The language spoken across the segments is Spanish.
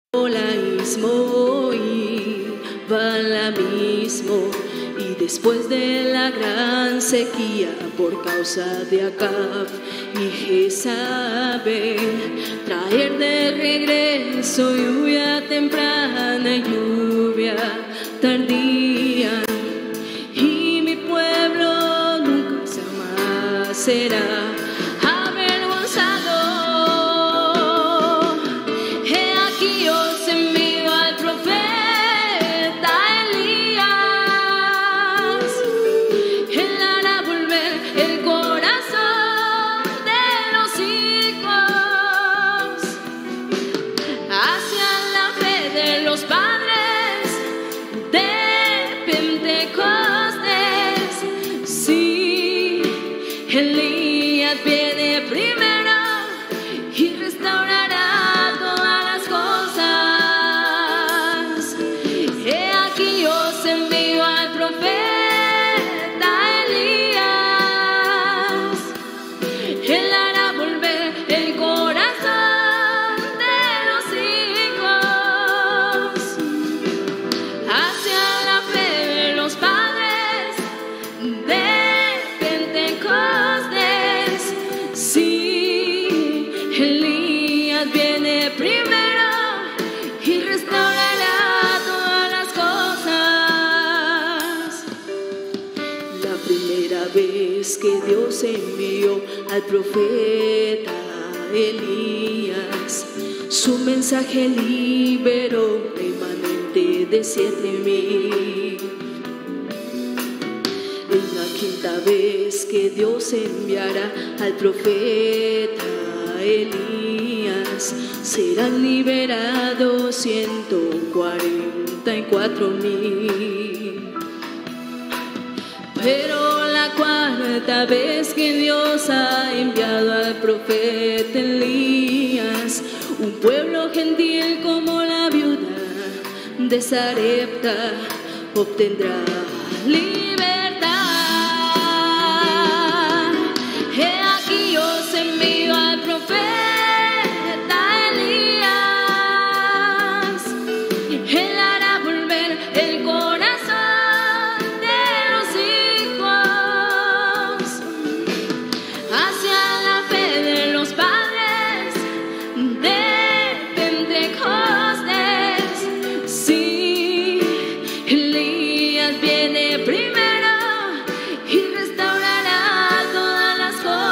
Colaísmo y Balamismo, y después de la gran sequía por causa de Acab y Jezabel, traer de regreso lluvia temprana y lluvia tardía, y mi pueblo nunca jamás será avergonzado. He aquí yo os envío al profeta Elías. Él hará volver el corazón de los hijos hacia la fe de los padres de Pentecostés. Sí, Elías viene primero y restaurará todas las cosas. He aquí yo os envío al profeta Elías. Él hará volver el corazón de los hijos hacia la fe de los padres de Pentecostés. Sí, Elías viene primero y restaurará todas las cosas. La primera vez que Dios envió al profeta Elías, su mensaje liberó remanente de 7,000. En la quinta vez que Dios enviará al profeta Elías, serán liberados 144,000. Pero la cuarta vez que Dios ha enviado al profeta Elías, un pueblo gentil como la viuda de Sarepta obtendrá libertad. He aquí yo os envío al profeta Elías. Él hará volver el corazón de los hijos hacia la fe de los padres de Pentecostés. Sí, Elías viene primero y restaurará todas las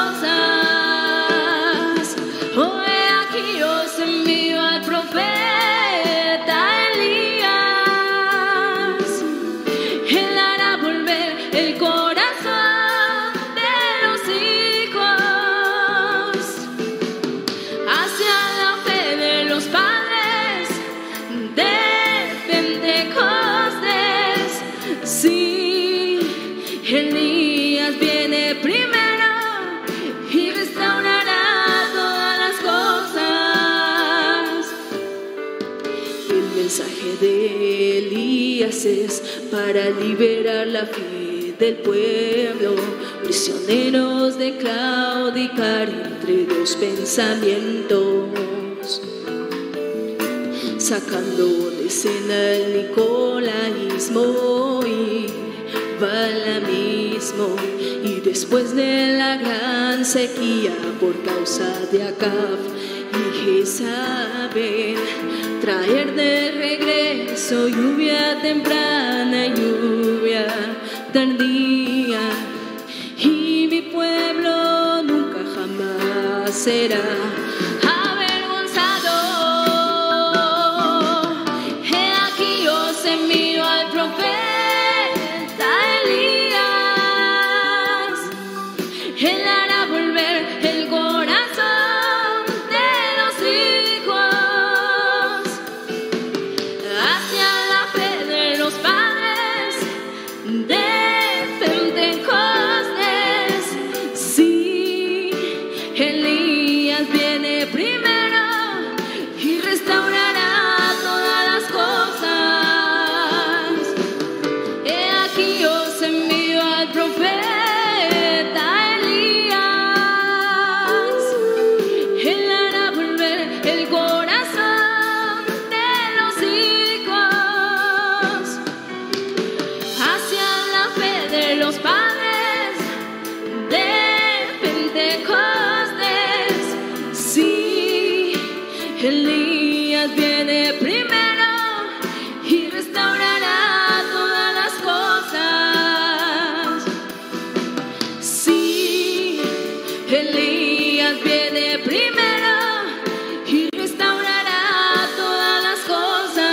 cosas. Oh, he aquí yo os envío al profeta Elías. Él hará volver el corazón de los hijos hacia la fe de los padres de Pentecostés. Sí, Elías viene primero y restaurará todas las cosas. El mensaje de Elías es para liberar la fe del pueblo, prisioneros de claudicar entre dos pensamientos, sacando de escena el nicolaísmo y balamismo, y después de la gran sequía por causa de Acab y Jezabel, traer de regreso lluvia temprana y lluvia tardía, y mi pueblo nunca jamás será avergonzado. He aquí yo os envío al profeta Elías. Él hará volver el corazón de los hijos hacia la fe de los padres de Pentecostés. Sí, Elías viene primero y restaurará todas las cosas. He aquí yo os envío al profeta Elías. Elías viene primero y restaurará todas las cosas.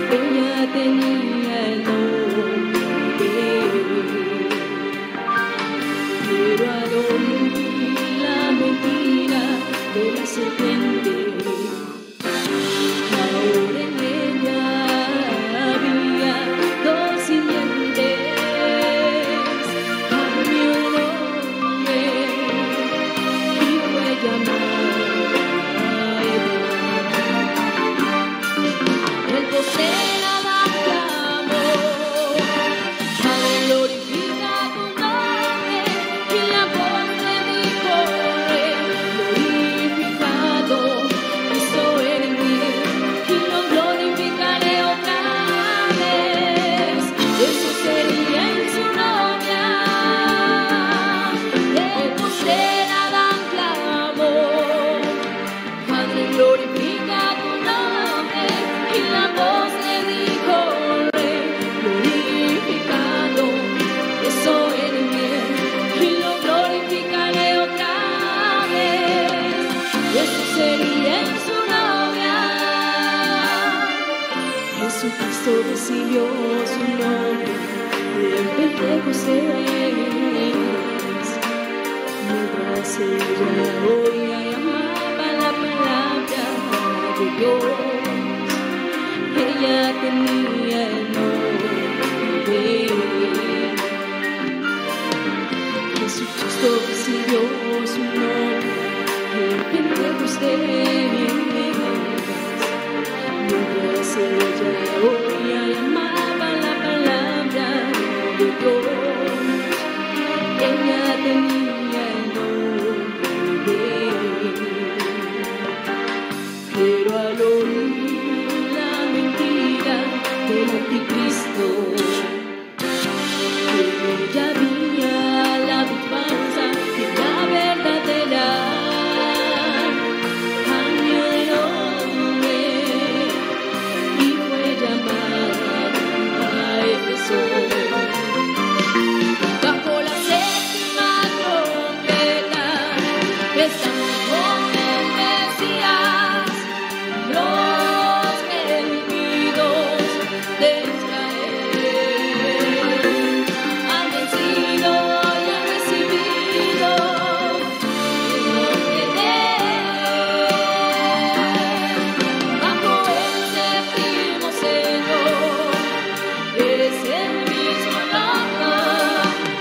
ella tenía el nombre, pero al oír la mentira de la serpiente, ahora en ella había dos simientes. Cambió el nombre y fue llamada Eva. El poder clamó, Padre, glorifica tu nombre, y la voz le dijo, glorificado estoy en mí, y lo glorificaré otra vez. Eso sería en su novia. El poder Adán clamó, Padre, glorifica tu nombre, y la voz le dijo, glorificado estoy en mí, y lo glorificaré otra vez. Eso sería en su novia. Jesucristo recibió su nombre en Pentecostés, mientras ella oía y amaba la palabra de Dios. Ella tenía el nombre. Jesucristo recibió su nombre en Pentecostés, mientras ella oía y amaba la palabra de Dios. Ella tenía el nombre, pero al oír la mentira del anticristo, ella había la falsa y la verdadera. Cambió el nombre y fue llamada a Éfeso. Bajo la séptima trompeta estamos con el Mesías, los redimidos de Israel han vencido y han recibido el nombre de Él. Bajo el séptimo sello es el mismo nombre,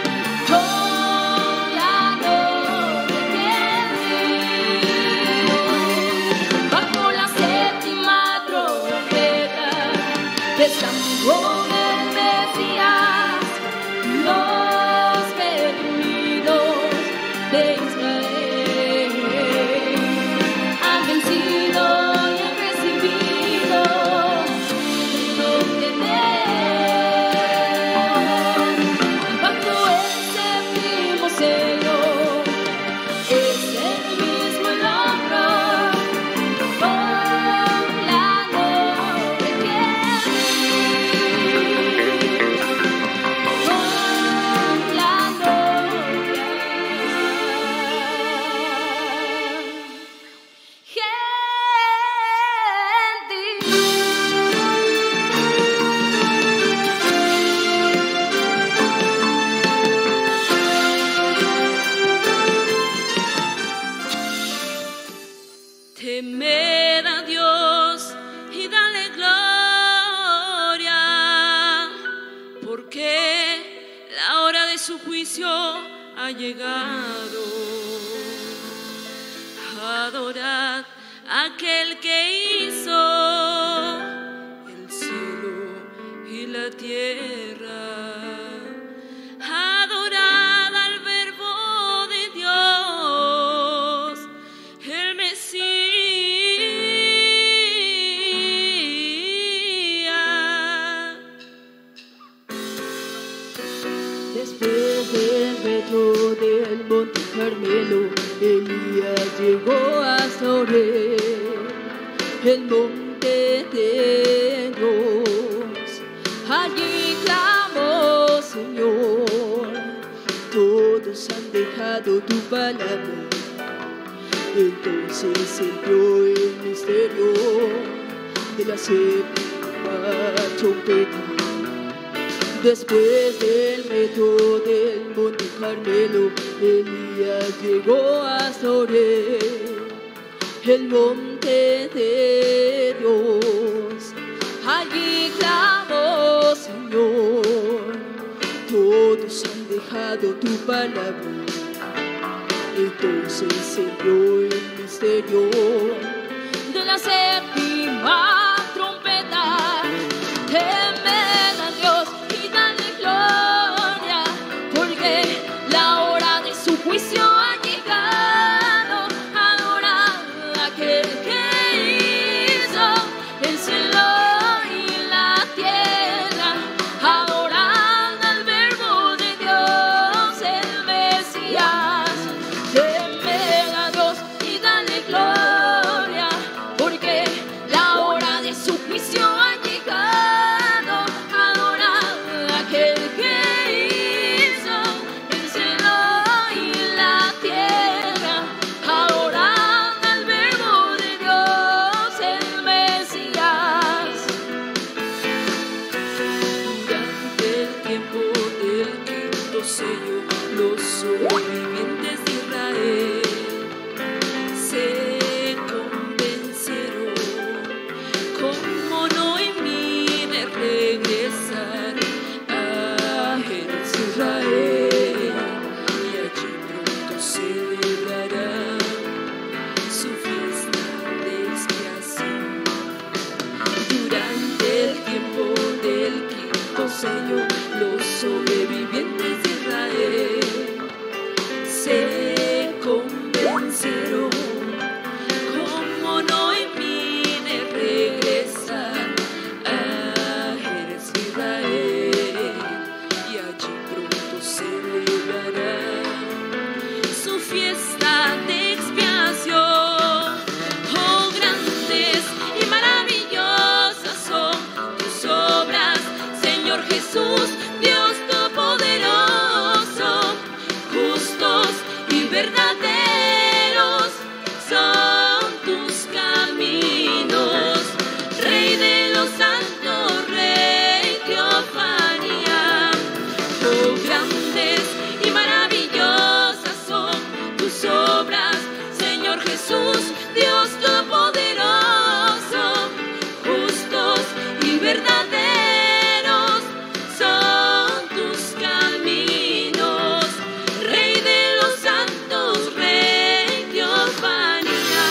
con la noche que dio. Bajo la séptima trompeta estamos con el Mesías, los redimidos de Israel han vencido y han recibido el nombre de Él. Bajo el séptimo sello es el mismo nombre, con la noche que con la novia. Temed a Dios y dale gloria, porque la hora de su juicio ha llegado. Adorad a aquel que hizo el cielo y la tierra. Adorad al Verbo de Dios, el Mesías. Después del reto del monte Carmelo, Elías llegó hasta Oreb, el monte de Dios. Allí clamó, Señor, todos han dejado tu palabra. Entonces entró el misterio de la séptima trompeta. Después del reto del Monte Carmelo, Elías llegó hasta Oreb, el monte de Dios. Allí clamó: Señor, todos han dejado tu palabra. Entonces se dio el misterio de la séptima trompeta. Temed a Dios y dale gloria, porque la hora de su juicio ha llegado. Adorad a aquel que hizo el cielo y la tierra. Adorad al Verbo de Dios, el Mesías. Temed a Dios y dale gloria, porque la hora de su juicio ha llegado. Adorad a aquel que hizo el cielo y la tierra. Adorad al Verbo de Dios, el Mesías. Durante el tiempo del quinto sello, los sobrevivientes de Israel se convencieron, como Noemí, de regresar a Israel, y allí pronto celebrará su fiesta de expiación. Durante el tiempo del quinto sello, los sobrevivientes de Israel se convencieron, como Noemí, de regresar a Israel, y allí pronto celebrará su fiesta de expiación. Oh, grandes y maravillosas son tus obras, Señor Jesús, Dios Todopoderoso. Justos y verdaderos son tus caminos, Rey de los santos, Rey Teofanía. Oh, grandes y maravillosas son tus obras, Señor Jesús, Dios Todopoderoso. Justos y verdaderos son tus caminos, Rey de los santos, Rey Teofanía.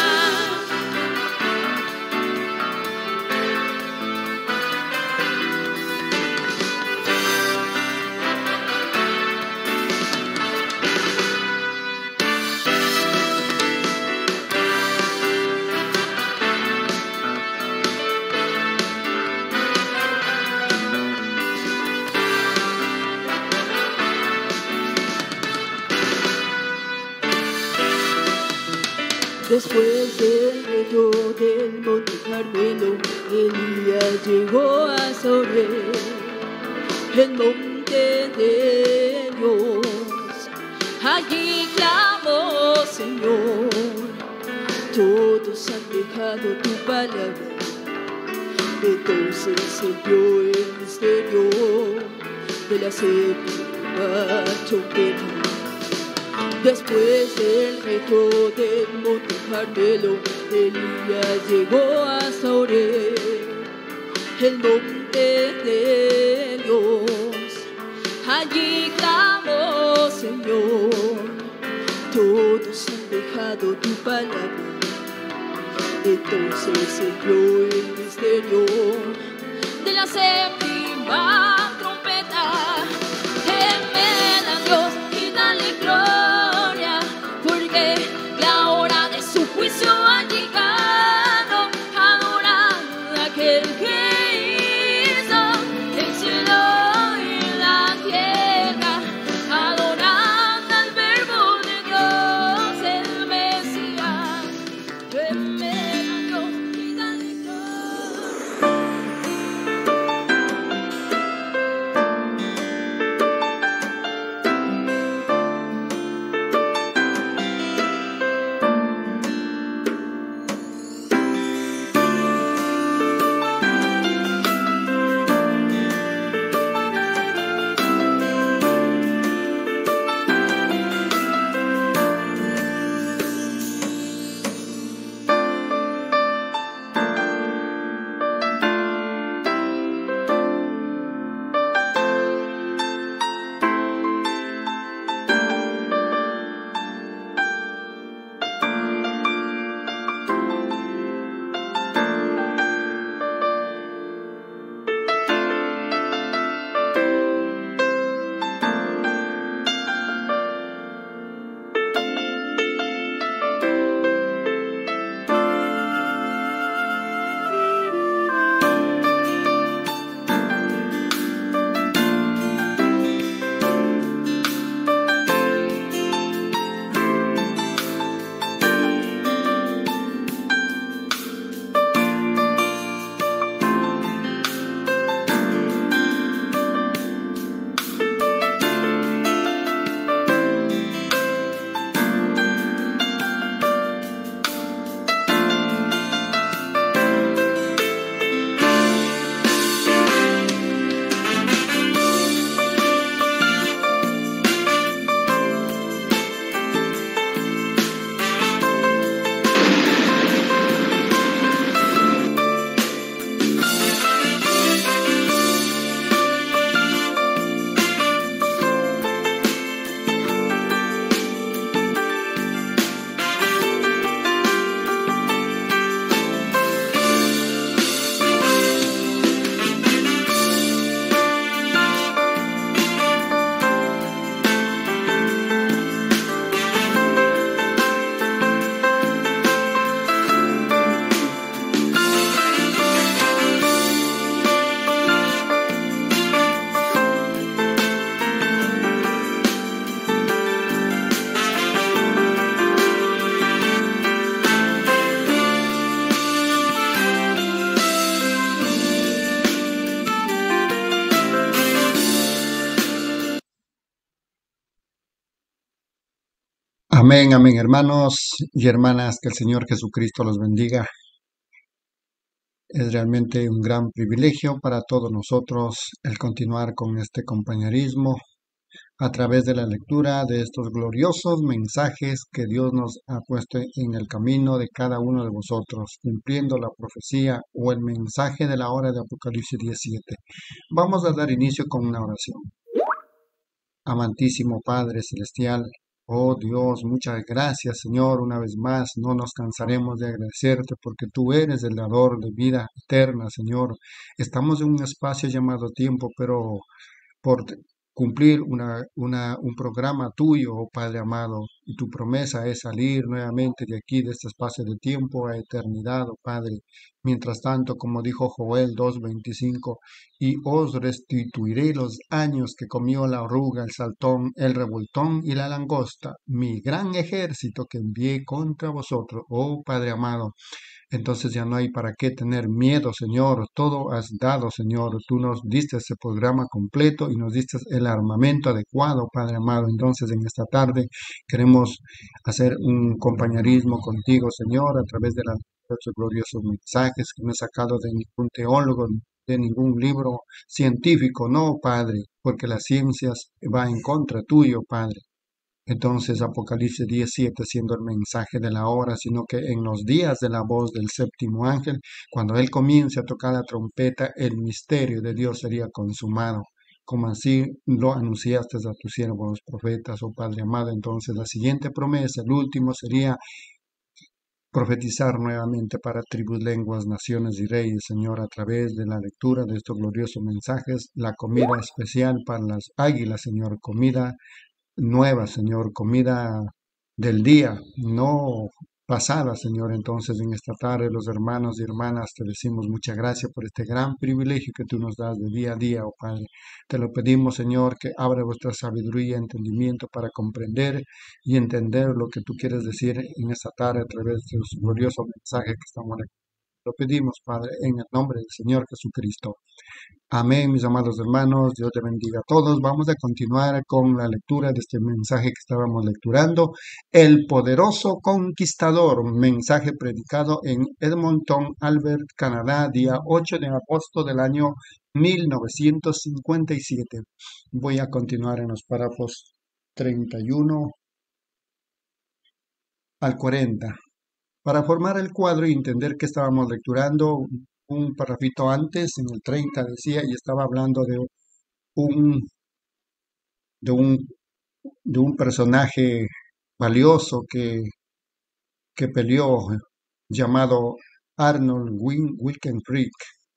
Después del reto del Monte Carmelo, Elías llegó hasta Oreb, el monte de Dios. Allí clamó: Señor, todos han dejado tu palabra. Entonces se dio el misterio de la séptima trompeta. Después del reto del Monte Carmelo, Elías llegó hasta Oreb, el monte de Dios. Allí clamó: Señor, todos han dejado tu palabra. Entonces se dio el misterio de la séptima trompeta. Temed a Dios y dale gloria, porque la hora de su juicio ha llegado. Adorad a aquel que hizo el cielo y la tierra. Adorad al Verbo de Dios, el Mesías. Temed a Dios y dale gloria. Amén, amén, hermanos y hermanas, que el Señor Jesucristo los bendiga. Es realmente un gran privilegio para todos nosotros el continuar con este compañerismo a través de la lectura de estos gloriosos mensajes que Dios nos ha puesto en el camino de cada uno de vosotros, cumpliendo la profecía o el mensaje de la hora de Apocalipsis 17. Vamos a dar inicio con una oración. Amantísimo Padre Celestial, oh Dios, muchas gracias Señor, una vez más, no nos cansaremos de agradecerte porque tú eres el dador de vida eterna, Señor. Estamos en un espacio llamado tiempo, pero por cumplir un programa tuyo, oh Padre amado, y tu promesa es salir nuevamente de aquí, de este espacio de tiempo a eternidad, oh Padre. Mientras tanto, como dijo Joel 2:25, y os restituiré los años que comió la oruga, el saltón, el revoltón y la langosta, mi gran ejército que envié contra vosotros, oh Padre amado. Entonces ya no hay para qué tener miedo, Señor. Todo has dado, Señor. Tú nos diste ese programa completo y nos diste el armamento adecuado, Padre amado. Entonces en esta tarde queremos hacer un compañerismo contigo, Señor, a través de los gloriosos mensajes que no he sacado de ningún teólogo, de ningún libro científico, no, Padre, porque las ciencias va en contra tuyo, Padre. Entonces Apocalipsis 17 siendo el mensaje de la hora, sino que en los días de la voz del séptimo ángel, cuando él comience a tocar la trompeta, el misterio de Dios sería consumado, como así lo anunciaste a tus siervos los profetas, oh Padre amado. Entonces la siguiente promesa, el último, sería profetizar nuevamente para tribus, lenguas, naciones y reyes, Señor, a través de la lectura de estos gloriosos mensajes, la comida especial para las águilas, Señor, comida nueva, Señor, comida del día, no pasada, Señor. Entonces, en esta tarde, los hermanos y hermanas, te decimos muchas gracias por este gran privilegio que tú nos das de día a día, oh Padre. Te lo pedimos, Señor, que abra vuestra sabiduría y entendimiento para comprender y entender lo que tú quieres decir en esta tarde a través de los gloriosos mensajes que estamos leyendo. Lo pedimos, Padre, en el nombre del Señor Jesucristo. Amén, mis amados hermanos, Dios te bendiga a todos. Vamos a continuar con la lectura de este mensaje que estábamos lecturando, El poderoso conquistador, un mensaje predicado en Edmonton, Albert, Canadá, día 8 de agosto del año 1957. Voy a continuar en los párrafos 31 al 40. Para formar el cuadro y entender que estábamos lecturando, un parrafito antes, en el 30 decía, y estaba hablando un, de un, de un personaje valioso que peleó, llamado Arnold Wilkenfried.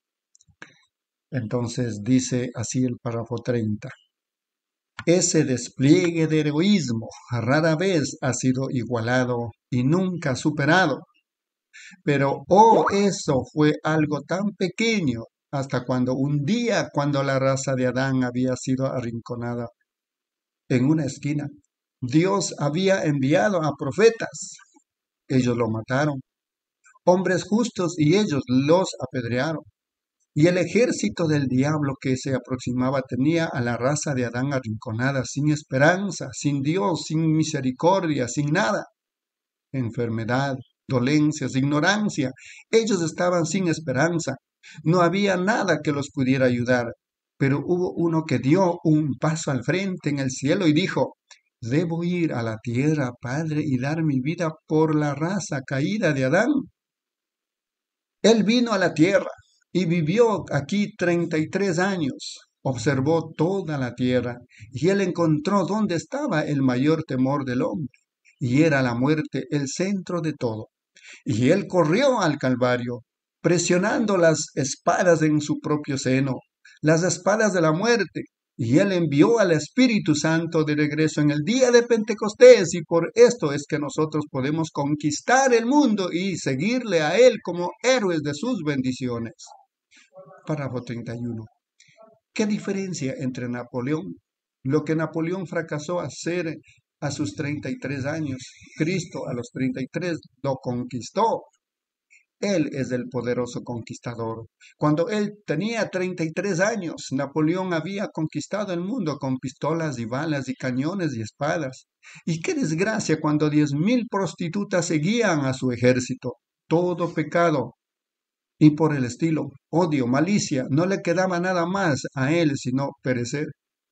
Entonces dice así el párrafo 30. Ese despliegue de heroísmo rara vez ha sido igualado y nunca superado. Pero, oh, eso fue algo tan pequeño hasta cuando un día, cuando la raza de Adán había sido arrinconada en una esquina, Dios había enviado a profetas. Ellos lo mataron, hombres justos, y ellos los apedrearon. Y el ejército del diablo que se aproximaba tenía a la raza de Adán arrinconada, sin esperanza, sin Dios, sin misericordia, sin nada. Enfermedad, dolencias, ignorancia. Ellos estaban sin esperanza. No había nada que los pudiera ayudar. Pero hubo uno que dio un paso al frente en el cielo y dijo, debo ir a la tierra, Padre, y dar mi vida por la raza caída de Adán. Él vino a la tierra y vivió aquí 33 años. Observó toda la tierra y él encontró dónde estaba el mayor temor del hombre, y era la muerte el centro de todo. Y él corrió al Calvario, presionando las espadas en su propio seno, las espadas de la muerte, y él envió al Espíritu Santo de regreso en el día de Pentecostés, y por esto es que nosotros podemos conquistar el mundo y seguirle a él como héroes de sus bendiciones. Párrafo 31. ¿Qué diferencia entre Napoleón? Lo que Napoleón fracasó hacer a sus 33 años, Cristo a los 33 lo conquistó. Él es el poderoso conquistador. Cuando él tenía 33 años, Napoleón había conquistado el mundo con pistolas y balas y cañones y espadas. Y qué desgracia cuando 10.000 prostitutas seguían a su ejército. Todo pecado y por el estilo, odio, malicia, no le quedaba nada más a él sino perecer.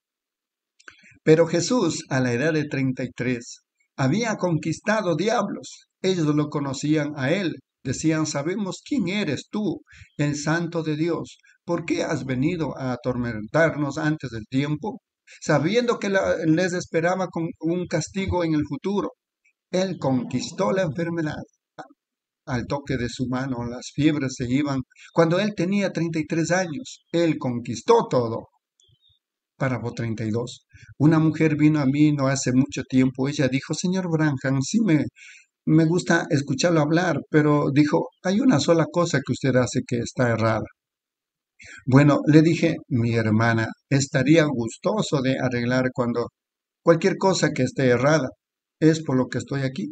Pero Jesús, a la edad de 33, había conquistado diablos. Ellos lo conocían a él. Decían, sabemos quién eres tú, el Santo de Dios. ¿Por qué has venido a atormentarnos antes del tiempo? Sabiendo que les esperaba con un castigo en el futuro. Él conquistó la enfermedad. Al toque de su mano, las fiebres se iban. Cuando él tenía 33 años, él conquistó todo. Párrafo 32. Una mujer vino a mí no hace mucho tiempo. Ella dijo, señor Branham, sí me gusta escucharlo hablar, pero dijo, hay una sola cosa que usted hace que está errada. Bueno, le dije, mi hermana, estaría gustoso de arreglar cuando cualquier cosa que esté errada. Es por lo que estoy aquí.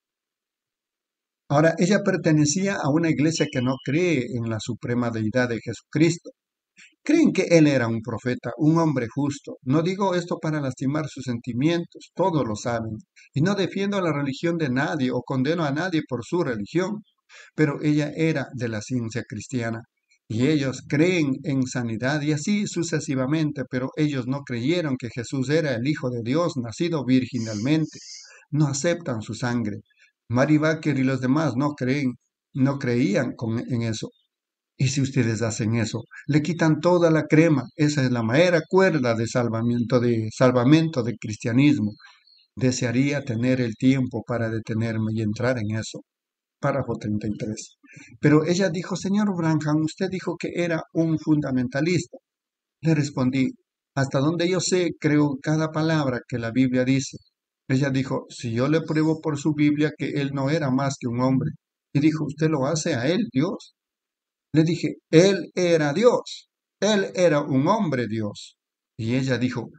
Ahora, ella pertenecía a una iglesia que no cree en la suprema deidad de Jesucristo. Creen que él era un profeta, un hombre justo. No digo esto para lastimar sus sentimientos, todos lo saben. Y no defiendo la religión de nadie o condeno a nadie por su religión. Pero ella era de la ciencia cristiana. Y ellos creen en sanidad y así sucesivamente, pero ellos no creyeron que Jesús era el Hijo de Dios, nacido virginalmente. No aceptan su sangre. Mary Baker y los demás no creen, no creían en eso. Y si ustedes hacen eso, le quitan toda la crema. Esa es la mera cuerda de salvamento de cristianismo. Desearía tener el tiempo para detenerme y entrar en eso. Párrafo 33. Pero ella dijo, señor Branham, usted dijo que era un fundamentalista. Le respondí, hasta donde yo sé, creo cada palabra que la Biblia dice. Ella dijo, si yo le pruebo por su Biblia que él no era más que un hombre. Y dijo, usted lo hace a él, Dios. Le dije, él era Dios, él era un hombre Dios. Y ella dijo,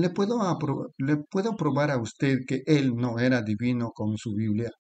¿le puedo probar a usted que él no era divino con su Biblia?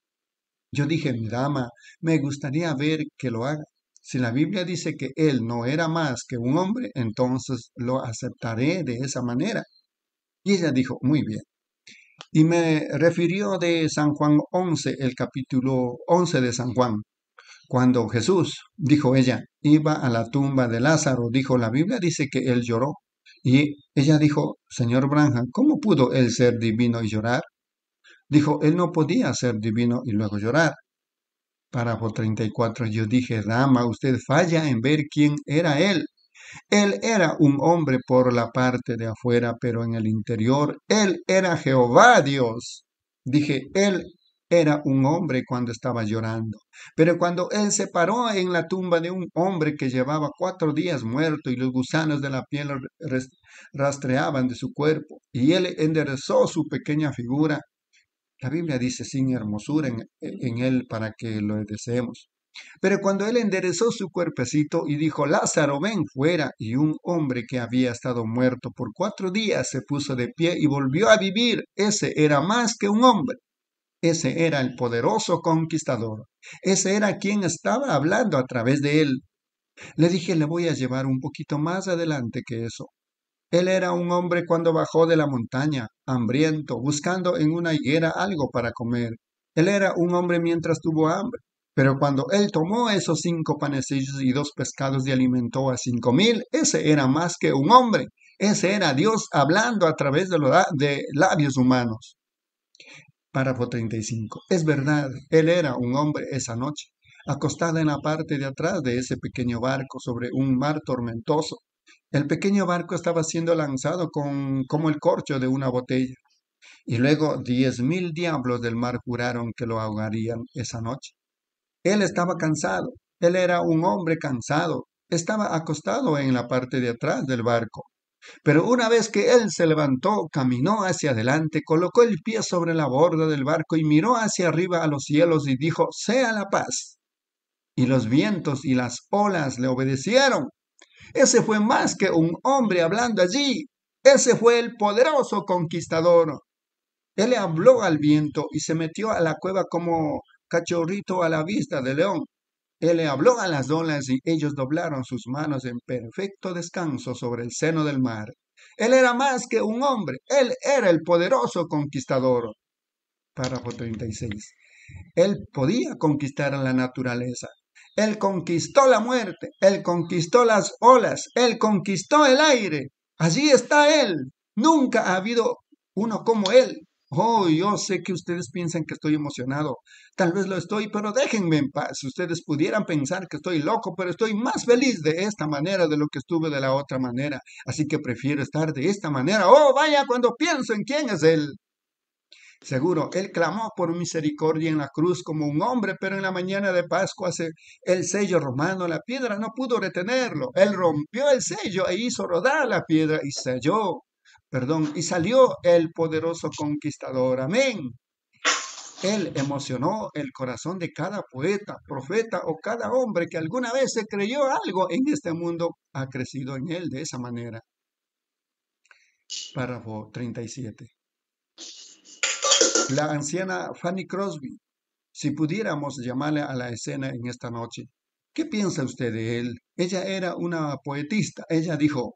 Yo dije, mi dama, me gustaría ver que lo haga. Si la Biblia dice que él no era más que un hombre, entonces lo aceptaré de esa manera. Y ella dijo, muy bien. Y me refirió de San Juan 11, el capítulo 11 de San Juan. Cuando Jesús, dijo ella, iba a la tumba de Lázaro, dijo, la Biblia dice que él lloró. Y ella dijo, señor Branham, ¿cómo pudo él ser divino y llorar? Dijo, él no podía ser divino y luego llorar. Párrafo 34. Yo dije, dama, usted falla en ver quién era él. Él era un hombre por la parte de afuera, pero en el interior, él era Jehová Dios. Dije, él era un hombre cuando estaba llorando. Pero cuando él se paró en la tumba de un hombre que llevaba 4 días muerto y los gusanos de la piel rastreaban de su cuerpo, y él enderezó su pequeña figura, la Biblia dice sin hermosura en él para que lo deseemos. Pero cuando él enderezó su cuerpecito y dijo, Lázaro, ven fuera, y un hombre que había estado muerto por 4 días se puso de pie y volvió a vivir, ese era más que un hombre. Ese era el poderoso conquistador. Ese era quien estaba hablando a través de él. Le dije, le voy a llevar un poquito más adelante que eso. Él era un hombre cuando bajó de la montaña, hambriento, buscando en una higuera algo para comer. Él era un hombre mientras tuvo hambre. Pero cuando él tomó esos 5 panecillos y 2 pescados y alimentó a 5.000, ese era más que un hombre. Ese era Dios hablando a través de labios humanos. Párrafo 35. Es verdad, él era un hombre esa noche, acostado en la parte de atrás de ese pequeño barco sobre un mar tormentoso. El pequeño barco estaba siendo lanzado como el corcho de una botella. Y luego 10.000 diablos del mar juraron que lo ahogarían esa noche. Él estaba cansado. Él era un hombre cansado. Estaba acostado en la parte de atrás del barco. Pero una vez que él se levantó, caminó hacia adelante, colocó el pie sobre la borda del barco y miró hacia arriba a los cielos y dijo, sea la paz. Y los vientos y las olas le obedecieron. Ese fue más que un hombre hablando allí. Ese fue el poderoso conquistador. Él le habló al viento y se metió a la cueva como cachorrito a la vista del león. Él le habló a las olas y ellos doblaron sus manos en perfecto descanso sobre el seno del mar. Él era más que un hombre, él era el poderoso conquistador. Párrafo 36. Él podía conquistar a la naturaleza. Él conquistó la muerte, él conquistó las olas, él conquistó el aire. Allí está él. Nunca ha habido uno como él. Oh, yo sé que ustedes piensan que estoy emocionado. Tal vez lo estoy, pero déjenme en paz. Ustedes pudieran pensar que estoy loco, pero estoy más feliz de esta manera de lo que estuve de la otra manera. Así que prefiero estar de esta manera. Oh, vaya, cuando pienso en quién es él. Seguro, él clamó por misericordia en la cruz como un hombre, pero en la mañana de Pascua el sello romano, la piedra no pudo retenerlo. Él rompió el sello e hizo rodar la piedra y y salió el poderoso conquistador. Amén. Él emocionó el corazón de cada poeta, profeta o cada hombre que alguna vez se creyó algo en este mundo, ha crecido en él de esa manera. Párrafo 37. La anciana Fanny Crosby, si pudiéramos llamarle a la escena en esta noche, ¿qué piensa usted de él? Ella era una poetista. Ella dijo,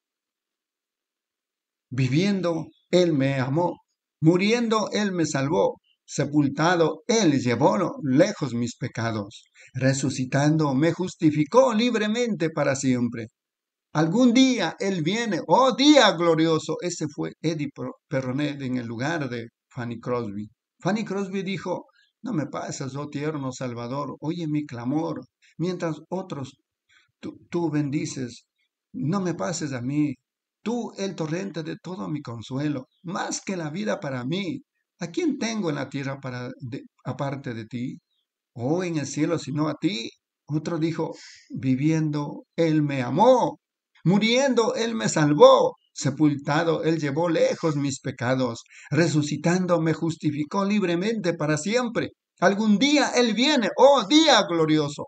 viviendo, él me amó, muriendo, él me salvó, sepultado, él llevó lejos mis pecados, resucitando, me justificó libremente para siempre. Algún día él viene, oh día glorioso. Ese fue Eddie Perronet en el lugar de Fanny Crosby. Fanny Crosby dijo, no me pasas, oh tierno Salvador, oye mi clamor, mientras otros tú bendices, no me pases a mí, tú el torrente de todo mi consuelo, más que la vida para mí. ¿A quién tengo en la tierra aparte de ti? O en el cielo sino a ti. Otro dijo, viviendo, él me amó, muriendo, él me salvó, sepultado, él llevó lejos mis pecados, resucitando, me justificó libremente para siempre. Algún día él viene, oh día glorioso.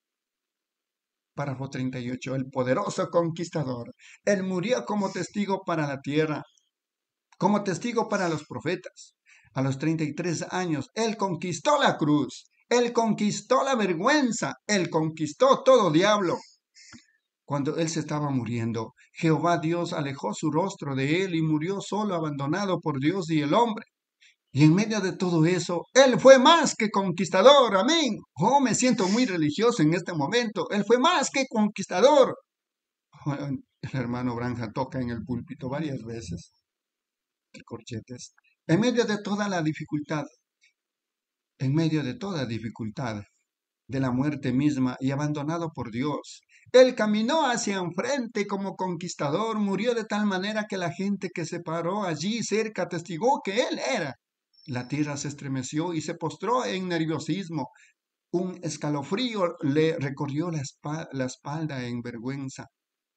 Párrafo 38. El poderoso conquistador. Él murió como testigo para la tierra, como testigo para los profetas. A los 33 años, él conquistó la cruz. Él conquistó la vergüenza. Él conquistó todo diablo. Cuando él se estaba muriendo, Jehová Dios alejó su rostro de él y murió solo, abandonado por Dios y el hombre. Y en medio de todo eso, él fue más que conquistador. Amén. Oh, me siento muy religioso en este momento. Él fue más que conquistador. Oh, el hermano Branja toca en el púlpito varias veces. De corchetes. En medio de toda la dificultad, en medio de toda dificultad, de la muerte misma y abandonado por Dios, él caminó hacia enfrente como conquistador, murió de tal manera que la gente que se paró allí cerca testigó que él era. La tierra se estremeció y se postró en nerviosismo. Un escalofrío le recorrió la espalda en vergüenza.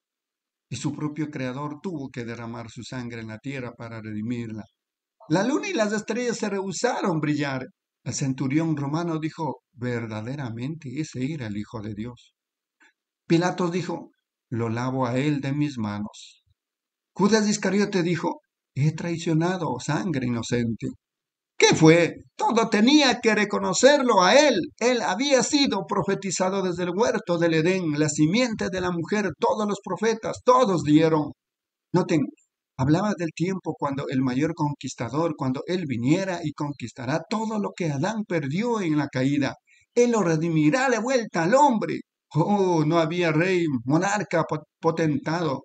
Y su propio creador tuvo que derramar su sangre en la tierra para redimirla. La luna y las estrellas se rehusaron a brillar. El centurión romano dijo, verdaderamente ese era el Hijo de Dios. Pilatos dijo, lo lavo a él de mis manos. Judas Iscariote dijo, he traicionado sangre inocente. ¿Qué fue? Todo tenía que reconocerlo a él. Él había sido profetizado desde el huerto del Edén, la simiente de la mujer, todos los profetas, todos dieron. Noten, hablaba del tiempo cuando el mayor conquistador, cuando él viniera y conquistará todo lo que Adán perdió en la caída. Él lo redimirá de vuelta al hombre. Oh, no había rey, monarca, potentado,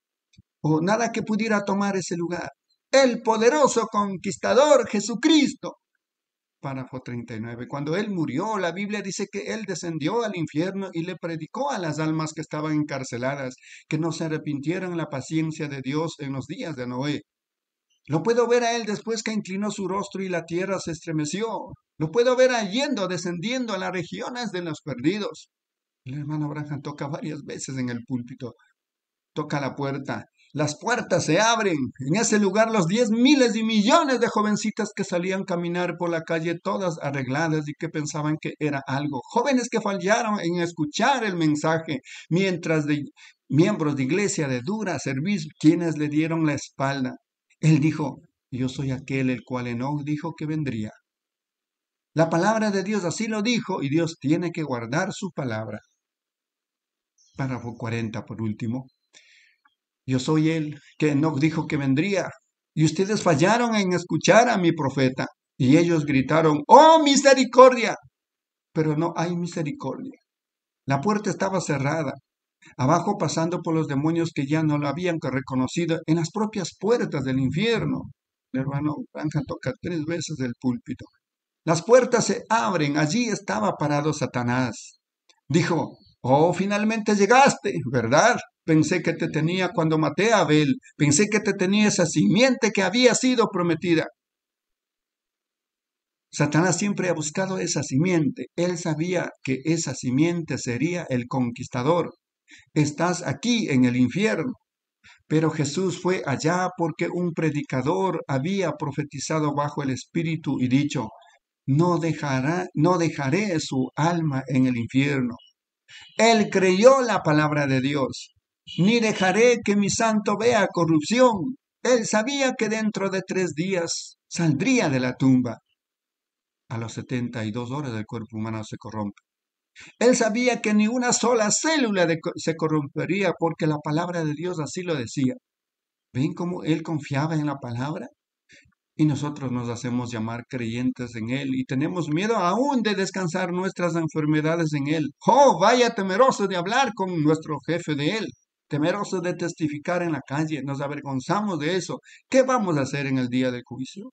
o nada que pudiera tomar ese lugar. El poderoso conquistador Jesucristo. Párrafo 39. Cuando él murió, la Biblia dice que él descendió al infierno y le predicó a las almas que estaban encarceladas que no se arrepintieran la paciencia de Dios en los días de Noé. Lo puedo ver a él después que inclinó su rostro y la tierra se estremeció. Lo puedo ver yendo, descendiendo a las regiones de los perdidos. El hermano Branham toca varias veces en el púlpito. Toca la puerta. Las puertas se abren. En ese lugar los 10 miles y millones de jovencitas que salían a caminar por la calle todas arregladas y que pensaban que era algo. Jóvenes que fallaron en escuchar el mensaje, mientras miembros de iglesia de dura servicio, quienes le dieron la espalda. Él dijo, yo soy aquel el cual Enoc dijo que vendría. La palabra de Dios así lo dijo y Dios tiene que guardar su palabra. Párrafo 40 por último. Yo soy el que Enoc dijo que vendría, y ustedes fallaron en escuchar a mi profeta. Y ellos gritaron, ¡oh, misericordia! Pero no hay misericordia. La puerta estaba cerrada. Abajo pasando por los demonios que ya no lo habían reconocido en las propias puertas del infierno. El hermano Branham toca 3 veces el púlpito. Las puertas se abren, allí estaba parado Satanás. Dijo, oh, finalmente llegaste, ¿verdad? Pensé que te tenía cuando maté a Abel, pensé que te tenía esa simiente que había sido prometida. Satanás siempre ha buscado esa simiente. Él sabía que esa simiente sería el conquistador. Estás aquí en el infierno. Pero Jesús fue allá porque un predicador había profetizado bajo el Espíritu y dicho, no dejaré su alma en el infierno. Él creyó la palabra de Dios. Ni dejaré que mi santo vea corrupción. Él sabía que dentro de 3 días saldría de la tumba. A las 72 horas el cuerpo humano se corrompe. Él sabía que ni una sola célula se corrompería porque la palabra de Dios así lo decía. ¿Ven cómo él confiaba en la palabra? Y nosotros nos hacemos llamar creyentes en Él y tenemos miedo aún de descansar nuestras enfermedades en Él. ¡Oh, vaya temeroso de hablar con nuestro jefe de Él! Temeroso de testificar en la calle. Nos avergonzamos de eso. ¿Qué vamos a hacer en el día del juicio?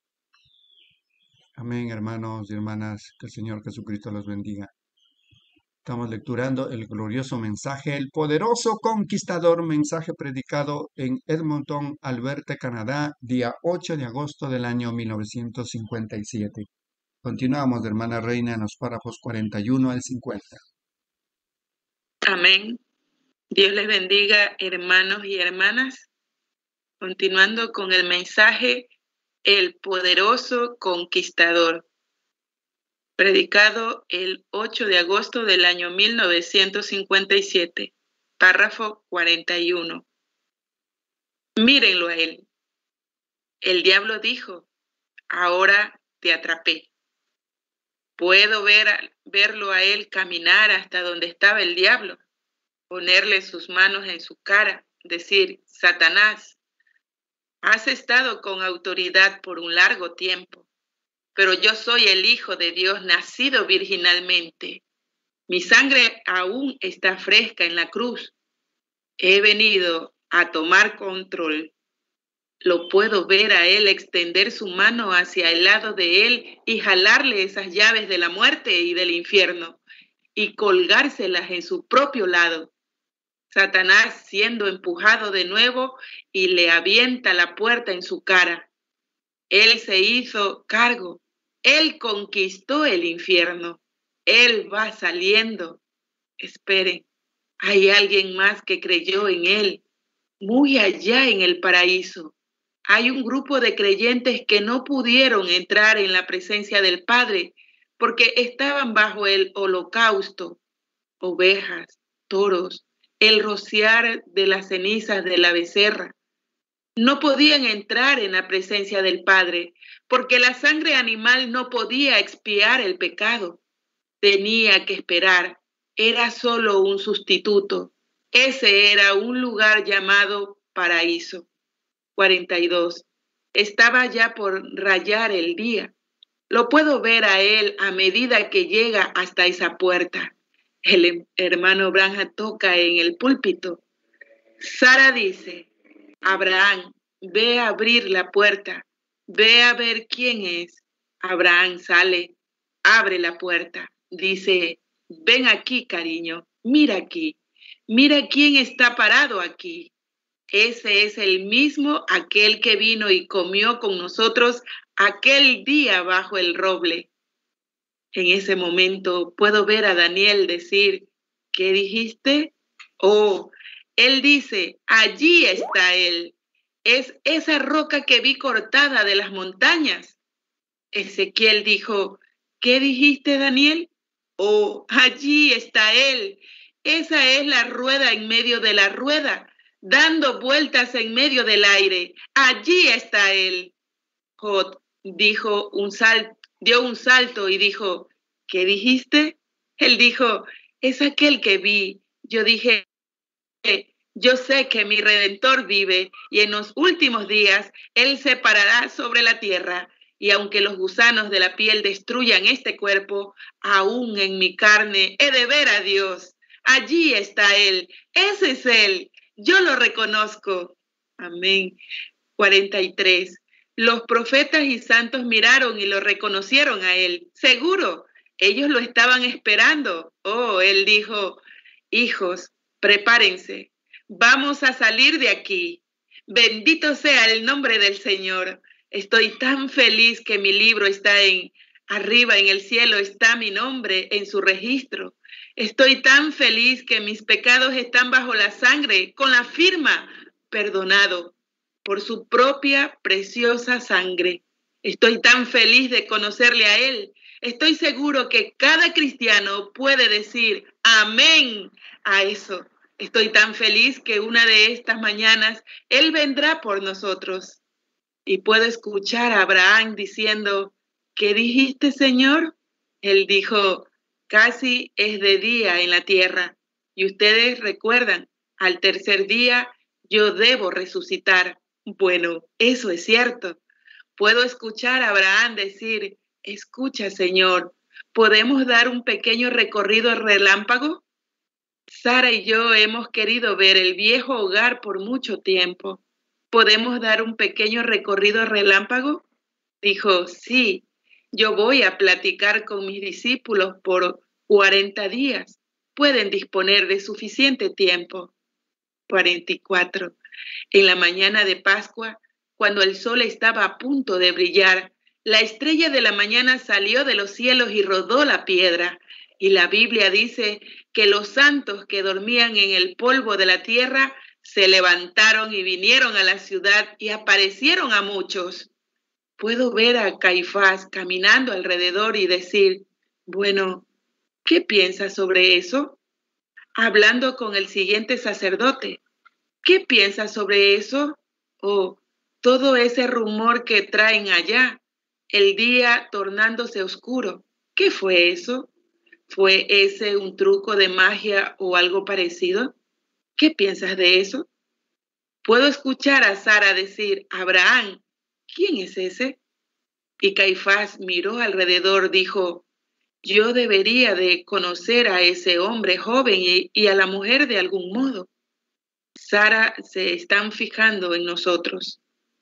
Amén, hermanos y hermanas. Que el Señor Jesucristo los bendiga. Estamos lecturando el glorioso mensaje, el poderoso conquistador, mensaje predicado en Edmonton, Alberta, Canadá, día 8 de agosto del año 1957. Continuamos, hermana Reina, en los párrafos 41 al 50. Amén. Dios les bendiga, hermanos y hermanas. Continuando con el mensaje, el poderoso conquistador, predicado el 8 de agosto del año 1957, párrafo 41. Mírenlo a él. El diablo dijo, ahora te atrapé. Puedo verlo a él caminar hasta donde estaba el diablo, ponerle sus manos en su cara, decir, Satanás, has estado con autoridad por un largo tiempo, pero yo soy el Hijo de Dios nacido virginalmente. Mi sangre aún está fresca en la cruz. He venido a tomar control. Lo puedo ver a él extender su mano hacia el lado de él y jalarle esas llaves de la muerte y del infierno y colgárselas en su propio lado. Satanás siendo empujado de nuevo y le avienta la puerta en su cara. Él se hizo cargo. Él conquistó el infierno. Él va saliendo. Esperen, hay alguien más que creyó en él, muy allá en el paraíso. Hay un grupo de creyentes que no pudieron entrar en la presencia del Padre porque estaban bajo el holocausto, ovejas, toros, el rociar de las cenizas de la becerra. No podían entrar en la presencia del Padre porque la sangre animal no podía expiar el pecado. Tenía que esperar. Era solo un sustituto. Ese era un lugar llamado paraíso. 42. Estaba ya por rayar el día. Lo puedo ver a él a medida que llega hasta esa puerta. El hermano Branham toca en el púlpito. Sara dice, Abraham, ve a abrir la puerta. Ve a ver quién es. Abraham sale, abre la puerta. Dice, ven aquí, cariño, mira aquí. Mira quién está parado aquí. Ese es el mismo aquel que vino y comió con nosotros aquel día bajo el roble. En ese momento puedo ver a Daniel decir, ¿qué dijiste? Oh, él dice, allí está él. Es esa roca que vi cortada de las montañas. Ezequiel dijo, ¿qué dijiste, Daniel? Oh, allí está él. Esa es la rueda en medio de la rueda, dando vueltas en medio del aire. Allí está él. Jod dijo dio un salto y dijo, ¿qué dijiste? Él dijo, es aquel que vi. Yo dije, yo sé que mi Redentor vive y en los últimos días Él se parará sobre la tierra. Y aunque los gusanos de la piel destruyan este cuerpo, aún en mi carne he de ver a Dios. Allí está Él, ese es Él, yo lo reconozco. Amén. 43. Los profetas y santos miraron y lo reconocieron a Él. Seguro, ellos lo estaban esperando. Oh, Él dijo, hijos, prepárense, vamos a salir de aquí. Bendito sea el nombre del Señor. Estoy tan feliz que mi libro está arriba en el cielo, está mi nombre en su registro. Estoy tan feliz que mis pecados están bajo la sangre, con la firma, perdonado por su propia preciosa sangre. Estoy tan feliz de conocerle a Él. Estoy seguro que cada cristiano puede decir amén a eso. Estoy tan feliz que una de estas mañanas Él vendrá por nosotros. Y puedo escuchar a Abraham diciendo, ¿qué dijiste, Señor? Él dijo, casi es de día en la tierra. Y ustedes recuerdan, al tercer día yo debo resucitar. Bueno, eso es cierto. Puedo escuchar a Abraham decir, escucha, Señor, ¿podemos dar un pequeño recorrido relámpago? Sara y yo hemos querido ver el viejo hogar por mucho tiempo. ¿Podemos dar un pequeño recorrido relámpago? Dijo, sí, yo voy a platicar con mis discípulos por 40 días. Pueden disponer de suficiente tiempo. 44. En la mañana de Pascua, cuando el sol estaba a punto de brillar, la estrella de la mañana salió de los cielos y rodó la piedra. Y la Biblia dice que los santos que dormían en el polvo de la tierra se levantaron y vinieron a la ciudad y aparecieron a muchos. Puedo ver a Caifás caminando alrededor y decir, bueno, ¿qué piensas sobre eso? Hablando con el siguiente sacerdote. ¿Qué piensas sobre eso? Oh, todo ese rumor que traen allá, el día tornándose oscuro. ¿Qué fue eso? ¿Fue ese un truco de magia o algo parecido? ¿Qué piensas de eso? Puedo escuchar a Sara decir, Abraham, ¿quién es ese? Y Caifás miró alrededor, dijo, yo debería de conocer a ese hombre joven y a la mujer de algún modo. Sara se están fijando en nosotros.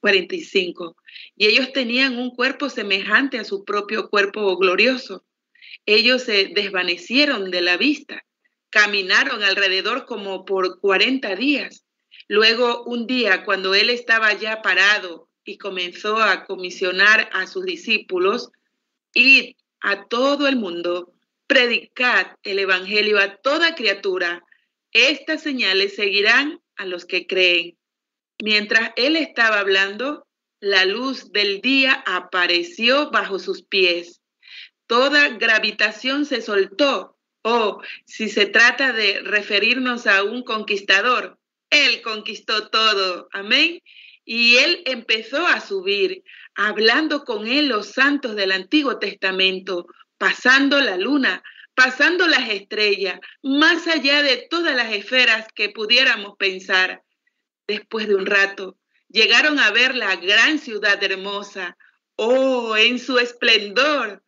45. Y ellos tenían un cuerpo semejante a su propio cuerpo glorioso. Ellos se desvanecieron de la vista, caminaron alrededor como por 40 días. Luego, un día, cuando él estaba ya parado y comenzó a comisionar a sus discípulos, id a todo el mundo, predicad el evangelio a toda criatura. Estas señales seguirán a los que creen. Mientras él estaba hablando, la luz del día apareció bajo sus pies. Toda gravitación se soltó. Oh, si se trata de referirnos a un conquistador, él conquistó todo. Amén. Y él empezó a subir, hablando con él los santos del Antiguo Testamento, pasando la luna, pasando las estrellas, más allá de todas las esferas que pudiéramos pensar. Después de un rato, llegaron a ver la gran ciudad hermosa, oh, en su esplendor.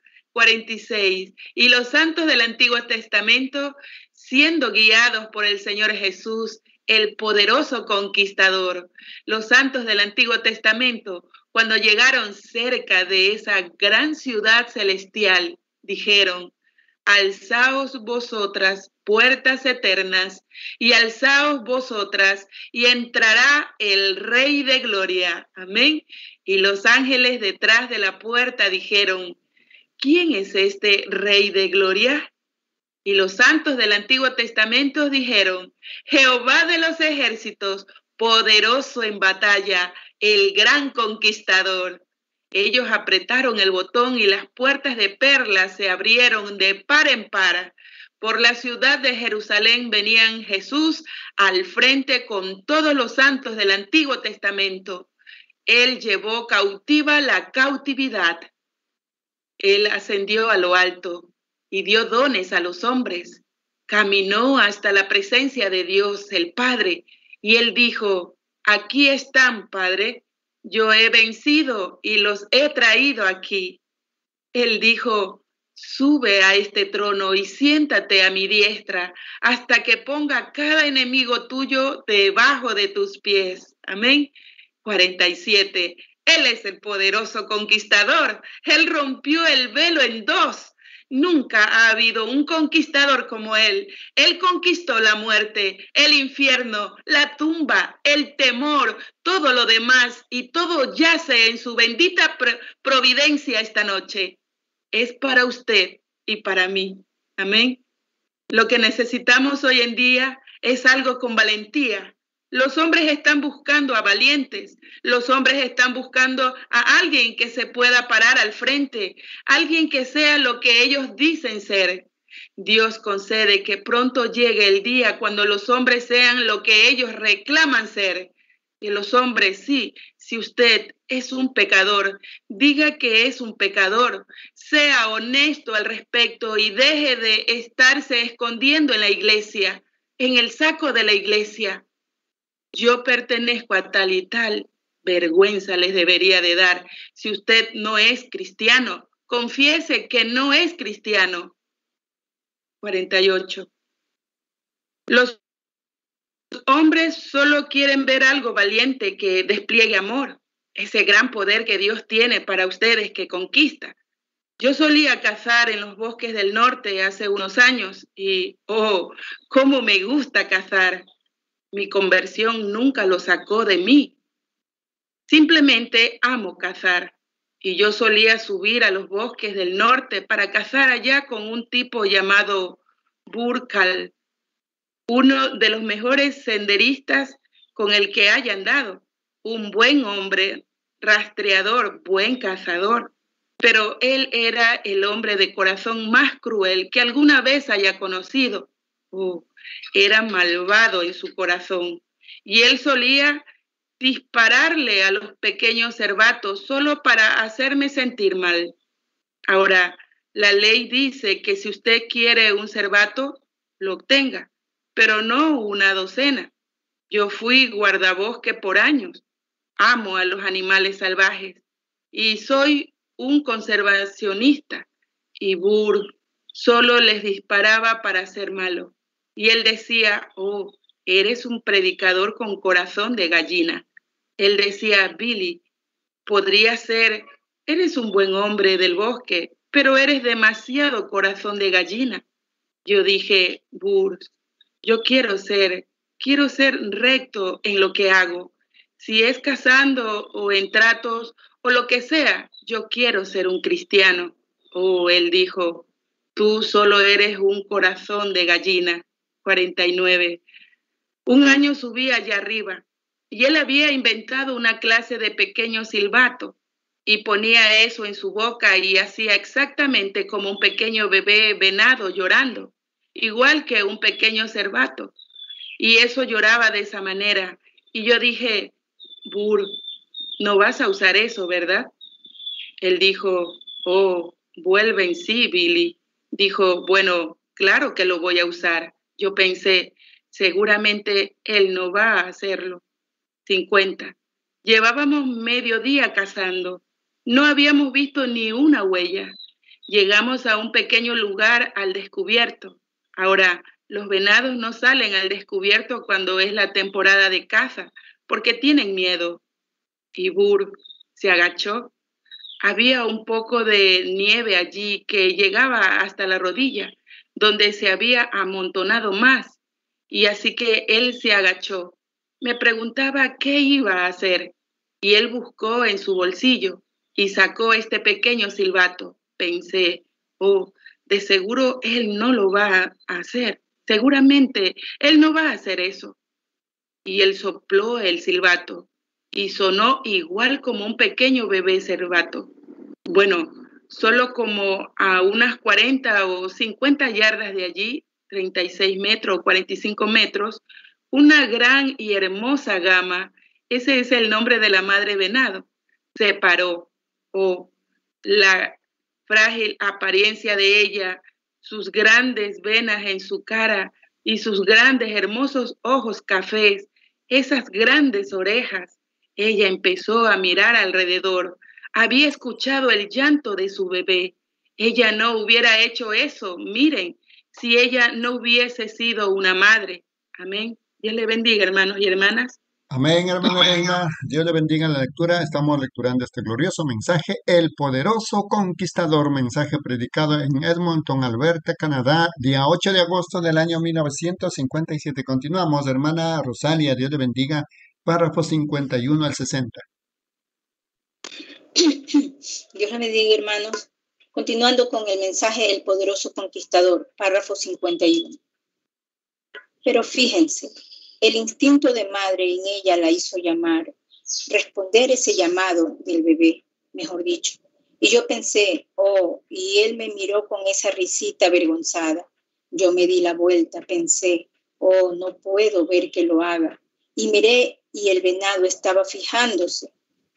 46. Y los santos del Antiguo Testamento, siendo guiados por el Señor Jesús, el poderoso conquistador. Los santos del Antiguo Testamento, cuando llegaron cerca de esa gran ciudad celestial, dijeron, alzaos vosotras, puertas eternas, y alzaos vosotras, y entrará el Rey de Gloria. Amén. Y los ángeles detrás de la puerta dijeron, ¿quién es este Rey de Gloria? Y los santos del Antiguo Testamento dijeron, Jehová de los ejércitos, poderoso en batalla, el gran conquistador. Ellos apretaron el botón y las puertas de perla se abrieron de par en par. Por la ciudad de Jerusalén venían Jesús al frente con todos los santos del Antiguo Testamento. Él llevó cautiva la cautividad. Él ascendió a lo alto y dio dones a los hombres. Caminó hasta la presencia de Dios, el Padre, y él dijo, aquí están, Padre, yo he vencido y los he traído aquí. Él dijo, sube a este trono y siéntate a mi diestra hasta que ponga cada enemigo tuyo debajo de tus pies. Amén. 47. Él es el poderoso conquistador. Él rompió el velo en dos. Nunca ha habido un conquistador como él. Él conquistó la muerte, el infierno, la tumba, el temor, todo lo demás, y todo yace en su bendita providencia esta noche. Es para usted y para mí. Amén. Lo que necesitamos hoy en día es algo con valentía. Los hombres están buscando a valientes. Los hombres están buscando a alguien que se pueda parar al frente, alguien que sea lo que ellos dicen ser. Dios concede que pronto llegue el día cuando los hombres sean lo que ellos reclaman ser. Y los hombres, sí, si usted es un pecador, diga que es un pecador, sea honesto al respecto y deje de estarse escondiendo en la iglesia, en el saco de la iglesia. Yo pertenezco a tal y tal, vergüenza les debería de dar. Si usted no es cristiano, confiese que no es cristiano. 48. Los hombres solo quieren ver algo valiente que despliegue amor, ese gran poder que Dios tiene para ustedes que conquista. Yo solía cazar en los bosques del norte hace unos años y, oh, cómo me gusta cazar. Mi conversión nunca lo sacó de mí. Simplemente amo cazar. Y yo solía subir a los bosques del norte para cazar allá con un tipo llamado Burkal, uno de los mejores senderistas con el que haya andado, un buen hombre, rastreador, buen cazador. Pero él era el hombre de corazón más cruel que alguna vez haya conocido. Oh, era malvado en su corazón. Y él solía dispararle a los pequeños cervatos solo para hacerme sentir mal. Ahora, la ley dice que si usted quiere un cervato, lo obtenga, pero no una docena. Yo fui guardabosque por años. Amo a los animales salvajes y soy un conservacionista. Y Burr solo les disparaba para ser malo. Y él decía, oh, eres un predicador con corazón de gallina. Él decía, Billy, podría ser, eres un buen hombre del bosque, pero eres demasiado corazón de gallina. Yo dije, Burr, yo quiero ser recto en lo que hago. Si es cazando o en tratos o lo que sea, yo quiero ser un cristiano. Oh, él dijo, tú solo eres un corazón de gallina. 49. Un año subí allá arriba y él había inventado una clase de pequeño silbato y ponía eso en su boca y hacía exactamente como un pequeño bebé venado llorando, igual que un pequeño cervato. Y eso lloraba de esa manera. Y yo dije, Burr, no vas a usar eso, ¿verdad? Él dijo, oh, vuelve en sí, Billy. Dijo, bueno, claro que lo voy a usar. Yo pensé, seguramente él no va a hacerlo. 50. Llevábamos medio día cazando. No habíamos visto ni una huella. Llegamos a un pequeño lugar al descubierto. Ahora, los venados no salen al descubierto cuando es la temporada de caza, porque tienen miedo. Y Burr se agachó. Había un poco de nieve allí que llegaba hasta la rodilla, donde se había amontonado más. Y así que él se agachó. Me preguntaba qué iba a hacer. Y él buscó en su bolsillo y sacó este pequeño silbato. Pensé, oh, de seguro él no lo va a hacer. Seguramente él no va a hacer eso. Y él sopló el silbato y sonó igual como un pequeño bebé cervato. Bueno, solo como a unas 40 o 50 yardas de allí, 36 metros o 45 metros, una gran y hermosa gama, ese es el nombre de la madre venado, se paró. Oh, la frágil apariencia de ella, sus grandes venas en su cara y sus grandes hermosos ojos cafés, esas grandes orejas. Ella empezó a mirar alrededor. Había escuchado el llanto de su bebé. Ella no hubiera hecho eso, miren, si ella no hubiese sido una madre. Amén. Dios le bendiga, hermanos y hermanas. Amén, hermana Reina. Dios le bendiga la lectura. Estamos lecturando este glorioso mensaje, El Poderoso Conquistador, mensaje predicado en Edmonton, Alberta, Canadá, día 8 de agosto del año 1957. Continuamos, hermana Rosalia, Dios le bendiga, párrafo 51 al 60. Dios le bendiga, hermanos. Continuando con el mensaje El Poderoso Conquistador, párrafo 51. Pero fíjense, el instinto de madre en ella la hizo llamar, responder ese llamado del bebé, mejor dicho. Y yo pensé, y él me miró con esa risita avergonzada. Yo me di la vuelta, pensé, no puedo ver que lo haga. Y miré y el venado estaba fijándose.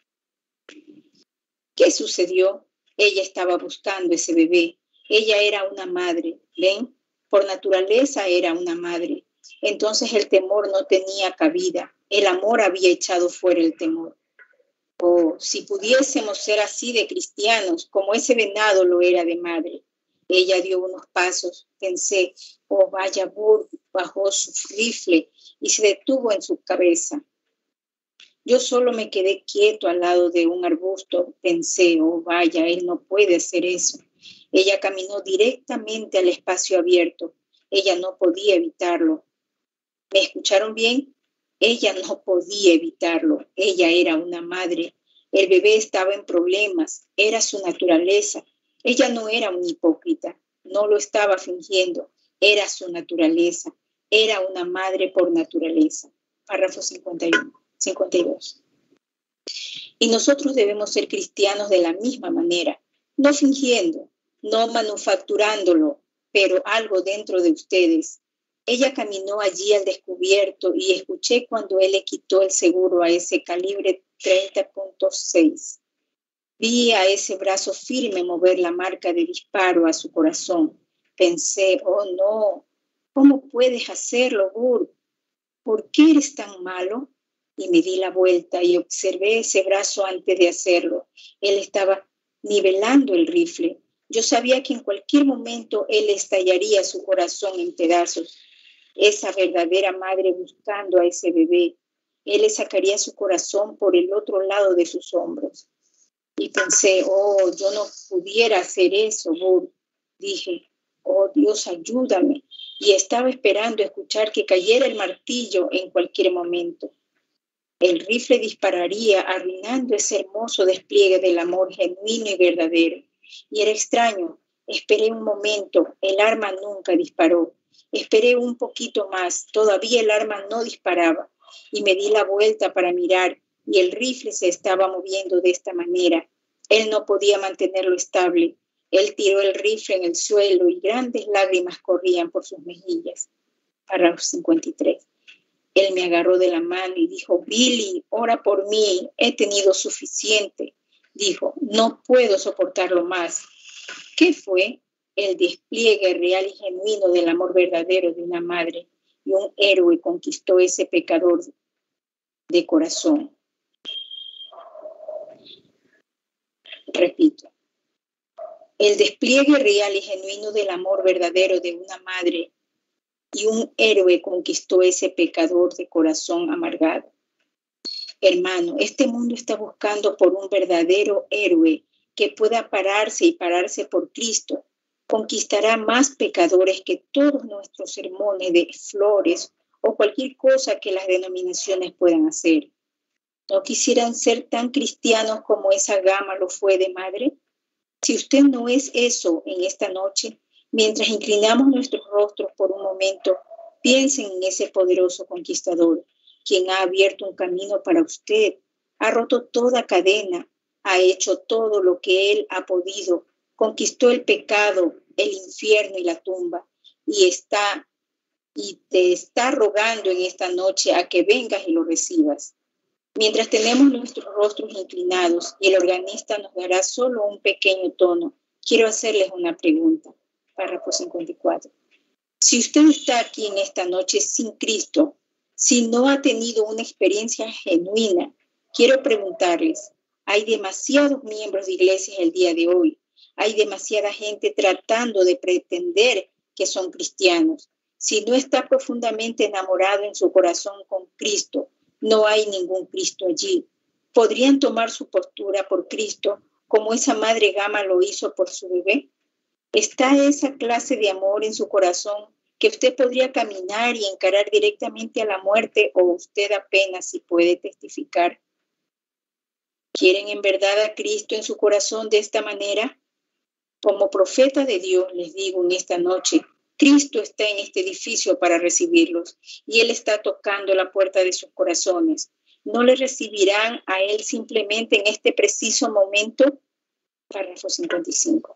¿Qué sucedió? Ella estaba buscando ese bebé. Ella era una madre, ¿ven? Por naturaleza era una madre. Entonces el temor no tenía cabida. El amor había echado fuera el temor. Si pudiésemos ser así de cristianos, como ese venado lo era de madre. Ella dio unos pasos. Pensé, vaya Burr, bajó su rifle y se detuvo en su cabeza. Yo solo me quedé quieto al lado de un arbusto. Pensé, vaya, él no puede hacer eso. Ella caminó directamente al espacio abierto. Ella no podía evitarlo. ¿Me escucharon bien? Ella no podía evitarlo. Ella era una madre. El bebé estaba en problemas. Era su naturaleza. Ella no era una hipócrita. No lo estaba fingiendo. Era su naturaleza. Era una madre por naturaleza. Párrafo 52. Y nosotros debemos ser cristianos de la misma manera, no fingiendo, no manufacturándolo, pero algo dentro de ustedes. Ella caminó allí al descubierto y escuché cuando él le quitó el seguro a ese calibre 30.6. Vi a ese brazo firme mover la marca de disparo a su corazón. Pensé, no, ¿cómo puedes hacerlo, Burr? ¿Por qué eres tan malo? Y me di la vuelta y observé ese brazo antes de hacerlo. Él estaba nivelando el rifle. Yo sabía que en cualquier momento él estallaría su corazón en pedazos. Esa verdadera madre buscando a ese bebé. Él le sacaría su corazón por el otro lado de sus hombros. Y pensé, yo no pudiera hacer eso, Burr. Dije, Dios, ayúdame. Y estaba esperando escuchar que cayera el martillo en cualquier momento. El rifle dispararía arruinando ese hermoso despliegue del amor genuino y verdadero. Y era extraño. Esperé un momento. El arma nunca disparó. Esperé un poquito más. Todavía el arma no disparaba. Y me di la vuelta para mirar. Y el rifle se estaba moviendo de esta manera. Él no podía mantenerlo estable. Él tiró el rifle en el suelo y grandes lágrimas corrían por sus mejillas. Párrafo 53. Él me agarró de la mano y dijo, Billy, ora por mí, he tenido suficiente. Dijo, no puedo soportarlo más. ¿Qué fue? El despliegue real y genuino del amor verdadero de una madre, y un héroe conquistó ese pecador de corazón. Repito, el despliegue real y genuino del amor verdadero de una madre y un héroe conquistó ese pecador de corazón amargado. Hermano, este mundo está buscando por un verdadero héroe que pueda pararse por Cristo. Conquistará más pecadores que todos nuestros sermones de flores o cualquier cosa que las denominaciones puedan hacer. ¿No quisieran ser tan cristianos como esa gama lo fue de madre? Si usted no es eso en esta noche, mientras inclinamos nuestros rostros por un momento, piensen en ese poderoso conquistador, quien ha abierto un camino para usted, ha roto toda cadena, ha hecho todo lo que él ha podido, conquistó el pecado, el infierno y la tumba, y te está rogando en esta noche a que vengas y lo recibas. Mientras tenemos nuestros rostros inclinados y el organista nos dará solo un pequeño tono, quiero hacerles una pregunta. Párrafo 54. Si usted está aquí en esta noche sin Cristo, si no ha tenido una experiencia genuina, quiero preguntarles, hay demasiados miembros de iglesias el día de hoy, hay demasiada gente tratando de pretender que son cristianos. Si no está profundamente enamorado en su corazón con Cristo, no hay ningún Cristo allí. ¿Podrían tomar su postura por Cristo como esa madre Gama lo hizo por su bebé? ¿Está esa clase de amor en su corazón que usted podría caminar y encarar directamente a la muerte, o usted apenas si puede testificar? ¿Quieren en verdad a Cristo en su corazón de esta manera? Como profeta de Dios les digo en esta noche, Cristo está en este edificio para recibirlos y Él está tocando la puerta de sus corazones. ¿No le recibirán a Él simplemente en este preciso momento? Párrafo 55.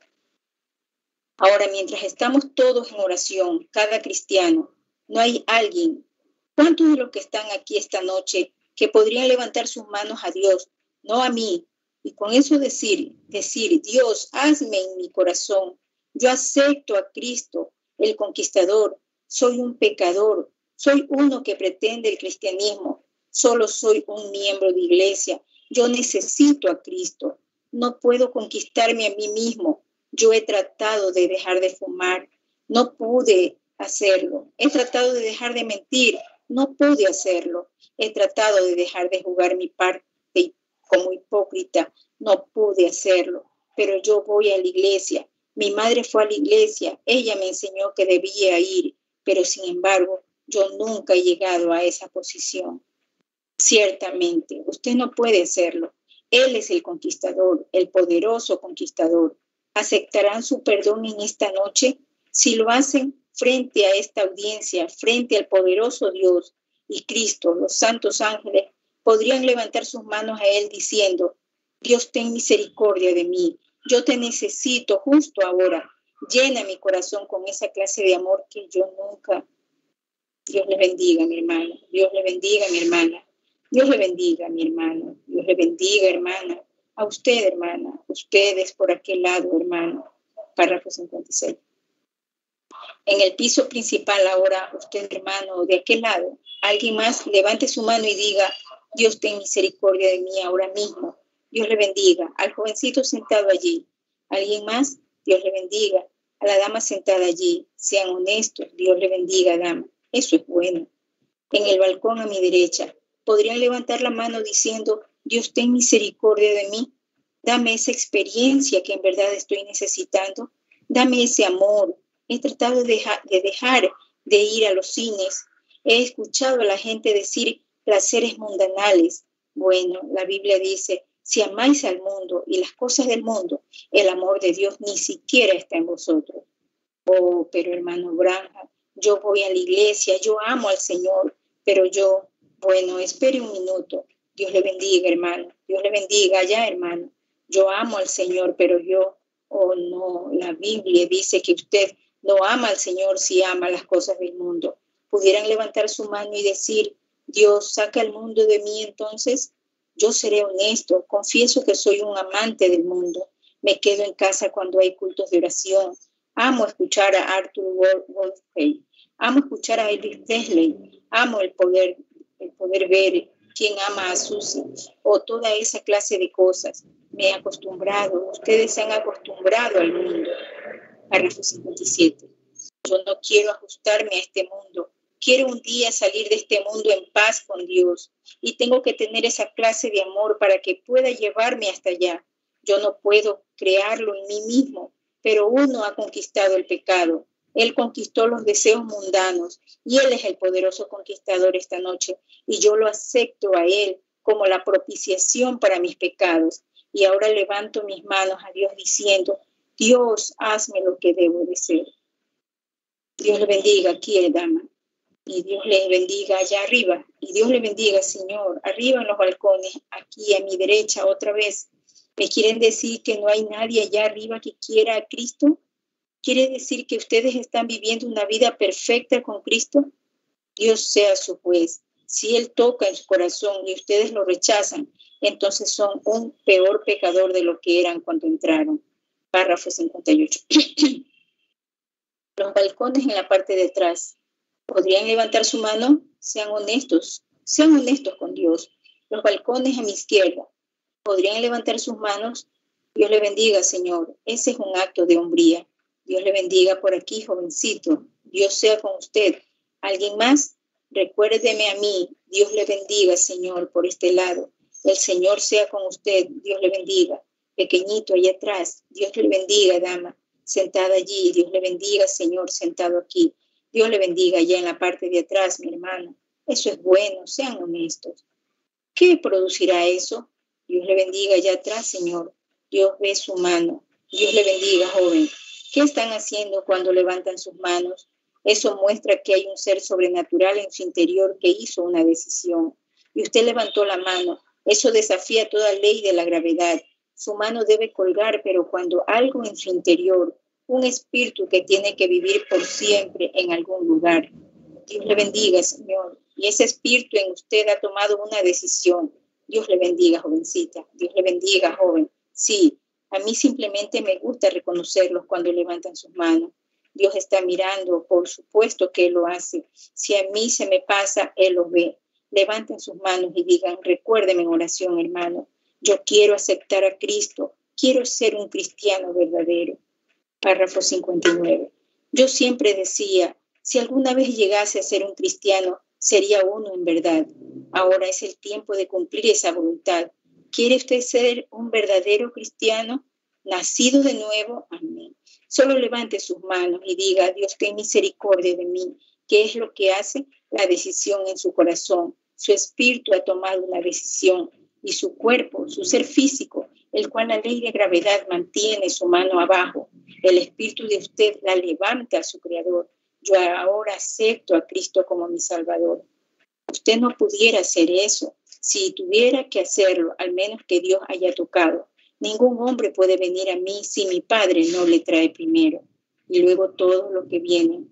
Ahora, mientras estamos todos en oración, cada cristiano, no hay alguien, ¿cuántos de los que están aquí esta noche que podrían levantar sus manos a Dios, no a mí? Y con eso decir, Dios, hazme en mi corazón. Yo acepto a Cristo, el conquistador. Soy un pecador. Soy uno que pretende el cristianismo. Solo soy un miembro de iglesia. Yo necesito a Cristo. No puedo conquistarme a mí mismo. Yo he tratado de dejar de fumar. No pude hacerlo. He tratado de dejar de mentir. No pude hacerlo. He tratado de dejar de jugar mi parte como hipócrita. No pude hacerlo. Pero yo voy a la iglesia. Mi madre fue a la iglesia. Ella me enseñó que debía ir. Pero sin embargo, yo nunca he llegado a esa posición. Ciertamente, usted no puede hacerlo. Él es el conquistador, el poderoso conquistador. ¿Aceptarán su perdón en esta noche? Si lo hacen frente a esta audiencia, frente al poderoso Dios y Cristo, los santos ángeles podrían levantar sus manos a Él diciendo, Dios, ten misericordia de mí. Yo te necesito justo ahora. Llena mi corazón con esa clase de amor que yo nunca. Dios le bendiga, mi hermano. Dios le bendiga, mi hermana. Dios le bendiga, mi hermano. Dios le bendiga, hermana. A usted, hermana. Ustedes por aquel lado, hermano. Párrafo 56. En el piso principal ahora, usted, hermano, de aquel lado, alguien más levante su mano y diga, Dios ten misericordia de mí ahora mismo. Dios le bendiga. Al jovencito sentado allí. ¿Alguien más? Dios le bendiga. A la dama sentada allí. Sean honestos. Dios le bendiga, dama. Eso es bueno. En el balcón a mi derecha, ¿podrían levantar la mano diciendo, Dios ten misericordia de mí? Dame esa experiencia que en verdad estoy necesitando. Dame ese amor. He tratado de dejar de ir a los cines. He escuchado a la gente decir placeres mundanales. Bueno, la Biblia dice, si amáis al mundo y las cosas del mundo, el amor de Dios ni siquiera está en vosotros. Oh, pero hermano Branham, yo voy a la iglesia, yo amo al Señor, pero yo, bueno, espere un minuto. Dios le bendiga, hermano. Dios le bendiga allá, hermano. Yo amo al Señor, pero yo, oh no, la Biblia dice que usted no ama al Señor si ama las cosas del mundo. ¿Pudieran levantar su mano y decir, Dios, saca el mundo de mí entonces? Yo seré honesto, confieso que soy un amante del mundo. Me quedo en casa cuando hay cultos de oración. Amo escuchar a Arthur Wolfey. Amo escuchar a Elvis Presley. Amo el poder ver quién ama a Susie o toda esa clase de cosas. Me he acostumbrado, ustedes se han acostumbrado al mundo. Párrafo 57. Yo no quiero ajustarme a este mundo. Quiero un día salir de este mundo en paz con Dios y tengo que tener esa clase de amor para que pueda llevarme hasta allá. Yo no puedo crearlo en mí mismo, pero uno ha conquistado el pecado. Él conquistó los deseos mundanos y Él es el poderoso conquistador esta noche y yo lo acepto a Él como la propiciación para mis pecados. Y ahora levanto mis manos a Dios diciendo, Dios, hazme lo que debo de ser. Dios le bendiga aquí, dama. Y Dios les bendiga allá arriba. Y Dios le bendiga, Señor, arriba en los balcones, aquí a mi derecha otra vez. ¿Me quieren decir que no hay nadie allá arriba que quiera a Cristo? ¿Quiere decir que ustedes están viviendo una vida perfecta con Cristo? Dios sea su juez. Si Él toca en su corazón y ustedes lo rechazan, entonces son un peor pecador de lo que eran cuando entraron. Párrafo 58. Los balcones en la parte de atrás podrían levantar su mano. Sean honestos con Dios. Los balcones a mi izquierda podrían levantar sus manos. Dios le bendiga, Señor. Ese es un acto de hombría. Dios le bendiga por aquí, jovencito. Dios sea con usted. ¿Alguien más? Recuérdeme a mí. Dios le bendiga, Señor, por este lado. El Señor sea con usted. Dios le bendiga. Pequeñito, allá atrás. Dios le bendiga, dama. Sentada allí. Dios le bendiga, Señor, sentado aquí. Dios le bendiga allá en la parte de atrás, mi hermano. Eso es bueno. Sean honestos. ¿Qué producirá eso? Dios le bendiga allá atrás, Señor. Dios ve su mano. Dios le bendiga, joven. ¿Qué están haciendo cuando levantan sus manos? Eso muestra que hay un ser sobrenatural en su interior que hizo una decisión. Y usted levantó la mano. Eso desafía toda ley de la gravedad. Su mano debe colgar, pero cuando algo en su interior, un espíritu que tiene que vivir por siempre en algún lugar. Dios le bendiga, Señor. Y ese espíritu en usted ha tomado una decisión. Dios le bendiga, jovencita. Dios le bendiga, joven. Sí, a mí simplemente me gusta reconocerlos cuando levantan sus manos. Dios está mirando, por supuesto que Él lo hace. Si a mí se me pasa, Él lo ve. Levanten sus manos y digan, recuérdeme en oración, hermano. Yo quiero aceptar a Cristo. Quiero ser un cristiano verdadero. Párrafo 59. Yo siempre decía, si alguna vez llegase a ser un cristiano, sería uno en verdad. Ahora es el tiempo de cumplir esa voluntad. ¿Quiere usted ser un verdadero cristiano? Nacido de nuevo, amén. Solo levante sus manos y diga, Dios, ten misericordia de mí. ¿Qué es lo que hace? La decisión en su corazón. Su espíritu ha tomado una decisión y su cuerpo, su ser físico, el cual la ley de gravedad mantiene su mano abajo. El espíritu de usted la levanta a su creador. Yo ahora acepto a Cristo como mi Salvador. Usted no pudiera hacer eso. Si tuviera que hacerlo, al menos que Dios haya tocado. Ningún hombre puede venir a mí si mi Padre no le trae primero. Y luego todo lo que viene.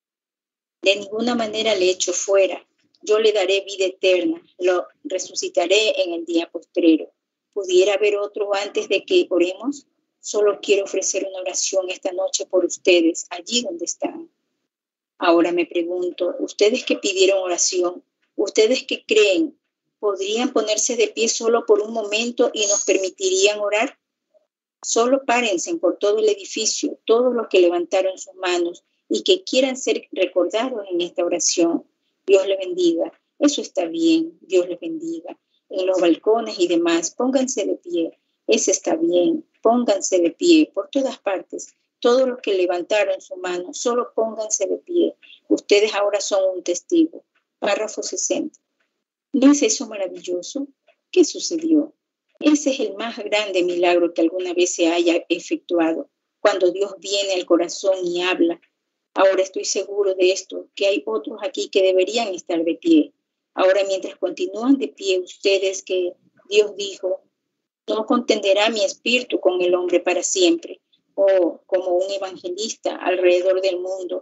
De ninguna manera le echo fuera. Yo le daré vida eterna. Lo resucitaré en el día postrero. ¿Pudiera haber otro antes de que oremos? Solo quiero ofrecer una oración esta noche por ustedes, allí donde están. Ahora me pregunto, ¿ustedes que pidieron oración? ¿Ustedes que creen? ¿Podrían ponerse de pie solo por un momento y nos permitirían orar? Solo párense por todo el edificio, todos los que levantaron sus manos y que quieran ser recordados en esta oración. Dios les bendiga. Eso está bien. Dios les bendiga. En los balcones y demás, pónganse de pie. Eso está bien. Pónganse de pie por todas partes. Todos los que levantaron su mano, solo pónganse de pie. Ustedes ahora son un testigo. Párrafo 60. ¿No es eso maravilloso? ¿Qué sucedió? Ese es el más grande milagro que alguna vez se haya efectuado, cuando Dios viene al corazón y habla. Ahora estoy seguro de esto, que hay otros aquí que deberían estar de pie. Ahora, mientras continúan de pie ustedes, que Dios dijo, no contenderá mi espíritu con el hombre para siempre. O como un evangelista alrededor del mundo,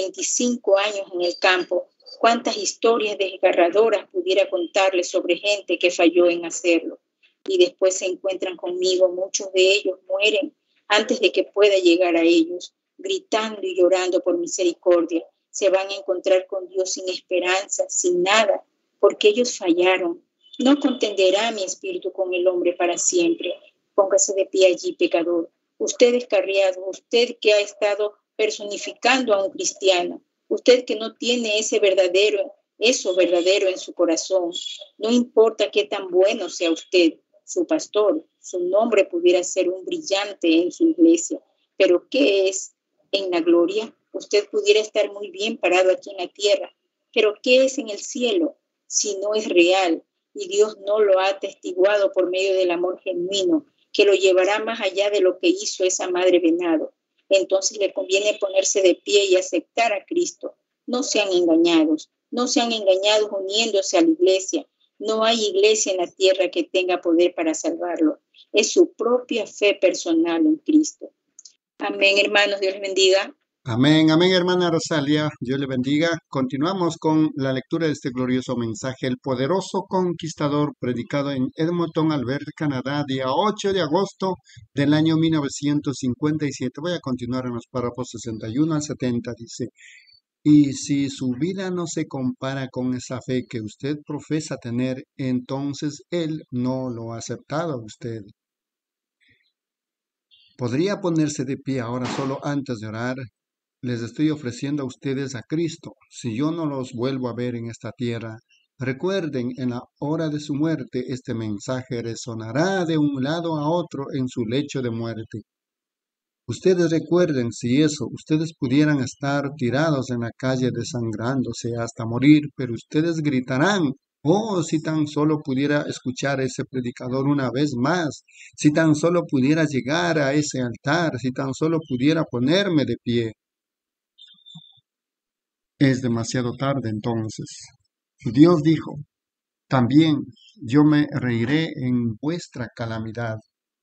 25 años en el campo, cuántas historias desgarradoras pudiera contarles sobre gente que falló en hacerlo. Y después se encuentran conmigo, muchos de ellos mueren antes de que pueda llegar a ellos, gritando y llorando por misericordia. Se van a encontrar con Dios sin esperanza, sin nada, porque ellos fallaron. No contenderá mi espíritu con el hombre para siempre. Póngase de pie allí, pecador. Usted descarriado, usted que ha estado personificando a un cristiano, usted que no tiene eso verdadero en su corazón. No importa qué tan bueno sea usted, su pastor, su nombre pudiera ser un brillante en su iglesia, pero ¿qué es en la gloria? Usted pudiera estar muy bien parado aquí en la tierra, pero ¿qué es en el cielo si no es real? Y Dios no lo ha atestiguado por medio del amor genuino, que lo llevará más allá de lo que hizo esa madre venado. Entonces le conviene ponerse de pie y aceptar a Cristo. No sean engañados uniéndose a la iglesia. No hay iglesia en la tierra que tenga poder para salvarlo. Es su propia fe personal en Cristo. Amén, hermanos. Dios les bendiga. Amén, amén, hermana Rosalia. Dios le bendiga. Continuamos con la lectura de este glorioso mensaje, El poderoso conquistador, predicado en Edmonton, Alberta, Canadá, día 8 de agosto del año 1957. Voy a continuar en los párrafos 61 al 70. Dice, y si su vida no se compara con esa fe que usted profesa tener, entonces Él no lo ha aceptado a usted. ¿Podría ponerse de pie ahora solo antes de orar? Les estoy ofreciendo a ustedes a Cristo. Si yo no los vuelvo a ver en esta tierra, recuerden, en la hora de su muerte, este mensaje resonará de un lado a otro en su lecho de muerte. Ustedes recuerden, si eso, ustedes pudieran estar tirados en la calle desangrándose hasta morir, pero ustedes gritarán, oh, si tan solo pudiera escuchar a ese predicador una vez más, si tan solo pudiera llegar a ese altar, si tan solo pudiera ponerme de pie. Es demasiado tarde entonces. Dios dijo, también yo me reiré en vuestra calamidad.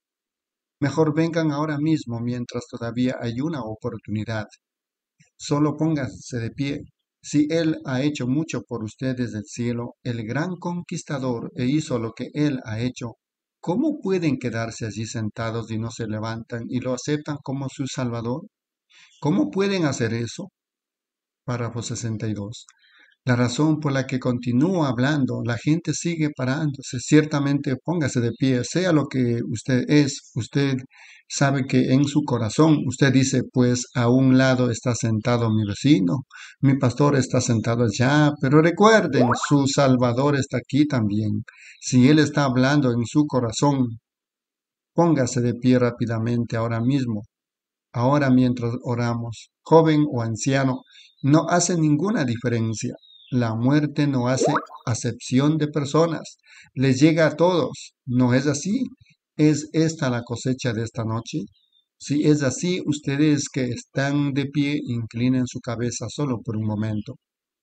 Mejor vengan ahora mismo mientras todavía hay una oportunidad. Solo pónganse de pie. Si Él ha hecho mucho por ustedes del cielo, el gran conquistador, e hizo lo que Él ha hecho, ¿cómo pueden quedarse allí sentados y no se levantan y lo aceptan como su Salvador? ¿Cómo pueden hacer eso? Párrafo 62. La razón por la que continúo hablando, la gente sigue parándose. Ciertamente póngase de pie, sea lo que usted es. Usted sabe que en su corazón usted dice, pues a un lado está sentado mi vecino, mi pastor está sentado allá, pero recuerden, su Salvador está aquí también. Si Él está hablando en su corazón, póngase de pie rápidamente ahora mismo. Ahora mientras oramos, joven o anciano, no hace ninguna diferencia. La muerte no hace acepción de personas, les llega a todos. ¿No es así? ¿Es esta la cosecha de esta noche? Si es así, ustedes que están de pie, inclinen su cabeza solo por un momento.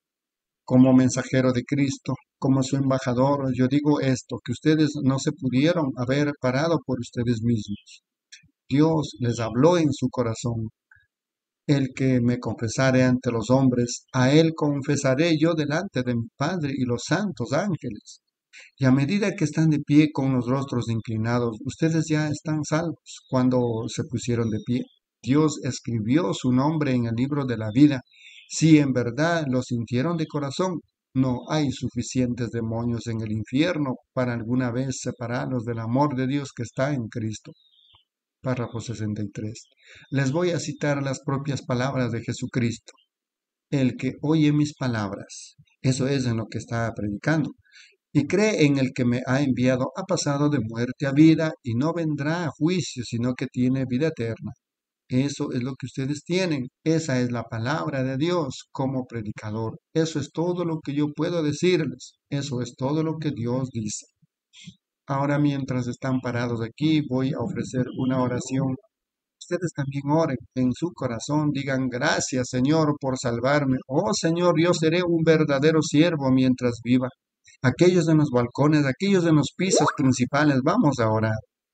Como mensajero de Cristo, como su embajador, yo digo esto, que ustedes no se pudieron haber parado por ustedes mismos. Dios les habló en su corazón. El que me confesare ante los hombres, a él confesaré yo delante de mi Padre y los santos ángeles. Y a medida que están de pie con los rostros inclinados, ustedes ya están salvos. Cuando se pusieron de pie, Dios escribió su nombre en el libro de la vida. Si en verdad lo sintieron de corazón, no hay suficientes demonios en el infierno para alguna vez separarlos del amor de Dios que está en Cristo. Párrafo 63. Les voy a citar las propias palabras de Jesucristo. El que oye mis palabras, eso es en lo que está predicando, y cree en el que me ha enviado, ha pasado de muerte a vida y no vendrá a juicio, sino que tiene vida eterna. Eso es lo que ustedes tienen. Esa es la palabra de Dios como predicador. Eso es todo lo que yo puedo decirles. Eso es todo lo que Dios dice. Ahora mientras están parados aquí, voy a ofrecer una oración. Ustedes también oren en su corazón, digan gracias Señor por salvarme. Oh Señor, yo seré un verdadero siervo mientras viva. Aquellos en los balcones, aquellos en los pisos principales, vamos a orar.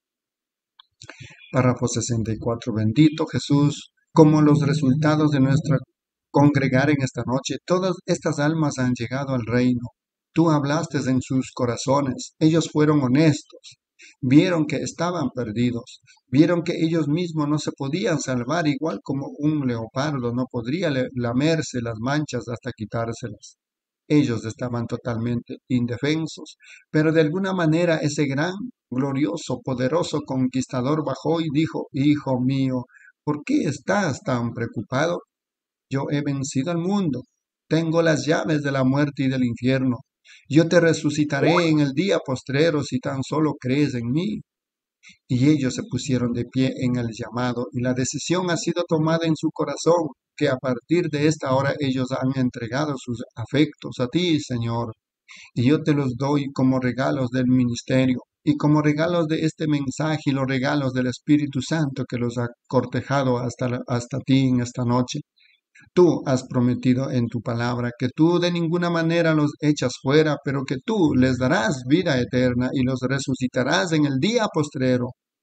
Párrafo 64. Bendito Jesús, como los resultados de nuestra congregar en esta noche, todas estas almas han llegado al reino. Tú hablaste en sus corazones, ellos fueron honestos, vieron que estaban perdidos, vieron que ellos mismos no se podían salvar, igual como un leopardo no podría lamerse las manchas hasta quitárselas. Ellos estaban totalmente indefensos, pero de alguna manera ese gran, glorioso, poderoso conquistador bajó y dijo, Hijo mío, ¿por qué estás tan preocupado? Yo he vencido al mundo, tengo las llaves de la muerte y del infierno. Yo te resucitaré en el día postrero si tan solo crees en mí. Y ellos se pusieron de pie en el llamado, y la decisión ha sido tomada en su corazón, que a partir de esta hora ellos han entregado sus afectos a ti, Señor. Y yo te los doy como regalos del ministerio, y como regalos de este mensaje y los regalos del Espíritu Santo que los ha cortejado hasta ti en esta noche. Tú has prometido en tu palabra que tú de ninguna manera los echas fuera, pero que tú les darás vida eterna y los resucitarás en el día postrero.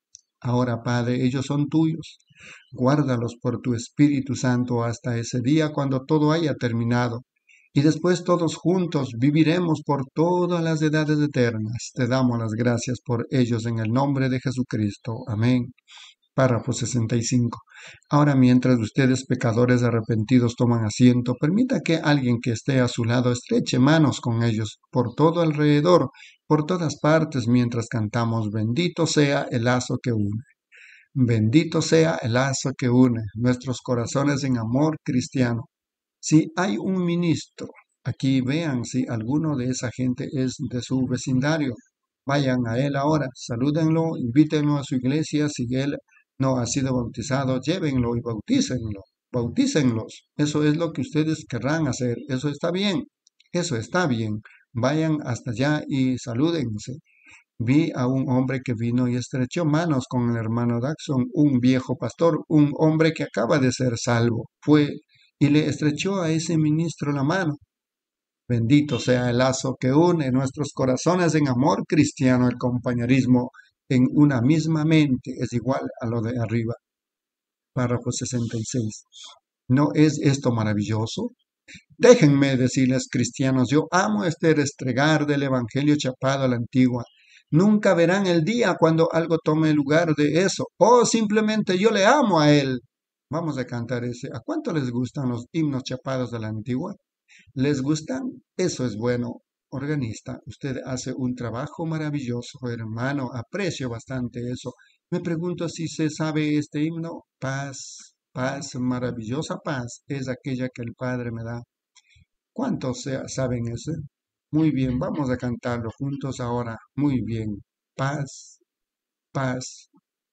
Ahora, Padre, ellos son tuyos. Guárdalos por tu Espíritu Santo hasta ese día cuando todo haya terminado. Y después todos juntos viviremos por todas las edades eternas. Te damos las gracias por ellos en el nombre de Jesucristo. Amén. Párrafo 65. Ahora, mientras ustedes, pecadores arrepentidos, toman asiento, permita que alguien que esté a su lado estreche manos con ellos por todo alrededor, por todas partes, mientras cantamos: bendito sea el lazo que une. Bendito sea el lazo que une nuestros corazones en amor cristiano. Si hay un ministro, aquí vean si alguno de esa gente es de su vecindario. Vayan a él ahora, salúdenlo, invítenlo a su iglesia. Si él no ha sido bautizado, llévenlo y bautícenlos. Eso es lo que ustedes querrán hacer. Eso está bien. Eso está bien. Vayan hasta allá y salúdense. Vi a un hombre que vino y estrechó manos con el hermano Daxon, un viejo pastor, un hombre que acaba de ser salvo. Fue y le estrechó a ese ministro la mano. Bendito sea el lazo que une nuestros corazones en amor cristiano. El compañerismo en una misma mente es igual a lo de arriba. Párrafo 66. ¿No es esto maravilloso? Déjenme decirles, cristianos, yo amo este restregar del evangelio chapado a la antigua. Nunca verán el día cuando algo tome lugar de eso. Oh, simplemente yo le amo a él. Vamos a cantar ese. ¿A cuánto les gustan los himnos chapados de la antigua? ¿Les gustan? Eso es bueno. Organista, usted hace un trabajo maravilloso, hermano. Aprecio bastante eso. Me pregunto si se sabe este himno. Paz, paz, maravillosa paz es aquella que el Padre me da. ¿Cuántos saben ese? Muy bien, vamos a cantarlo juntos ahora. Muy bien. Paz, paz.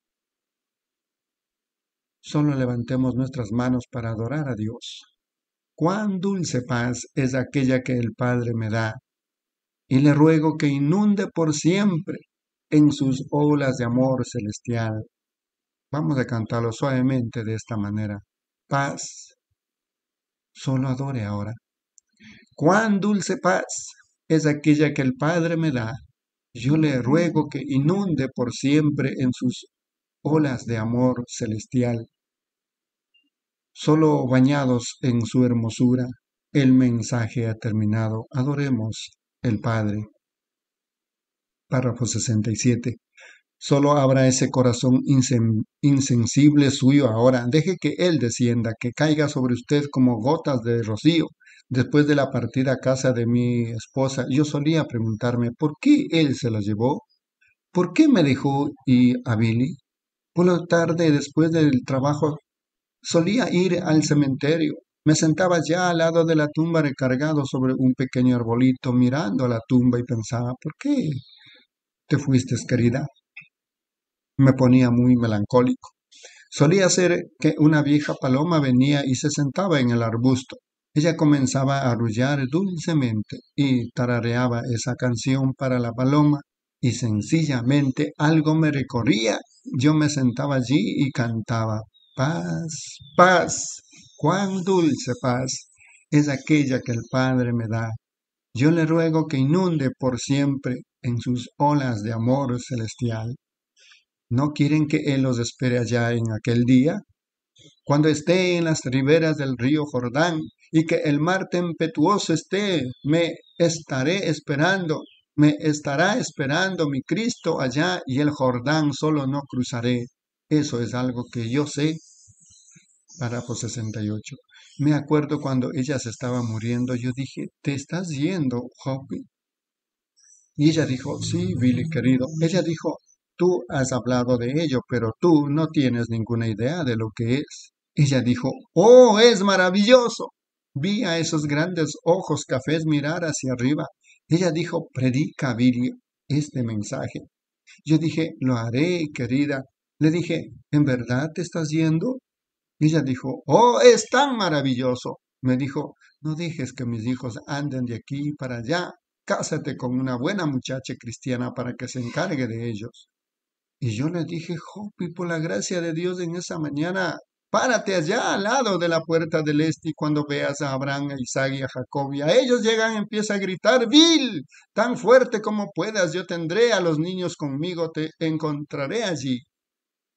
Solo levantemos nuestras manos para adorar a Dios. Cuán dulce paz es aquella que el Padre me da, y le ruego que inunde por siempre en sus olas de amor celestial. Vamos a cantarlo suavemente de esta manera. Paz. Solo adore ahora. Cuán dulce paz es aquella que el Padre me da. Yo le ruego que inunde por siempre en sus olas de amor celestial. Solo bañados en su hermosura, el mensaje ha terminado. Adoremos el Padre. Párrafo 67. Solo habrá ese corazón insensible suyo ahora. Deje que Él descienda, que caiga sobre usted como gotas de rocío. Después de la partida a casa de mi esposa, yo solía preguntarme por qué Él se la llevó, por qué me dejó y a Billy. Por la tarde, después del trabajo, solía ir al cementerio. Me sentaba ya al lado de la tumba recargado sobre un pequeño arbolito, mirando a la tumba y pensaba, ¿por qué te fuiste, querida? Me ponía muy melancólico. Solía ser que una vieja paloma venía y se sentaba en el arbusto. Ella comenzaba a arrullar dulcemente y tarareaba esa canción para la paloma y sencillamente algo me recorría. Yo me sentaba allí y cantaba. Paz, paz, cuán dulce paz es aquella que el Padre me da. Yo le ruego que inunde por siempre en sus olas de amor celestial. ¿No quieren que Él los espere allá en aquel día? Cuando esté en las riberas del río Jordán y que el mar tempestuoso esté, me estará esperando mi Cristo allá y el Jordán solo no cruzaré. Eso es algo que yo sé. Párrafo 68. Me acuerdo cuando ella se estaba muriendo, yo dije, ¿te estás yendo, Hoppy? Y ella dijo, sí, Billy, querido. Ella dijo, tú has hablado de ello, pero tú no tienes ninguna idea de lo que es. Ella dijo, ¡oh, es maravilloso! Vi a esos grandes ojos cafés mirar hacia arriba. Ella dijo, predica, Billy, este mensaje. Yo dije, lo haré, querida. Le dije, ¿en verdad te estás yendo? Ella dijo, ¡oh, es tan maravilloso! Me dijo, no dejes que mis hijos anden de aquí para allá. Cásate con una buena muchacha cristiana para que se encargue de ellos. Y yo le dije, Hoppy, por la gracia de Dios en esa mañana, párate allá al lado de la puerta del este y cuando veas a Abraham, a Isaac y a Jacob y a ellos llegan, empieza a gritar, Bill, tan fuerte como puedas, yo tendré a los niños conmigo, te encontraré allí.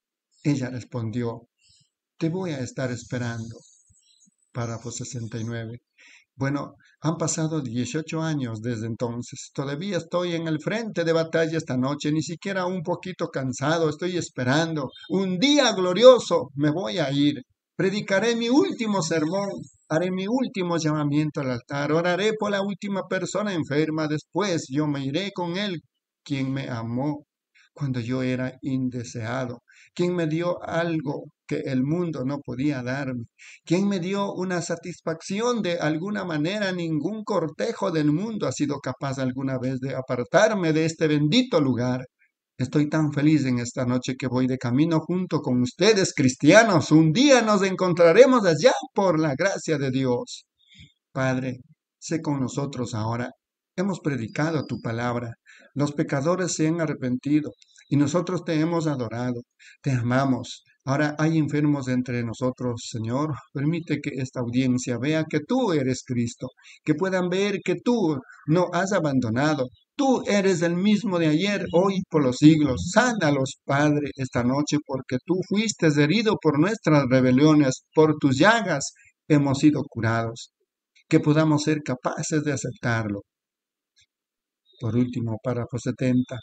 Ella respondió, te voy a estar esperando. Párrafo 69. Bueno, han pasado 18 años desde entonces. Todavía estoy en el frente de batalla esta noche, ni siquiera un poquito cansado. Estoy esperando. Un día glorioso me voy a ir. Predicaré mi último sermón. Haré mi último llamamiento al altar. Oraré por la última persona enferma. Después yo me iré con él, quien me amó cuando yo era indeseado, quien me dio algo que el mundo no podía darme, quien me dio una satisfacción de alguna manera. Ningún cortejo del mundo ha sido capaz alguna vez de apartarme de este bendito lugar. Estoy tan feliz en esta noche que voy de camino junto con ustedes, cristianos. Un día nos encontraremos allá por la gracia de Dios. Padre, sé con nosotros ahora. Hemos predicado tu palabra. Los pecadores se han arrepentido y nosotros te hemos adorado. Te amamos. Ahora hay enfermos entre nosotros, Señor. Permite que esta audiencia vea que tú eres Cristo, que puedan ver que tú no has abandonado. Tú eres el mismo de ayer, hoy, por los siglos. Sánalos, Padre, esta noche, porque tú fuiste herido por nuestras rebeliones, por tus llagas hemos sido curados. Que podamos ser capaces de aceptarlo. Por último, párrafo 70.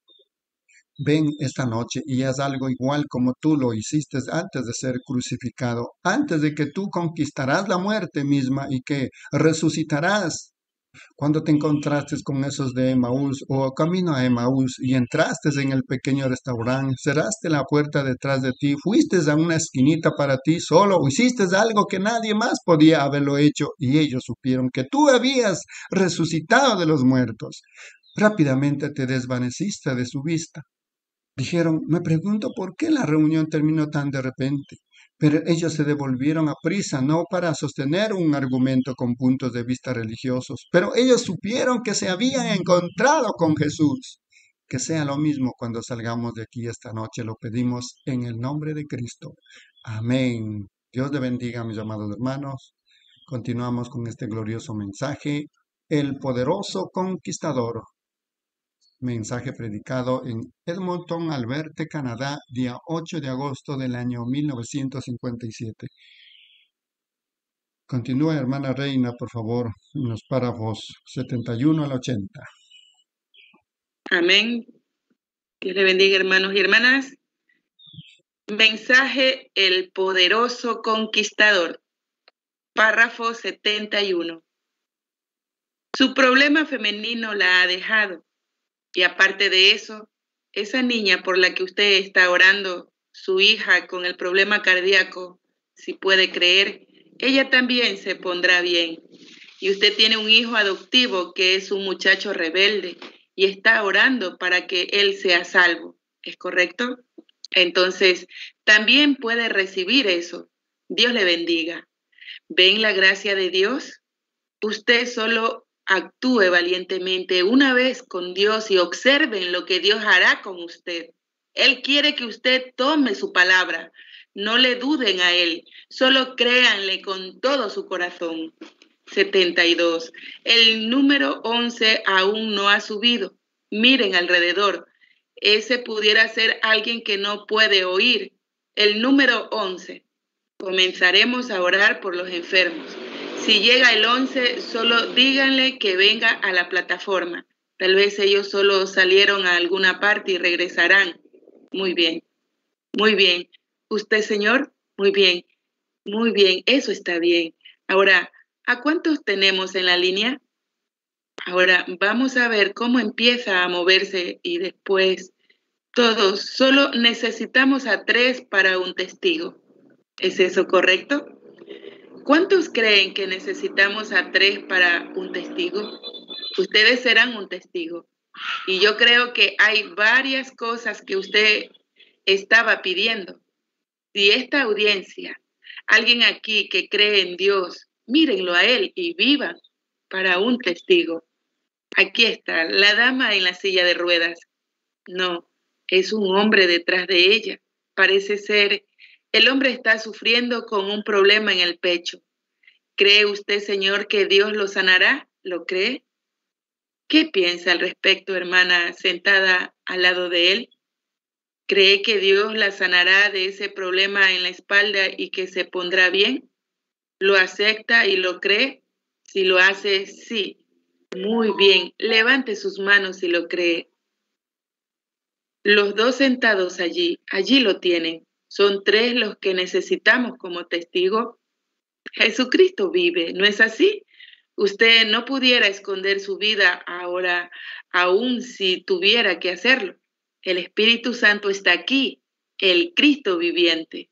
Ven esta noche y haz algo igual como tú lo hiciste antes de ser crucificado, antes de que tú conquistarás la muerte misma y que resucitarás. Cuando te encontraste con esos de Emaús o camino a Emaús y entraste en el pequeño restaurante, cerraste la puerta detrás de ti, fuiste a una esquinita para ti solo, o hiciste algo que nadie más podía haberlo hecho y ellos supieron que tú habías resucitado de los muertos. Rápidamente te desvaneciste de su vista. Dijeron, me pregunto por qué la reunión terminó tan de repente. Pero ellos se devolvieron a prisa, no para sostener un argumento con puntos de vista religiosos, pero ellos supieron que se habían encontrado con Jesús. Que sea lo mismo cuando salgamos de aquí esta noche, lo pedimos en el nombre de Cristo. Amén. Dios le bendiga, mis amados hermanos. Continuamos con este glorioso mensaje, el poderoso conquistador. Mensaje predicado en Edmonton, Alberta, Canadá, día 8 de agosto del año 1957. Continúa, hermana Reina, por favor, en los párrafos 71 al 80. Amén. Dios le bendiga, hermanos y hermanas. Mensaje, el poderoso conquistador. Párrafo 71. Su problema femenino la ha dejado. Y aparte de eso, esa niña por la que usted está orando, su hija con el problema cardíaco, si puede creer, ella también se pondrá bien. Y usted tiene un hijo adoptivo que es un muchacho rebelde y está orando para que él sea salvo. ¿Es correcto? Entonces, también puede recibir eso. Dios le bendiga. ¿Ven la gracia de Dios? Usted solo actúe valientemente una vez con Dios y observen lo que Dios hará con usted. Él quiere que usted tome su palabra. No le duden a Él, solo créanle con todo su corazón. 72. El número 11 aún no ha subido. Miren alrededor. Ese pudiera ser alguien que no puede oír. El número 11. Comenzaremos a orar por los enfermos. Si llega el 11, solo díganle que venga a la plataforma. Tal vez ellos solo salieron a alguna parte y regresarán. Muy bien, muy bien. ¿Usted, señor? Muy bien, eso está bien. Ahora, ¿a cuántos tenemos en la línea? Ahora vamos a ver cómo empieza a moverse y después todos. Solo necesitamos a 3 para un testigo. ¿Es eso correcto? ¿Cuántos creen que necesitamos a 3 para un testigo? Ustedes serán un testigo. Y yo creo que hay varias cosas que usted estaba pidiendo. Si esta audiencia, alguien aquí que cree en Dios, mírenlo a él y vivan para un testigo. Aquí está, la dama en la silla de ruedas. No, es un hombre detrás de ella. Parece ser, el hombre está sufriendo con un problema en el pecho. ¿Cree usted, Señor, que Dios lo sanará? ¿Lo cree? ¿Qué piensa al respecto, hermana, sentada al lado de él? ¿Cree que Dios la sanará de ese problema en la espalda y que se pondrá bien? ¿Lo acepta y lo cree? Si lo hace, sí. Muy bien. Levante sus manos si lo cree. Los dos sentados allí lo tienen. Son 3 los que necesitamos como testigo. Jesucristo vive, ¿no es así? Usted no pudiera esconder su vida ahora, aun si tuviera que hacerlo. El Espíritu Santo está aquí, el Cristo viviente.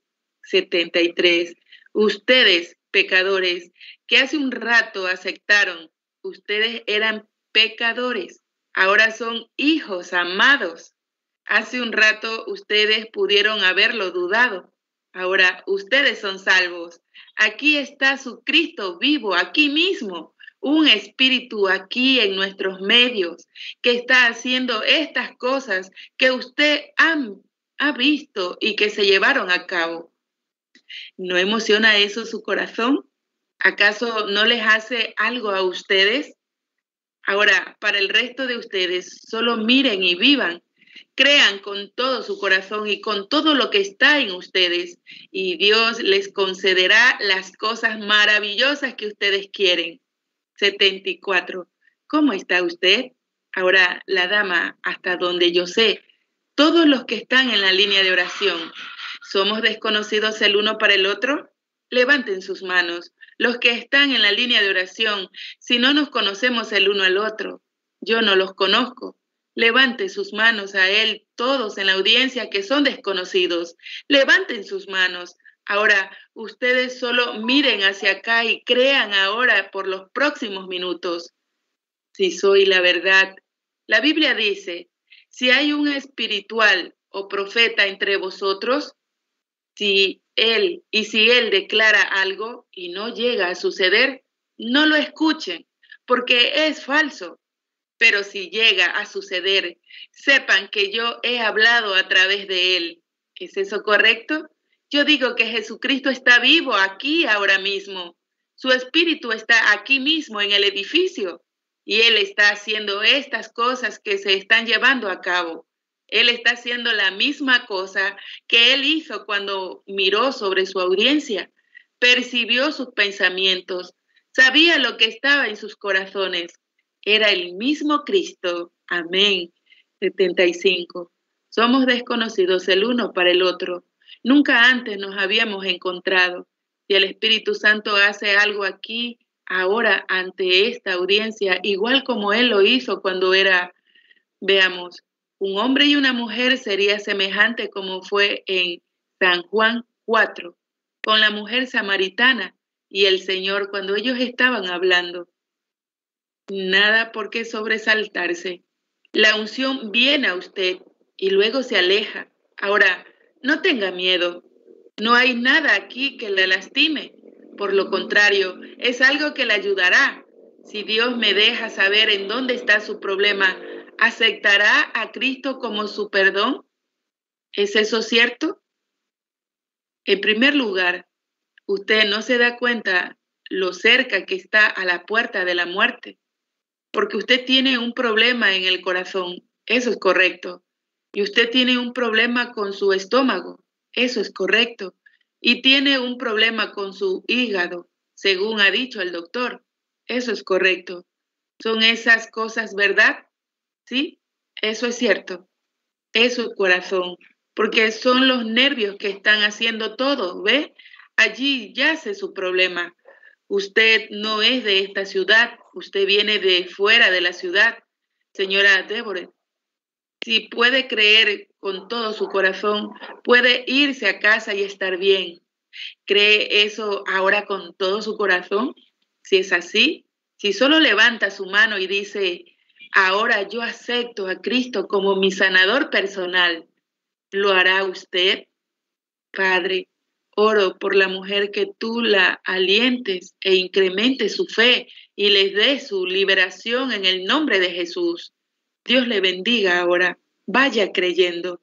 73. Ustedes, pecadores, que hace un rato aceptaron, ustedes eran pecadores, ahora son hijos amados. Hace un rato ustedes pudieron haberlo dudado. Ahora ustedes son salvos. Aquí está su Cristo vivo, aquí mismo. Un espíritu aquí en nuestros medios que está haciendo estas cosas que usted ha visto y que se llevaron a cabo. ¿No emociona eso su corazón? ¿Acaso no les hace algo a ustedes? Ahora, para el resto de ustedes, solo miren y vivan. Crean con todo su corazón y con todo lo que está en ustedes, y Dios les concederá las cosas maravillosas que ustedes quieren. 74. ¿Cómo está usted? Ahora, la dama, hasta donde yo sé, todos los que están en la línea de oración, ¿somos desconocidos el uno para el otro? Levanten sus manos. Los que están en la línea de oración, si no nos conocemos el uno al otro, yo no los conozco. Levanten sus manos a él, todos en la audiencia que son desconocidos. Levanten sus manos. Ahora, ustedes solo miren hacia acá y crean ahora por los próximos minutos. Si soy la verdad, la Biblia dice, si hay un espiritual o profeta entre vosotros, si él declara algo y no llega a suceder, no lo escuchen, porque es falso. Pero si llega a suceder, sepan que yo he hablado a través de él. ¿Es eso correcto? Yo digo que Jesucristo está vivo aquí ahora mismo. Su espíritu está aquí mismo en el edificio y él está haciendo estas cosas que se están llevando a cabo. Él está haciendo la misma cosa que él hizo cuando miró sobre su audiencia, percibió sus pensamientos, sabía lo que estaba en sus corazones. Era el mismo Cristo. Amén. 75. Somos desconocidos el uno para el otro. Nunca antes nos habíamos encontrado. Si el Espíritu Santo hace algo aquí, ahora, ante esta audiencia, igual como Él lo hizo cuando era, veamos, un hombre y una mujer, sería semejante como fue en San Juan 4, con la mujer samaritana y el Señor cuando ellos estaban hablando. Nada por qué sobresaltarse. La unción viene a usted y luego se aleja. Ahora, no tenga miedo. No hay nada aquí que la lastime. Por lo contrario, es algo que le ayudará. Si Dios me deja saber en dónde está su problema, ¿aceptará a Cristo como su perdón? ¿Es eso cierto? En primer lugar, usted no se da cuenta lo cerca que está a la puerta de la muerte, porque usted tiene un problema en el corazón, eso es correcto. Y usted tiene un problema con su estómago, eso es correcto. Y tiene un problema con su hígado, según ha dicho el doctor, eso es correcto. ¿Son esas cosas verdad? Sí, eso es cierto. Es su corazón, porque son los nervios que están haciendo todo, ¿ve? Allí yace su problema. Usted no es de esta ciudad, usted viene de fuera de la ciudad, señora Deborah. Si puede creer con todo su corazón, puede irse a casa y estar bien. ¿Cree eso ahora con todo su corazón? Si es así, si solo levanta su mano y dice, ahora yo acepto a Cristo como mi sanador personal, ¿lo hará usted? Padre, oro por la mujer que tú la alientes e incrementes su fe y les dé su liberación en el nombre de Jesús. Dios le bendiga ahora. Vaya creyendo.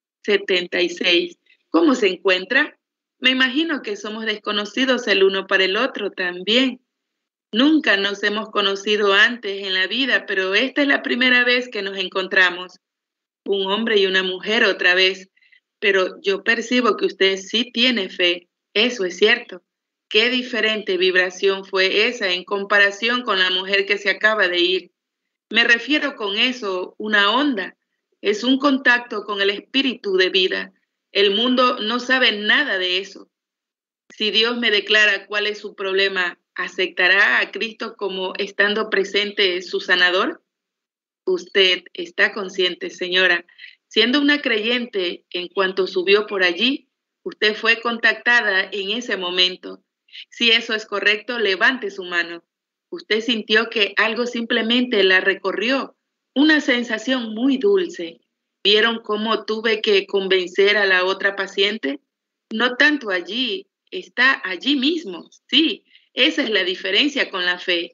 76. ¿Cómo se encuentra? Me imagino que somos desconocidos el uno para el otro también. Nunca nos hemos conocido antes en la vida, pero esta es la primera vez que nos encontramos. Un hombre y una mujer otra vez. pero yo percibo que usted sí tiene fe. Eso es cierto. Qué diferente vibración fue esa en comparación con la mujer que se acaba de ir. Me refiero con eso, una onda. Es un contacto con el espíritu de vida. El mundo no sabe nada de eso. Si Dios me declara cuál es su problema, ¿aceptará a Cristo como estando presente su sanador? Usted está consciente, señora. Siendo una creyente, en cuanto subió por allí, usted fue contactada en ese momento. Si eso es correcto, levante su mano. Usted sintió que algo simplemente la recorrió, una sensación muy dulce. ¿Vieron cómo tuve que convencer a la otra paciente? No tanto allí, está allí mismo. Sí, esa es la diferencia con la fe.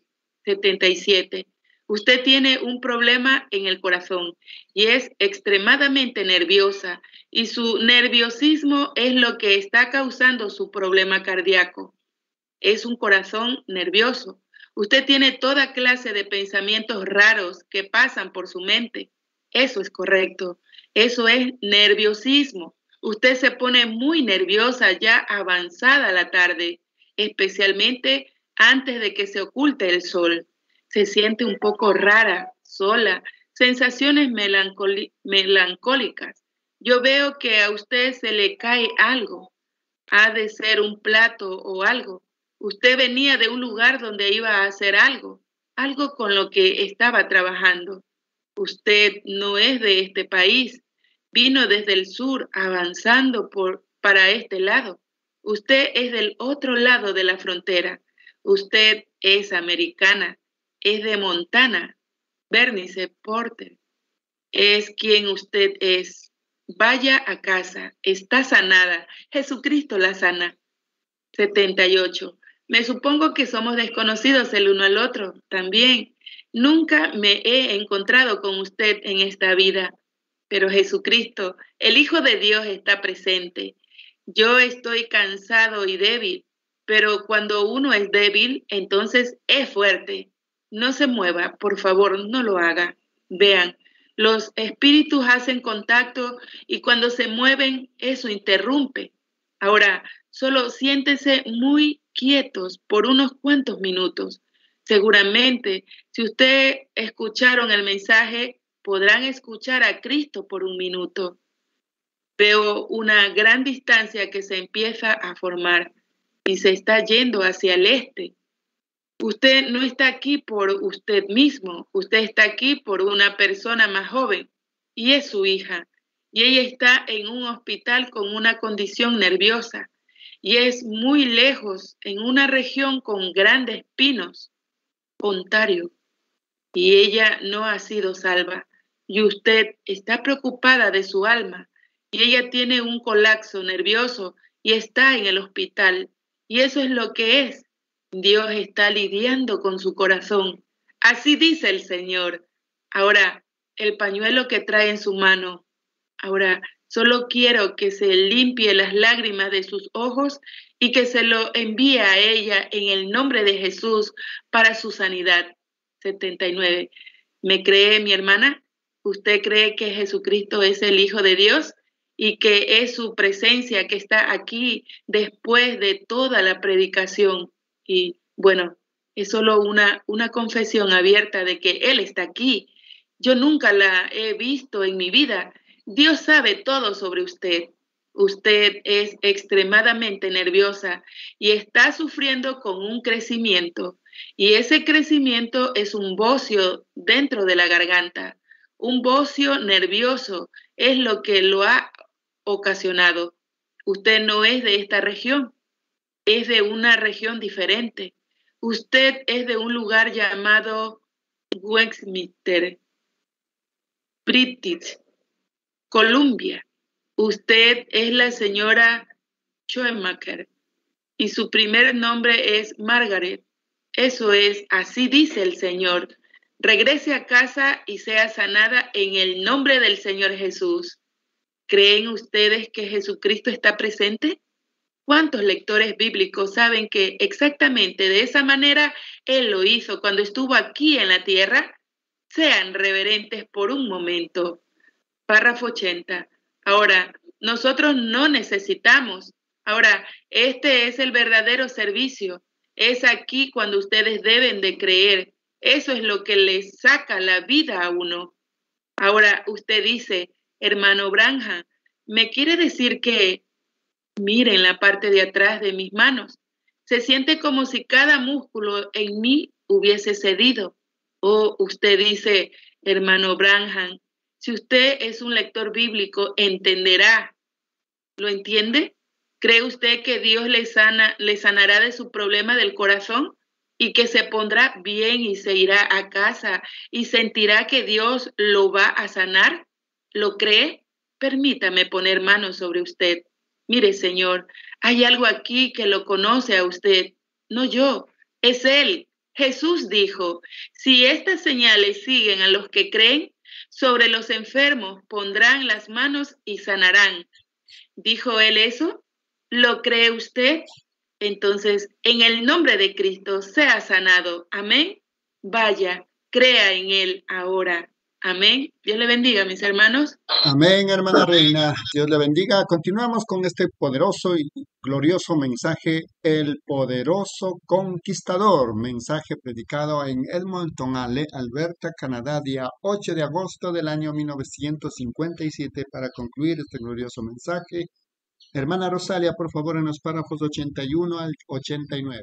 77. Usted tiene un problema en el corazón y es extremadamente nerviosa y su nerviosismo es lo que está causando su problema cardíaco. Es un corazón nervioso. Usted tiene toda clase de pensamientos raros que pasan por su mente. Eso es correcto. Eso es nerviosismo. Usted se pone muy nerviosa ya avanzada la tarde, especialmente antes de que se oculte el sol. Se siente un poco rara, sola, sensaciones melancólicas. Yo veo que a usted se le cae algo. Ha de ser un plato o algo. Usted venía de un lugar donde iba a hacer algo con lo que estaba trabajando. Usted no es de este país. Vino desde el sur avanzando para este lado. Usted es del otro lado de la frontera. Usted es americana. Es de Montana. Bernice Porter. Es quien usted es. Vaya a casa. Está sanada. Jesucristo la sana. 78. Me supongo que somos desconocidos el uno al otro. También. Nunca me he encontrado con usted en esta vida. Pero Jesucristo, el Hijo de Dios, está presente. Yo estoy cansado y débil, pero cuando uno es débil, entonces es fuerte. No se mueva, por favor, no lo haga. Vean, los espíritus hacen contacto y cuando se mueven, eso interrumpe. Ahora, solo siéntese muy quietos por unos cuantos minutos. Seguramente, si ustedes escucharon el mensaje, podrán escuchar a Cristo por un minuto. Veo una gran distancia que se empieza a formar y se está yendo hacia el este. Usted no está aquí por usted mismo, usted está aquí por una persona más joven y es su hija. Y ella está en un hospital con una condición nerviosa y es muy lejos en una región con grandes pinos, Ontario, y ella no ha sido salva. Y usted está preocupada de su alma y ella tiene un colapso nervioso y está en el hospital. Y eso es lo que es. Dios está lidiando con su corazón. Así dice el Señor. Ahora, el pañuelo que trae en su mano. Ahora, solo quiero que se limpie las lágrimas de sus ojos y que se lo envíe a ella en el nombre de Jesús para su sanidad. 79. ¿Me cree, mi hermana? ¿Usted cree que Jesucristo es el Hijo de Dios y que es su presencia que está aquí después de toda la predicación? Y bueno, es solo una confesión abierta de que Él está aquí. Yo nunca la he visto en mi vida. Dios sabe todo sobre usted. Usted es extremadamente nerviosa y está sufriendo con un crecimiento. Y ese crecimiento es un bocio dentro de la garganta. Un bocio nervioso es lo que lo ha ocasionado. Usted no es de esta región, es de una región diferente. Usted es de un lugar llamado Westminster, British Columbia. Usted es la señora Schoenmaker y su primer nombre es Margaret. Eso es, así dice el Señor. Regrese a casa y sea sanada en el nombre del Señor Jesús. ¿Creen ustedes que Jesucristo está presente? ¿Cuántos lectores bíblicos saben que exactamente de esa manera Él lo hizo cuando estuvo aquí en la tierra? Sean reverentes por un momento. Párrafo 80. Ahora, Nosotros no necesitamos. Ahora, este es el verdadero servicio. Es aquí cuando ustedes deben de creer. Eso es lo que les saca la vida a uno. Ahora usted dice, hermano Branham, ¿me quiere decir que miren la parte de atrás de mis manos? Se siente como si cada músculo en mí hubiese cedido. O usted dice, hermano Branham, si usted es un lector bíblico, entenderá. ¿Lo entiende? ¿Cree usted que Dios le sanará de su problema del corazón y que se pondrá bien y se irá a casa y sentirá que Dios lo va a sanar? ¿Lo cree? Permítame poner manos sobre usted. Mire, Señor, hay algo aquí que lo conoce a usted, no yo, es Él. Jesús dijo, si estas señales siguen a los que creen, sobre los enfermos pondrán las manos y sanarán. ¿Dijo Él eso? ¿Lo cree usted? Entonces, en el nombre de Cristo, sea sanado. Amén. Vaya, crea en Él ahora. Amén. Dios le bendiga, mis hermanos. Amén, hermana Reina. Dios le bendiga. Continuamos con este poderoso y glorioso mensaje, el poderoso conquistador. Mensaje predicado en Edmonton, Alberta, Canadá, día 8 de agosto del año 1957. Para concluir este glorioso mensaje, hermana Rosalia, por favor, en los párrafos 81 al 89.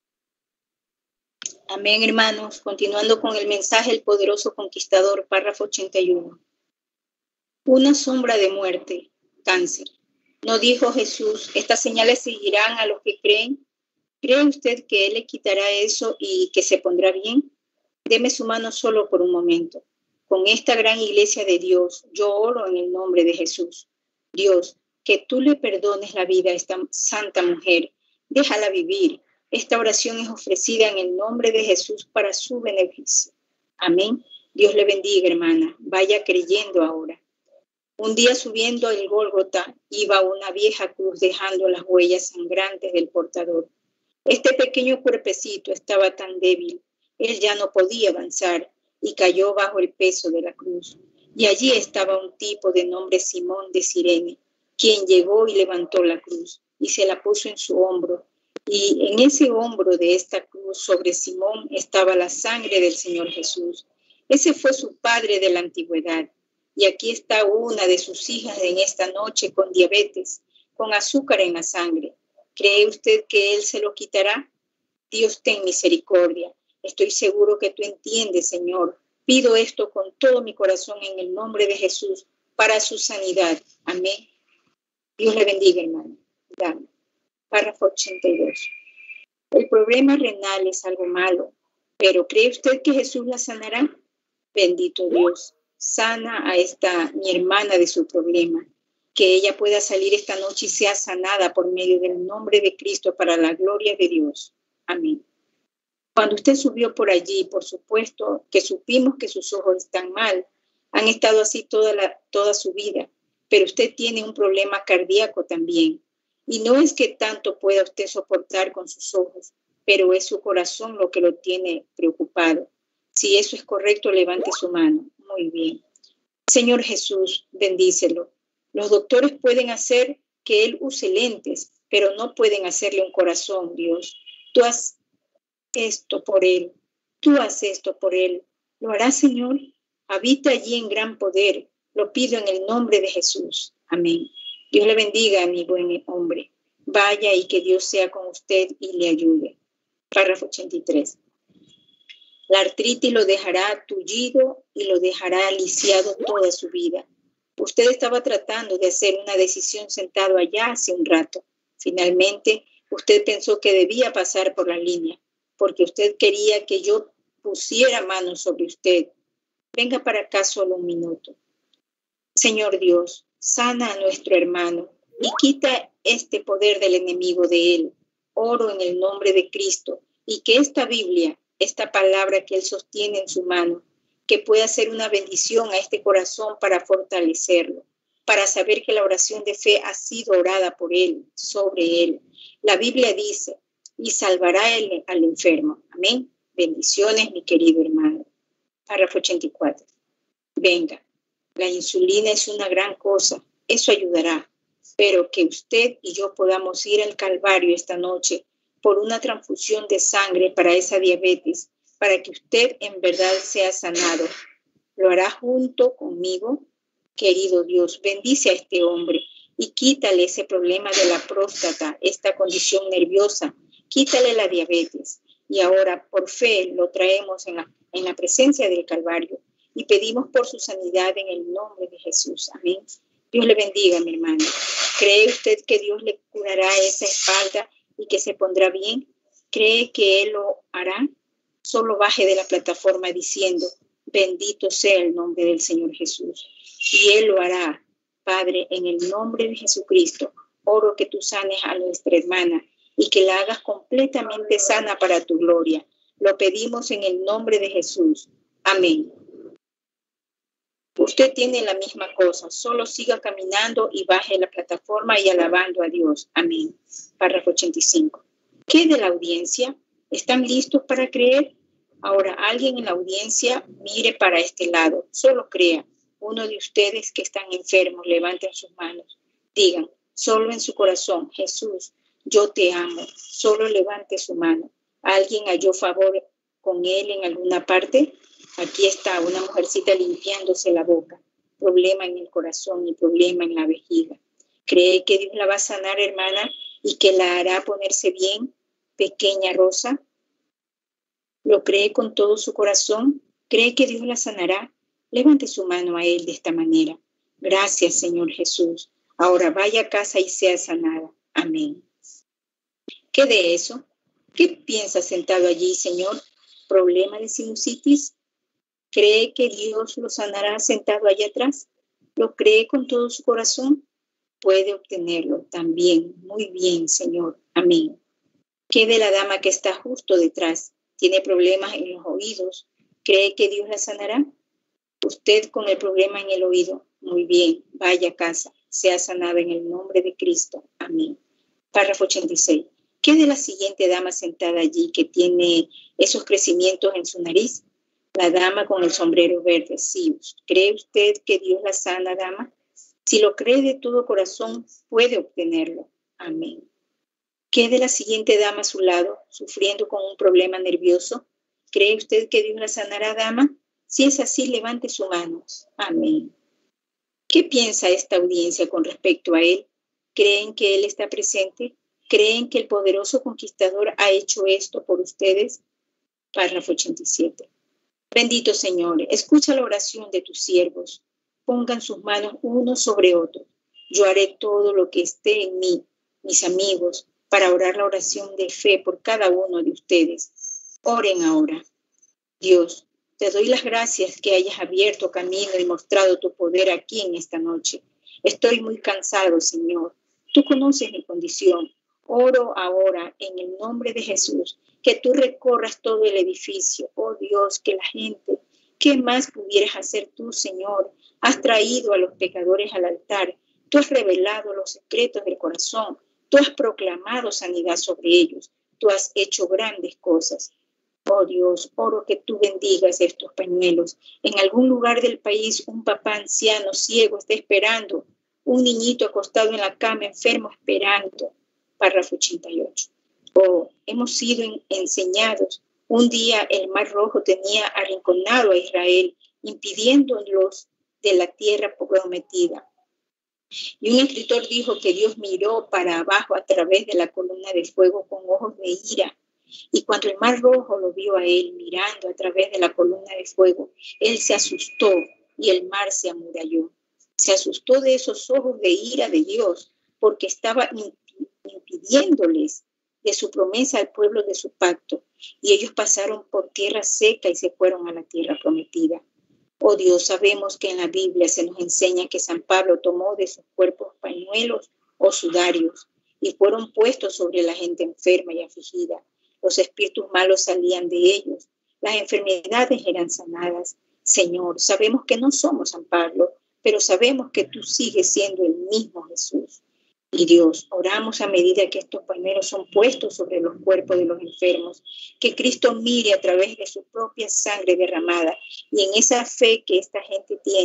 Amén, hermanos. Continuando con el mensaje, el poderoso conquistador, párrafo 81. Una sombra de muerte, cáncer. ¿No dijo Jesús, estas señales seguirán a los que creen? ¿Cree usted que Él le quitará eso y que se pondrá bien? Deme su mano solo por un momento. Con esta gran iglesia de Dios, yo oro en el nombre de Jesús. Dios, que tú le perdones la vida a esta santa mujer. Déjala vivir. Esta oración es ofrecida en el nombre de Jesús para su beneficio. Amén. Dios le bendiga, hermana. Vaya creyendo ahora. Un día subiendo el Gólgota iba una vieja cruz dejando las huellas sangrantes del portador. Este pequeño cuerpecito estaba tan débil, él ya no podía avanzar y cayó bajo el peso de la cruz. Y allí estaba un tipo de nombre Simón de Cirene, quien llegó y levantó la cruz y se la puso en su hombro. Y en ese hombro de esta cruz sobre Simón estaba la sangre del Señor Jesús. Ese fue su padre de la antigüedad. Y aquí está una de sus hijas en esta noche con diabetes, con azúcar en la sangre. ¿Cree usted que Él se lo quitará? Dios, ten misericordia. Estoy seguro que tú entiendes, Señor. Pido esto con todo mi corazón en el nombre de Jesús para su sanidad. Amén. Dios le bendiga, hermano. Dame. Párrafo 82. El problema renal es algo malo, pero ¿cree usted que Jesús la sanará? Bendito Dios. Sana a mi hermana de su problema. Que ella pueda salir esta noche y sea sanada por medio del nombre de Cristo para la gloria de Dios. Amén. Cuando usted subió por allí, por supuesto que supimos que sus ojos están mal. Han estado así toda su vida, pero usted tiene un problema cardíaco también. Y no es que tanto pueda usted soportar con sus ojos, pero es su corazón lo que lo tiene preocupado. Si eso es correcto, levante su mano. Muy bien. Señor Jesús, bendícelo. Los doctores pueden hacer que él use lentes, pero no pueden hacerle un corazón, Dios. Tú haz esto por él. Tú haz esto por él. ¿Lo harás, Señor? Habita allí en gran poder. Lo pido en el nombre de Jesús. Amén. Dios le bendiga a mi buen hombre. Vaya y que Dios sea con usted y le ayude. Párrafo 83. La artritis lo dejará tullido y lo dejará lisiado toda su vida. Usted estaba tratando de hacer una decisión sentado allá hace un rato. Finalmente, usted pensó que debía pasar por la línea, porque usted quería que yo pusiera manos sobre usted. Venga para acá solo un minuto. Señor Dios, sana a nuestro hermano y quita este poder del enemigo de él. Oro en el nombre de Cristo y que esta Biblia, esta palabra que él sostiene en su mano, que pueda ser una bendición a este corazón para fortalecerlo, para saber que la oración de fe ha sido orada por él, sobre él. La Biblia dice, y salvará al enfermo. Amén. Bendiciones, mi querido hermano. Párrafo 84. Venga, la insulina es una gran cosa. Eso ayudará. pero que usted y yo podamos ir al Calvario esta noche por una transfusión de sangre para esa diabetes, para que usted en verdad sea sanado. ¿Lo hará junto conmigo? Querido Dios, bendice a este hombre y quítale ese problema de la próstata, esta condición nerviosa, quítale la diabetes. Y ahora, por fe, lo traemos en la presencia del Calvario y pedimos por su sanidad en el nombre de Jesús. Amén. Dios le bendiga, mi hermano. ¿Cree usted que Dios le curará esa espalda y que se pondrá bien? ¿Cree que Él lo hará? Solo baje de la plataforma diciendo: bendito sea el nombre del Señor Jesús. Y Él lo hará. Padre, en el nombre de Jesucristo, oro que tú sanes a nuestra hermana y que la hagas completamente sana para tu gloria. Lo pedimos en el nombre de Jesús. Amén. Usted tiene la misma cosa, solo siga caminando y baje la plataforma y alabando a Dios. Amén. Párrafo 85. ¿Qué de la audiencia? ¿Están listos para creer? Ahora, alguien en la audiencia mire para este lado. Solo crea. Uno de ustedes que están enfermos, levanten sus manos. Digan, solo en su corazón: Jesús, yo te amo. Solo levante su mano. ¿Alguien halló favor con él en alguna parte? Aquí está una mujercita limpiándose la boca. Problema en el corazón y problema en la vejiga. ¿Cree que Dios la va a sanar, hermana, y que la hará ponerse bien, pequeña Rosa? ¿Lo cree con todo su corazón? ¿Cree que Dios la sanará? Levante su mano a Él de esta manera. Gracias, Señor Jesús. Ahora vaya a casa y sea sanada. Amén. ¿Qué de eso? ¿Qué piensa sentado allí, Señor? ¿Problema de sinusitis? ¿Cree que Dios lo sanará sentado allá atrás? ¿Lo cree con todo su corazón? Puede obtenerlo también. Muy bien, Señor. Amén. ¿Qué de la dama que está justo detrás? ¿Tiene problemas en los oídos? ¿Cree que Dios la sanará? Usted con el problema en el oído. Muy bien. Vaya a casa. Sea sanada en el nombre de Cristo. Amén. Párrafo 86. ¿Qué de la siguiente dama sentada allí que tiene esos crecimientos en su nariz? La dama con el sombrero verde. Sí. ¿Cree usted que Dios la sana, dama? Si lo cree de todo corazón, puede obtenerlo. Amén. ¿Qué de la siguiente dama a su lado, sufriendo con un problema nervioso? ¿Cree usted que Dios la sanará, dama? Si es así, levante su mano. Amén. ¿Qué piensa esta audiencia con respecto a Él? ¿Creen que Él está presente? ¿Creen que el poderoso conquistador ha hecho esto por ustedes? Párrafo 87. Bendito Señor, escucha la oración de tus siervos. Pongan sus manos uno sobre otro. Yo haré todo lo que esté en mí, mis amigos, para orar la oración de fe por cada uno de ustedes. Oren ahora. Dios, te doy las gracias que hayas abierto camino y mostrado tu poder aquí en esta noche. Estoy muy cansado, Señor. Tú conoces mi condición. Oro ahora en el nombre de Jesús, que tú recorras todo el edificio. Oh Dios, que la gente, ¿qué más pudieras hacer tú, Señor? Has traído a los pecadores al altar. Tú has revelado los secretos del corazón. Tú has proclamado sanidad sobre ellos. Tú has hecho grandes cosas. Oh Dios, oro que tú bendigas estos pañuelos. En algún lugar del país, un papá anciano, ciego, está esperando. Un niñito acostado en la cama, enfermo, esperando. Párrafo 88. Oh, hemos sido enseñados. Un día el Mar Rojo tenía arrinconado a Israel, impidiéndolos de la tierra prometida. Y un escritor dijo que Dios miró para abajo a través de la columna de fuego con ojos de ira. Y cuando el Mar Rojo lo vio a él mirando a través de la columna de fuego, él se asustó y el mar se amuralló. Se asustó de esos ojos de ira de Dios porque estaba impidiéndoles de su promesa al pueblo de su pacto. Y ellos pasaron por tierra seca y se fueron a la tierra prometida. Oh Dios, sabemos que en la Biblia se nos enseña que San Pablo tomó de sus cuerpos pañuelos o sudarios y fueron puestos sobre la gente enferma y afligida. Los espíritus malos salían de ellos. Las enfermedades eran sanadas. Señor, sabemos que no somos San Pablo, pero sabemos que tú sigues siendo el mismo Jesús. Y Dios, oramos a medida que estos pañuelos son puestos sobre los cuerpos de los enfermos, que Cristo mire a través de su propia sangre derramada y en esa fe que esta gente tiene,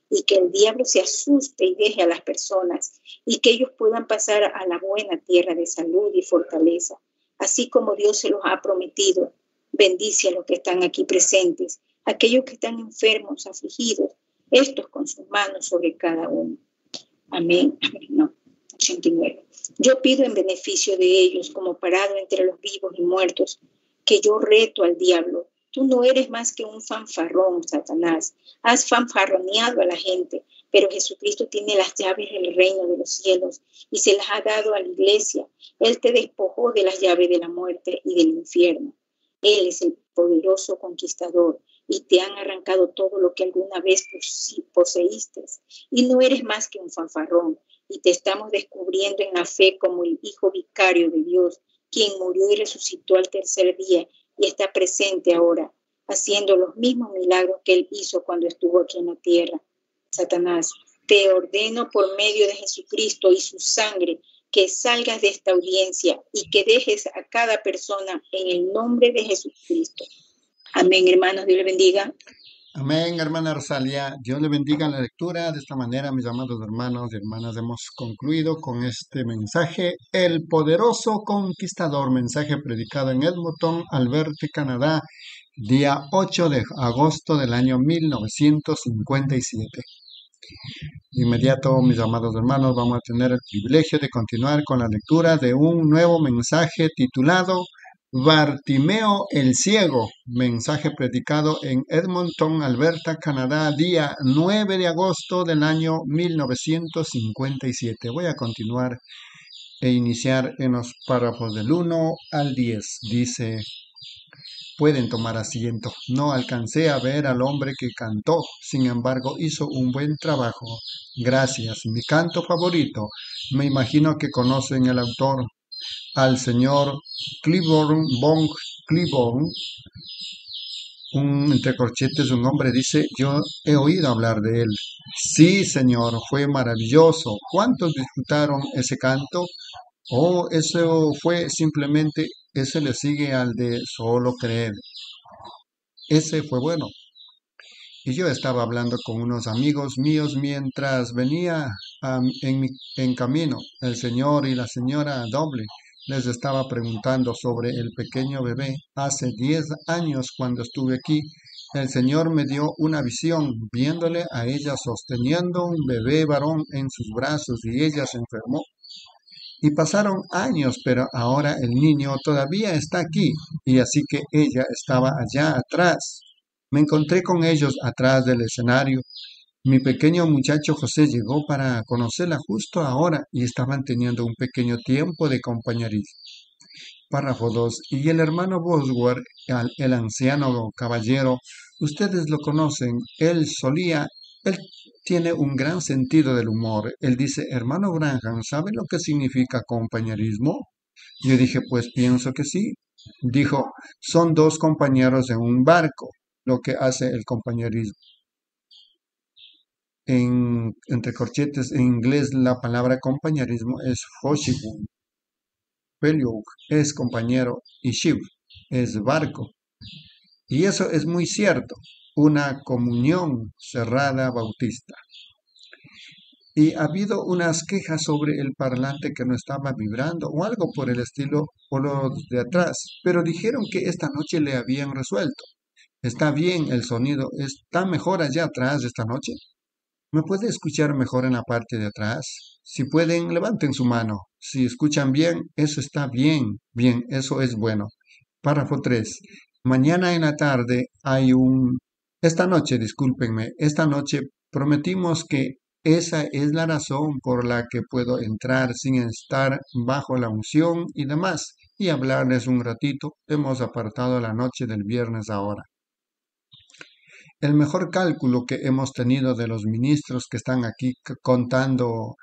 y que el diablo se asuste y deje a las personas y que ellos puedan pasar a la buena tierra de salud y fortaleza, así como Dios se los ha prometido. Bendice a los que están aquí presentes, aquellos que están enfermos, afligidos, estos con sus manos sobre cada uno. Amén. No, 89. Yo pido en beneficio de ellos, como parado entre los vivos y muertos, que yo reto al diablo. Tú no eres más que un fanfarrón, Satanás. Has fanfarroneado a la gente, pero Jesucristo tiene las llaves del reino de los cielos y se las ha dado a la iglesia. Él te despojó de las llaves de la muerte y del infierno. Él es el poderoso conquistador y te han arrancado todo lo que alguna vez poseíste. Y no eres más que un fanfarrón y te estamos descubriendo en la fe como el Hijo vicario de Dios, quien murió y resucitó al tercer día y está presente ahora, haciendo los mismos milagros que Él hizo cuando estuvo aquí en la tierra. Satanás, te ordeno por medio de Jesucristo y su sangre que salgas de esta audiencia y que dejes a cada persona en el nombre de Jesucristo. Amén, hermanos, Dios les bendiga. Amén, hermana Rosalia. Dios le bendiga la lectura. De esta manera, mis amados hermanos y hermanas, hemos concluido con este mensaje, El poderoso conquistador, mensaje predicado en Edmonton, Alberta, Canadá, día 8 de agosto del año 1957. De inmediato, mis amados hermanos, vamos a tener el privilegio de continuar con la lectura de un nuevo mensaje titulado Bartimeo el Ciego, mensaje predicado en Edmonton, Alberta, Canadá, día 9 de agosto del año 1957. Voy a continuar e iniciar en los párrafos del 1 al 10. Dice: pueden tomar asiento. No alcancé a ver al hombre que cantó, sin embargo hizo un buen trabajo. Gracias. Mi canto favorito. Me imagino que conocen el autor, al señor Cliburn Von Cliburn. Entre corchetes un hombre dice: yo he oído hablar de él. Sí, señor, fue maravilloso. ¿Cuántos disfrutaron ese canto? Oh, eso fue simplemente, ese le sigue al de solo creer. Ese fue bueno. Y yo estaba hablando con unos amigos míos mientras venía en camino. El señor y la señora Doble les estaba preguntando sobre el pequeño bebé. Hace 10 años cuando estuve aquí, el Señor me dio una visión viéndole a ella sosteniendo un bebé varón en sus brazos y ella se enfermó. Y pasaron años, pero ahora el niño todavía está aquí, y así que ella estaba allá atrás. Me encontré con ellos atrás del escenario. Mi pequeño muchacho José llegó para conocerla justo ahora y estaban teniendo un pequeño tiempo de compañerismo. Párrafo 2. Y el hermano Bosworth, el anciano caballero, ustedes lo conocen, él tiene un gran sentido del humor. Él dice: hermano Branham, ¿sabe lo que significa compañerismo? Yo dije: pues pienso que sí. Dijo: son dos compañeros en un barco, lo que hace el compañerismo. Entre corchetes, en inglés la palabra compañerismo es fellowship. Fellowship es compañero y ship es barco. Y eso es muy cierto, una comunión cerrada bautista. Y ha habido unas quejas sobre el parlante que no estaba vibrando o algo por el estilo o lo de atrás, pero dijeron que esta noche le habían resuelto. Está bien, el sonido está mejor allá atrás esta noche. ¿Me puede escuchar mejor en la parte de atrás? Si pueden, levanten su mano. Si escuchan bien, eso está bien. Bien, eso es bueno. Párrafo 3. Mañana en la tarde esta noche prometimos que esa es la razón por la que puedo entrar sin estar bajo la unción y demás, y hablarles un ratito. Hemos apartado la noche del viernes ahora. El mejor cálculo que hemos tenido de los ministros que están aquí contando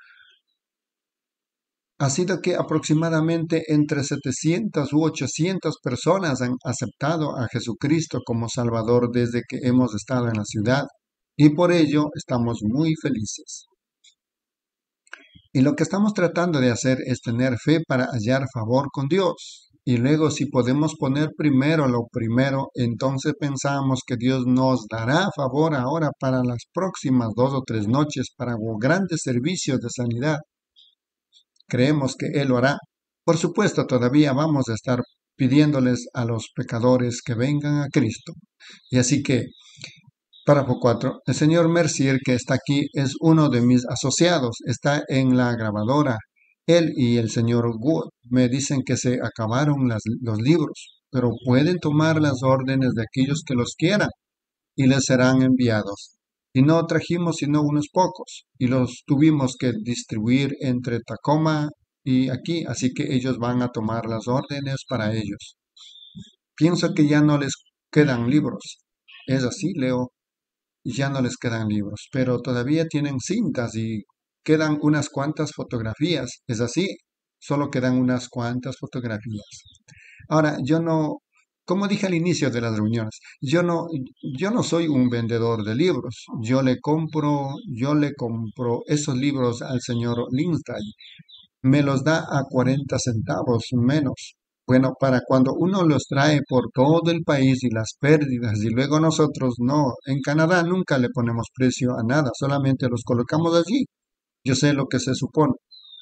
ha sido que aproximadamente entre 700 u 800 personas han aceptado a Jesucristo como Salvador desde que hemos estado en la ciudad, y por ello estamos muy felices. Y lo que estamos tratando de hacer es tener fe para hallar favor con Dios. Y luego si podemos poner primero lo primero, entonces pensamos que Dios nos dará favor ahora para las próximas 2 o 3 noches para grandes servicios de sanidad. Creemos que Él lo hará. Por supuesto, todavía vamos a estar pidiéndoles a los pecadores que vengan a Cristo. Y así que, párrafo 4, el señor Mercier, que está aquí, es uno de mis asociados, está en la grabadora. Él y el señor Wood me dicen que se acabaron los libros, pero pueden tomar las órdenes de aquellos que los quieran y les serán enviados. Y no trajimos sino unos pocos, y los tuvimos que distribuir entre Tacoma y aquí, así que ellos van a tomar las órdenes para ellos. Pienso que ya no les quedan libros. Es así, Leo, ya no les quedan libros, pero todavía tienen cintas y quedan unas cuantas fotografías. Es así, solo quedan unas cuantas fotografías. Ahora, yo no, como dije al inicio de las reuniones, yo no soy un vendedor de libros. Yo le compro esos libros al señor Lindsay. Me los da a 40 centavos menos. Bueno, para cuando uno los trae por todo el país y las pérdidas, y luego nosotros no, en Canadá nunca le ponemos precio a nada, solamente los colocamos allí. Yo sé lo que se supone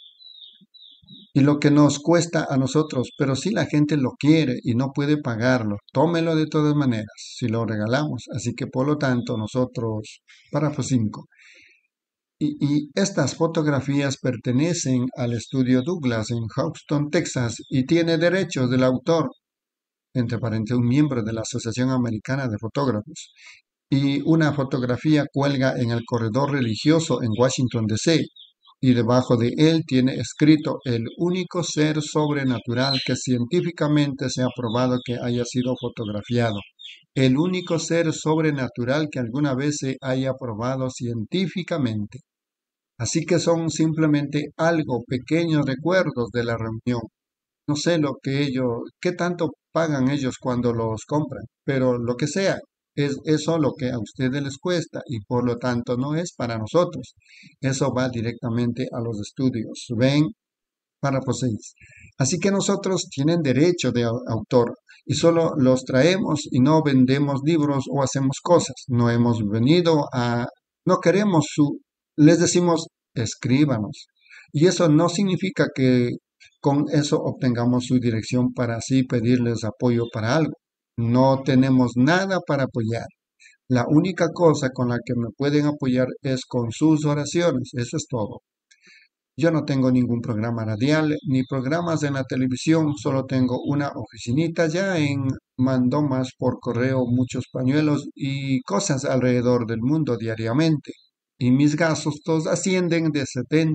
y lo que nos cuesta a nosotros, pero si la gente lo quiere y no puede pagarlo, tómelo de todas maneras, si lo regalamos. Así que por lo tanto nosotros, párrafo 5, y estas fotografías pertenecen al estudio Douglas en Houston, Texas, y tiene derechos del autor, entre paréntesis, un miembro de la Asociación Americana de Fotógrafos. Y una fotografía cuelga en el corredor religioso en Washington, D.C., y debajo de él tiene escrito el único ser sobrenatural que científicamente se ha probado que haya sido fotografiado. El único ser sobrenatural que alguna vez se haya probado científicamente. Así que son simplemente algo, pequeños recuerdos de la reunión. No sé qué tanto pagan ellos cuando los compran, pero lo que sea, es eso lo que a ustedes les cuesta y por lo tanto no es para nosotros. Eso va directamente a los estudios. ¿Ven? Párrafo 6. Así que nosotros tienen derecho de autor y solo los traemos y no vendemos libros o hacemos cosas. No queremos les decimos, escríbanos. Y eso no significa que con eso obtengamos su dirección para así pedirles apoyo para algo. No tenemos nada para apoyar. La única cosa con la que me pueden apoyar es con sus oraciones. Eso es todo. Yo no tengo ningún programa radial ni programas en la televisión, solo tengo una oficinita ya mando más por correo muchos pañuelos y cosas alrededor del mundo diariamente. Y mis gastos ascienden de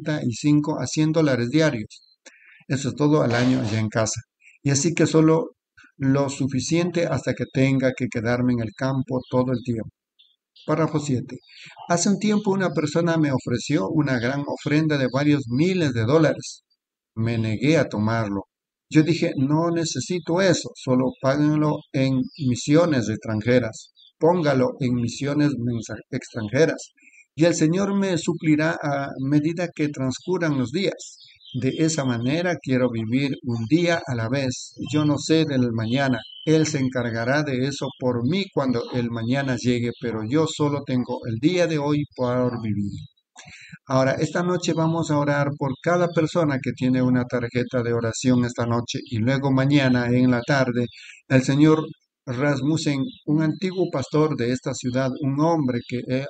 75 a $100 diarios. Eso es todo al año allá en casa. Y así que solo lo suficiente hasta que tenga que quedarme en el campo todo el tiempo. Párrafo 7. Hace un tiempo una persona me ofreció una gran ofrenda de varios miles de dólares. Me negué a tomarlo. Yo dije, no necesito eso, solo páguenlo en misiones extranjeras. Póngalo en misiones extranjeras. Y el Señor me suplirá a medida que transcurran los días. De esa manera quiero vivir un día a la vez. Yo no sé del mañana. Él se encargará de eso por mí cuando el mañana llegue, pero yo solo tengo el día de hoy por vivir. Ahora, esta noche vamos a orar por cada persona que tiene una tarjeta de oración esta noche y luego mañana en la tarde el señor Rasmussen, un antiguo pastor de esta ciudad, un hombre que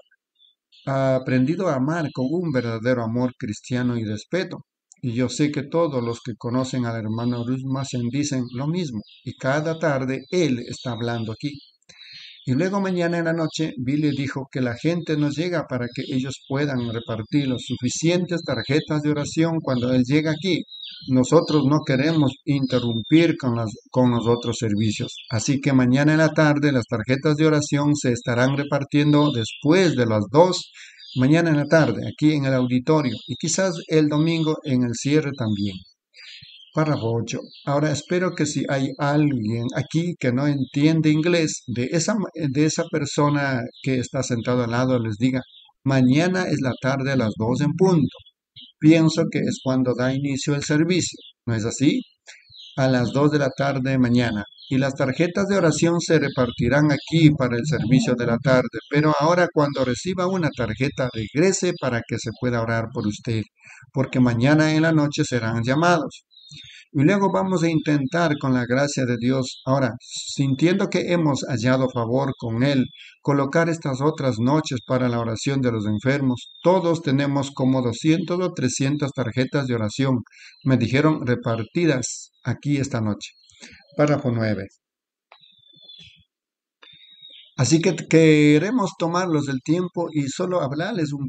ha aprendido a amar con un verdadero amor cristiano y respeto. Y yo sé que todos los que conocen al hermano Rasmussen dicen lo mismo. Y cada tarde él está hablando aquí. Y luego mañana en la noche, Billy dijo que la gente nos llega para que ellos puedan repartir las suficientes tarjetas de oración cuando él llega aquí. Nosotros no queremos interrumpir con los otros servicios. Así que mañana en la tarde las tarjetas de oración se estarán repartiendo después de las 2, mañana en la tarde, aquí en el auditorio, y quizás el domingo en el cierre también. Párrafo 8. Ahora espero que si hay alguien aquí que no entiende inglés, de esa persona que está sentado al lado les diga, mañana es la tarde a las 2 en punto. Pienso que es cuando da inicio el servicio. ¿No es así? a las 2 de la tarde mañana. Y las tarjetas de oración se repartirán aquí para el servicio de la tarde. Pero ahora cuando reciba una tarjeta, regrese para que se pueda orar por usted, porque mañana en la noche serán llamados. Y luego vamos a intentar con la gracia de Dios, ahora, sintiendo que hemos hallado favor con Él, colocar estas otras noches para la oración de los enfermos. Todos tenemos como 200 o 300 tarjetas de oración, me dijeron, repartidas aquí esta noche. Párrafo 9. Así que queremos tomarlos del tiempo y solo hablarles un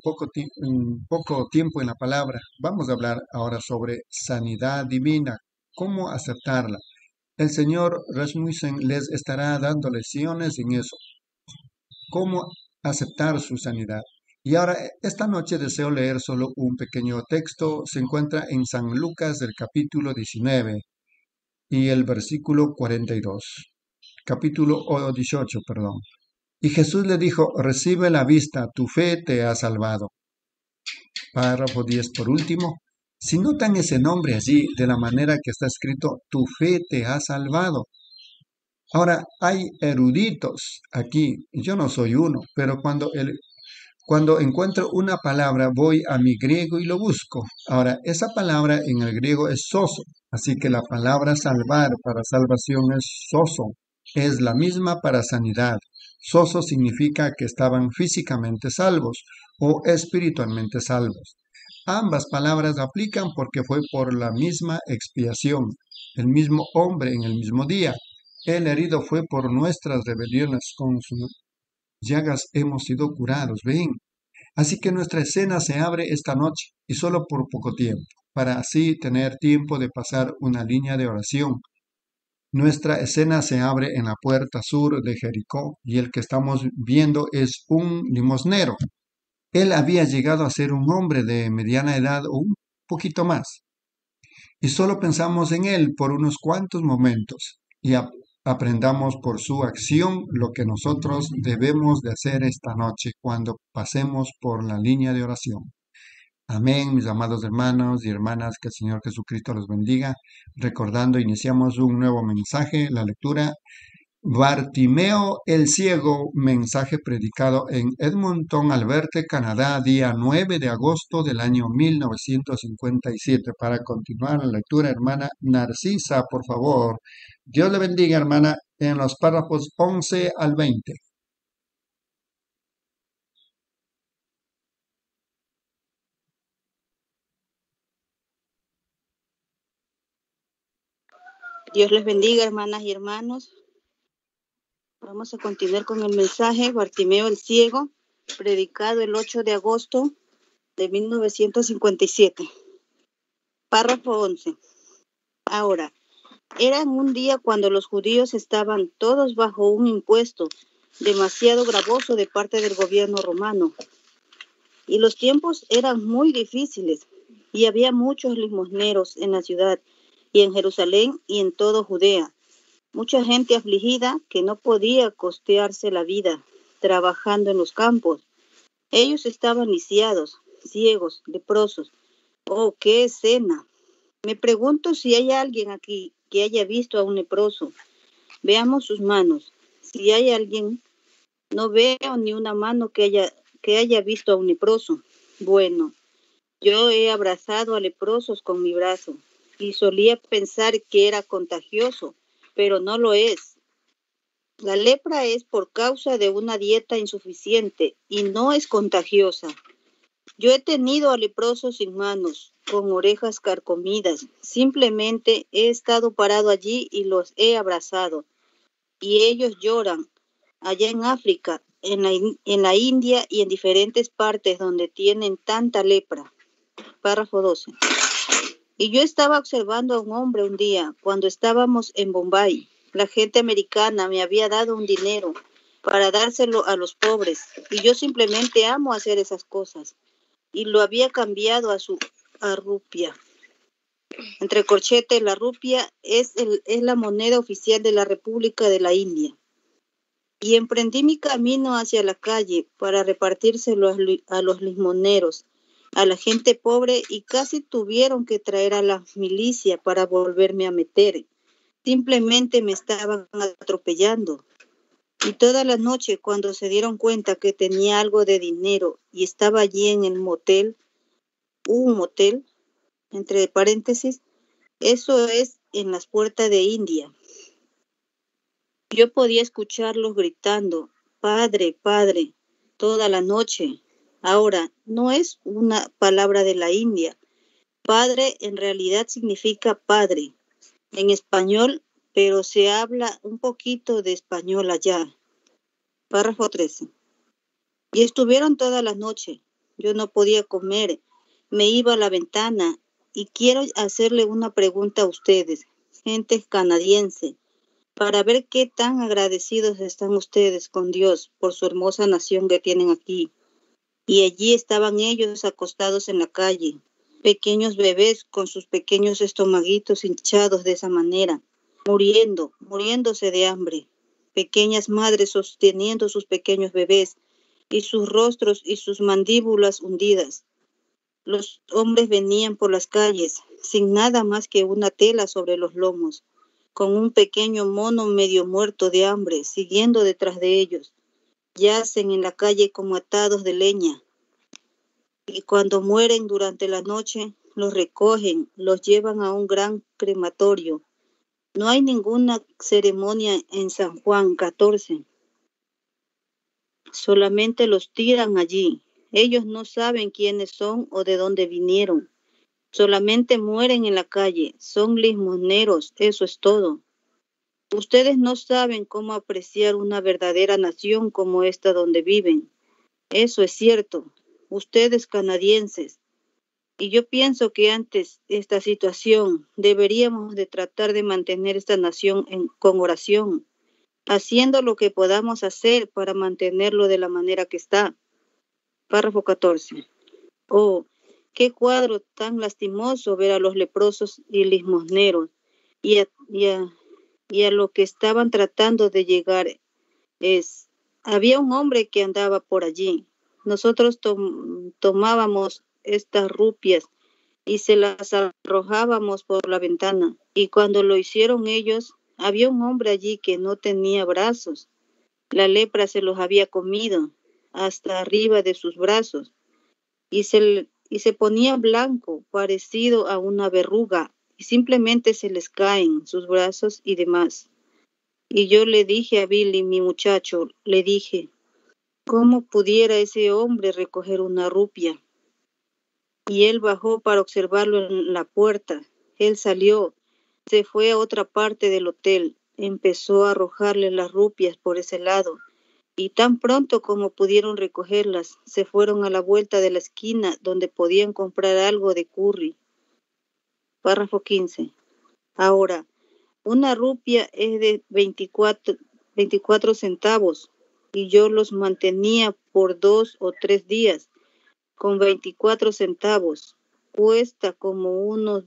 poco tiempo en la palabra. Vamos a hablar ahora sobre sanidad divina, cómo aceptarla. El señor Rasmussen les estará dando lecciones en eso, cómo aceptar su sanidad. Y ahora, esta noche deseo leer solo un pequeño texto. Se encuentra en San Lucas del capítulo 19 y el versículo 42. Capítulo 18, perdón. Y Jesús le dijo, recibe la vista, tu fe te ha salvado. Párrafo 10 por último. Si notan ese nombre allí, de la manera que está escrito, tu fe te ha salvado. Ahora, hay eruditos aquí, yo no soy uno, pero cuando encuentro una palabra voy a mi griego y lo busco. Ahora, esa palabra en el griego es soso, así que la palabra salvar para salvación es soso, es la misma para sanidad. Soso significa que estaban físicamente salvos o espiritualmente salvos. Ambas palabras aplican porque fue por la misma expiación, el mismo hombre en el mismo día. El herido fue por nuestras rebeliones, con sus llagas hemos sido curados, ¿ven? Así que nuestra escena se abre esta noche y solo por poco tiempo, para así tener tiempo de pasar una línea de oración. Nuestra escena se abre en la puerta sur de Jericó y el que estamos viendo es un limosnero. Él había llegado a ser un hombre de mediana edad o un poquito más. Y solo pensamos en él por unos cuantos momentos y aprendamos por su acción lo que nosotros debemos de hacer esta noche cuando pasemos por la línea de oración. Amén, mis amados hermanos y hermanas, que el Señor Jesucristo los bendiga. Recordando, iniciamos un nuevo mensaje, la lectura. Bartimeo el Ciego, mensaje predicado en Edmonton, Alberta, Canadá, día 9 de agosto del año 1957. Para continuar la lectura, hermana Narcisa, por favor. Dios le bendiga, hermana, en los párrafos 11 al 20. Dios les bendiga, hermanas y hermanos. Vamos a continuar con el mensaje Bartimeo el Ciego, predicado el 8 de agosto de 1957. Párrafo 11. Ahora, era un día cuando los judíos estaban todos bajo un impuesto demasiado gravoso de parte del gobierno romano. Y los tiempos eran muy difíciles y había muchos limosneros en la ciudad y en Jerusalén y en toda Judea. Mucha gente afligida que no podía costearse la vida trabajando en los campos. Ellos estaban lisiados, ciegos, leprosos. ¡Oh, qué escena! Me pregunto si hay alguien aquí que haya visto a un leproso. Veamos sus manos. Si hay alguien, no veo ni una mano que haya visto a un leproso. Bueno, yo he abrazado a leprosos con mi brazo y solía pensar que era contagioso, pero no lo es. La lepra es por causa de una dieta insuficiente y no es contagiosa. Yo he tenido a leprosos sin manos, con orejas carcomidas. Simplemente he estado parado allí y los he abrazado. Y ellos lloran. Allá en África, en la India y en diferentes partes donde tienen tanta lepra. Párrafo 12. Y yo estaba observando a un hombre un día, cuando estábamos en Bombay. La gente americana me había dado un dinero para dárselo a los pobres. Y yo simplemente amo hacer esas cosas. Y lo había cambiado a rupia. Entre corchetes, la rupia es la moneda oficial de la República de la India. Y emprendí mi camino hacia la calle para repartírselo a los limoneros, a la gente pobre, y casi tuvieron que traer a la milicia para volverme a meter. Simplemente me estaban atropellando. Y toda la noche, cuando se dieron cuenta que tenía algo de dinero y estaba allí en el motel, un motel, entre paréntesis, eso es en las puertas de India. Yo podía escucharlos gritando, Padre, Padre, toda la noche. Ahora, no es una palabra de la India. Padre en realidad significa padre en español, pero se habla un poquito de español allá. Párrafo 13. Y estuvieron toda la noche. Yo no podía comer. Me iba a la ventana. Y quiero hacerle una pregunta a ustedes, gente canadiense, para ver qué tan agradecidos están ustedes con Dios por su hermosa nación que tienen aquí. Y allí estaban ellos acostados en la calle, pequeños bebés con sus pequeños estomaguitos hinchados de esa manera, muriéndose de hambre, pequeñas madres sosteniendo sus pequeños bebés y sus rostros y sus mandíbulas hundidas. Los hombres venían por las calles sin nada más que una tela sobre los lomos, con un pequeño mono medio muerto de hambre siguiendo detrás de ellos. Yacen en la calle como atados de leña. Y cuando mueren durante la noche, los recogen, los llevan a un gran crematorio. No hay ninguna ceremonia en San Juan 14. Solamente los tiran allí. Ellos no saben quiénes son o de dónde vinieron. Solamente mueren en la calle. Son limosneros, eso es todo. Ustedes no saben cómo apreciar una verdadera nación como esta donde viven. Eso es cierto. Ustedes canadienses. Y yo pienso que antes esta situación deberíamos de tratar de mantener esta nación con oración, haciendo lo que podamos hacer para mantenerlo de la manera que está. Párrafo 14. Oh, qué cuadro tan lastimoso ver a los leprosos y limosneros y a lo que estaban tratando de llegar es, había un hombre que andaba por allí. Nosotros tomábamos estas rupias y se las arrojábamos por la ventana. Y cuando lo hicieron ellos, había un hombre allí que no tenía brazos. La lepra se los había comido hasta arriba de sus brazos y se ponía blanco, parecido a una verruga, y simplemente se les caen sus brazos y demás. Y yo le dije a Billy, mi muchacho, le dije, ¿cómo pudiera ese hombre recoger una rupia? Y él bajó para observarlo en la puerta. Él salió, se fue a otra parte del hotel, empezó a arrojarle las rupias por ese lado, y tan pronto como pudieron recogerlas, se fueron a la vuelta de la esquina donde podían comprar algo de curry. Párrafo 15. Ahora, una rupia es de 24 centavos, y yo los mantenía por 2 o 3 días. Con 24 centavos. Cuesta como unos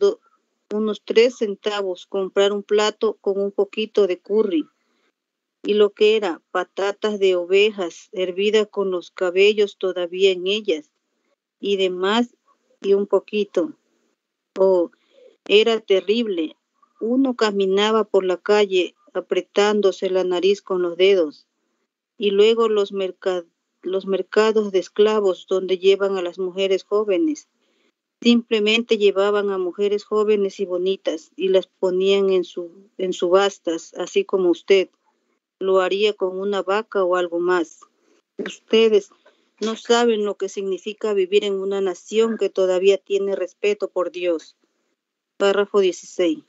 3 centavos comprar un plato con un poquito de curry. Y lo que era patatas de ovejas hervidas con los cabellos todavía en ellas. Y demás y un poquito. Oh, era terrible. Uno caminaba por la calle apretándose la nariz con los dedos. Y luego los mercados de esclavos donde llevan a las mujeres jóvenes. Simplemente llevaban a mujeres jóvenes y bonitas y las ponían en subastas, así como usted lo haría con una vaca o algo más. Ustedes no saben lo que significa vivir en una nación que todavía tiene respeto por Dios. Párrafo 16.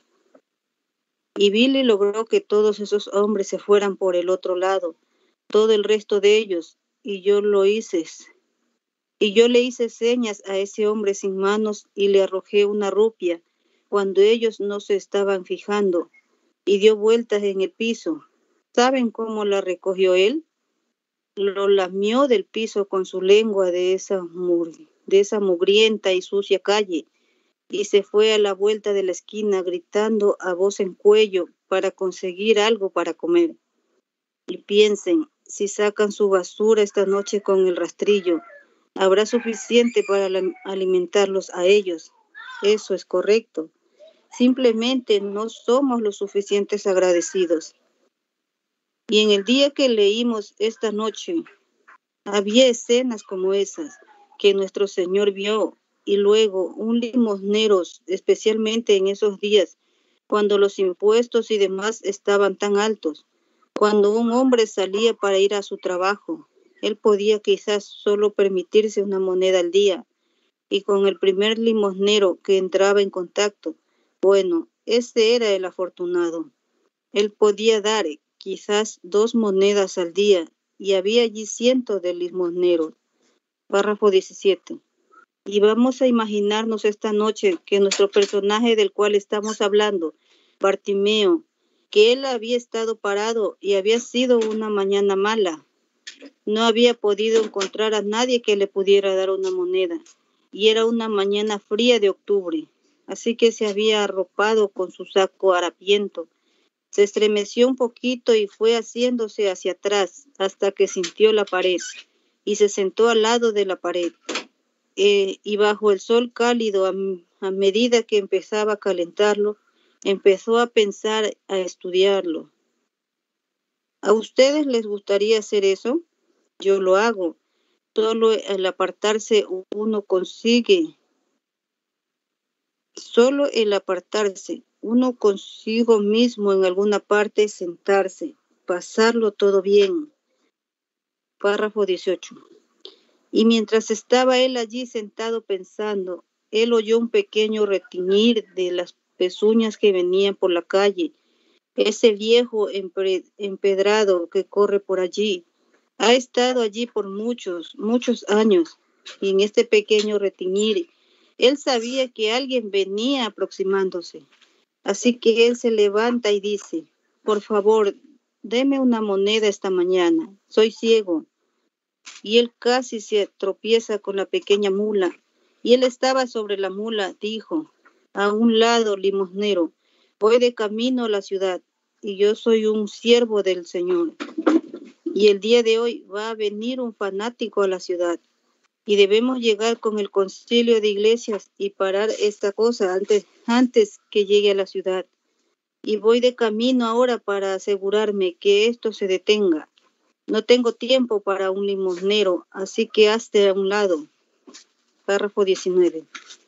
Y Billy logró que todos esos hombres se fueran por el otro lado, todo el resto de ellos, y yo le hice señas a ese hombre sin manos y le arrojé una rupia cuando ellos no se estaban fijando y dio vueltas en el piso. ¿Saben cómo la recogió él? Lo lamió del piso con su lengua de esa mugrienta y sucia calle y se fue a la vuelta de la esquina gritando a voz en cuello para conseguir algo para comer. Y piensen, si sacan su basura esta noche con el rastrillo, habrá suficiente para alimentarlos a ellos. Eso es correcto. Simplemente no somos lo suficientes agradecidos. Y en el día que leímos esta noche, había escenas como esas que nuestro Señor vio, y luego un limosnero, especialmente en esos días, cuando los impuestos y demás estaban tan altos. Cuando un hombre salía para ir a su trabajo, él podía quizás solo permitirse una moneda al día, y con el primer limosnero que entraba en contacto, bueno, ese era el afortunado. Él podía dar quizás 2 monedas al día, y había allí cientos de limosneros. Párrafo 17. Y vamos a imaginarnos esta noche que nuestro personaje del cual estamos hablando, Bartimeo, que él había estado parado y había sido una mañana mala. No había podido encontrar a nadie que le pudiera dar una moneda. Y era una mañana fría de octubre. Así que se había arropado con su saco harapiento. Se estremeció un poquito y fue haciéndose hacia atrás hasta que sintió la pared y se sentó al lado de la pared. Y bajo el sol cálido, a medida que empezaba a calentarlo, empezó a pensar, a estudiarlo. ¿A ustedes les gustaría hacer eso? Yo lo hago. Solo el apartarse uno consigue. Solo el apartarse uno consigo mismo en alguna parte, sentarse, pasarlo todo bien. Párrafo 18. Y mientras estaba él allí sentado pensando, él oyó un pequeño retiñir de las pezuñas que venían por la calle. Ese viejo empedrado que corre por allí ha estado allí por muchos años, y en este pequeño retiñir él sabía que alguien venía aproximándose. Así que él se levanta y dice: por favor, deme una moneda esta mañana, soy ciego. Y él casi se tropieza con la pequeña mula, y él estaba sobre la mula. Dijo: a un lado, limosnero, voy de camino a la ciudad, y yo soy un siervo del Señor. Y el día de hoy va a venir un fanático a la ciudad, y debemos llegar con el concilio de iglesias y parar esta cosa antes que llegue a la ciudad. Y voy de camino ahora para asegurarme que esto se detenga. No tengo tiempo para un limosnero, así que hazte a un lado. Párrafo 19.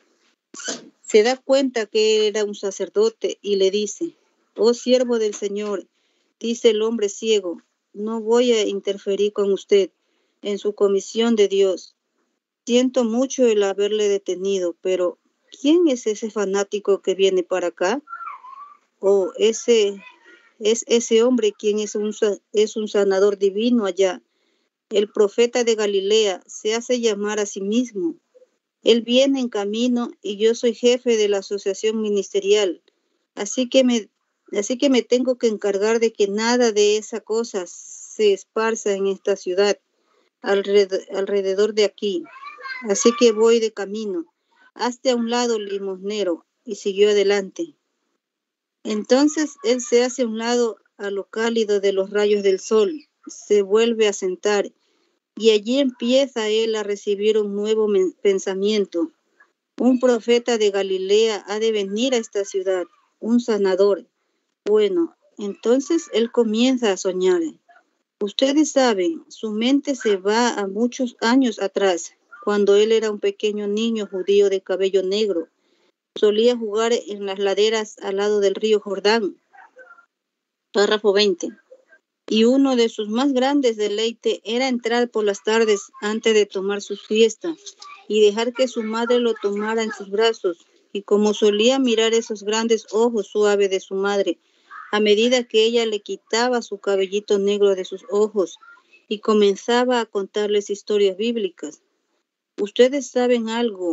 Se da cuenta que era un sacerdote y le dice: oh siervo del Señor, dice el hombre ciego, no voy a interferir con usted en su comisión de Dios. Siento mucho el haberle detenido, pero ¿quién es ese fanático que viene para acá? ¿O es ese hombre quien es un sanador divino allá? El profeta de Galilea se hace llamar a sí mismo. Él viene en camino y yo soy jefe de la asociación ministerial. Así que me tengo que encargar de que nada de esa cosa se esparza en esta ciudad, alrededor de aquí. Así que voy de camino. Hazte a un lado, limosnero. Y siguió adelante. Entonces él se hace a un lado a lo cálido de los rayos del sol. Se vuelve a sentar. Y allí empieza él a recibir un nuevo pensamiento. Un profeta de Galilea ha de venir a esta ciudad. Un sanador. Bueno, entonces él comienza a soñar. Ustedes saben, su mente se va a muchos años atrás, cuando él era un pequeño niño judío de cabello negro. Solía jugar en las laderas al lado del río Jordán. Párrafo 20. Y uno de sus más grandes deleites era entrar por las tardes antes de tomar su siesta y dejar que su madre lo tomara en sus brazos. Y como solía mirar esos grandes ojos suaves de su madre, a medida que ella le quitaba su cabellito negro de sus ojos y comenzaba a contarles historias bíblicas. Ustedes saben,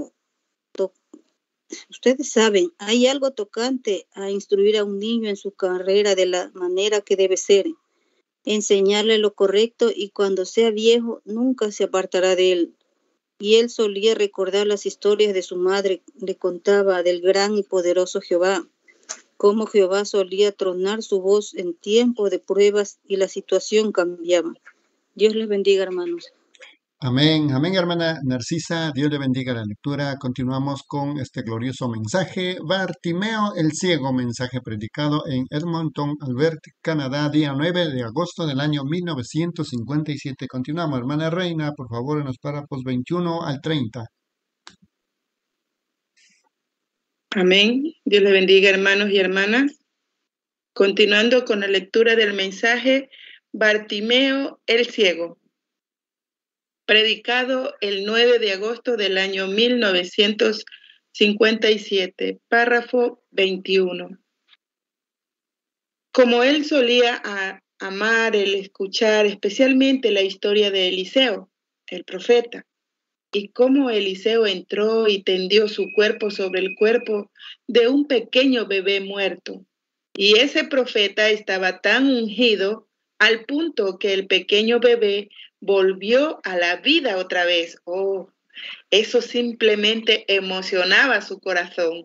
hay algo tocante a instruir a un niño en su carrera de la manera que debe ser, enseñarle lo correcto, y cuando sea viejo nunca se apartará de él. Y él solía recordar las historias de su madre, le contaba del gran y poderoso Jehová, cómo Jehová solía tronar su voz en tiempo de pruebas y la situación cambiaba. Dios les bendiga, hermanos. Amén, amén, hermana Narcisa. Dios le bendiga la lectura. Continuamos con este glorioso mensaje. Bartimeo el ciego, mensaje predicado en Edmonton, Alberta, Canadá, día 9 de agosto del año 1957. Continuamos, hermana Reina, por favor, en los párrafos 21 al 30. Amén. Dios le bendiga, hermanos y hermanas. Continuando con la lectura del mensaje, Bartimeo el ciego, predicado el 9 de agosto del año 1957, párrafo 21. Como él solía amar el escuchar especialmente la historia de Eliseo, el profeta, y cómo Eliseo entró y tendió su cuerpo sobre el cuerpo de un pequeño bebé muerto. Y ese profeta estaba tan ungido al punto que el pequeño bebé volvió a la vida otra vez. Oh, eso simplemente emocionaba su corazón.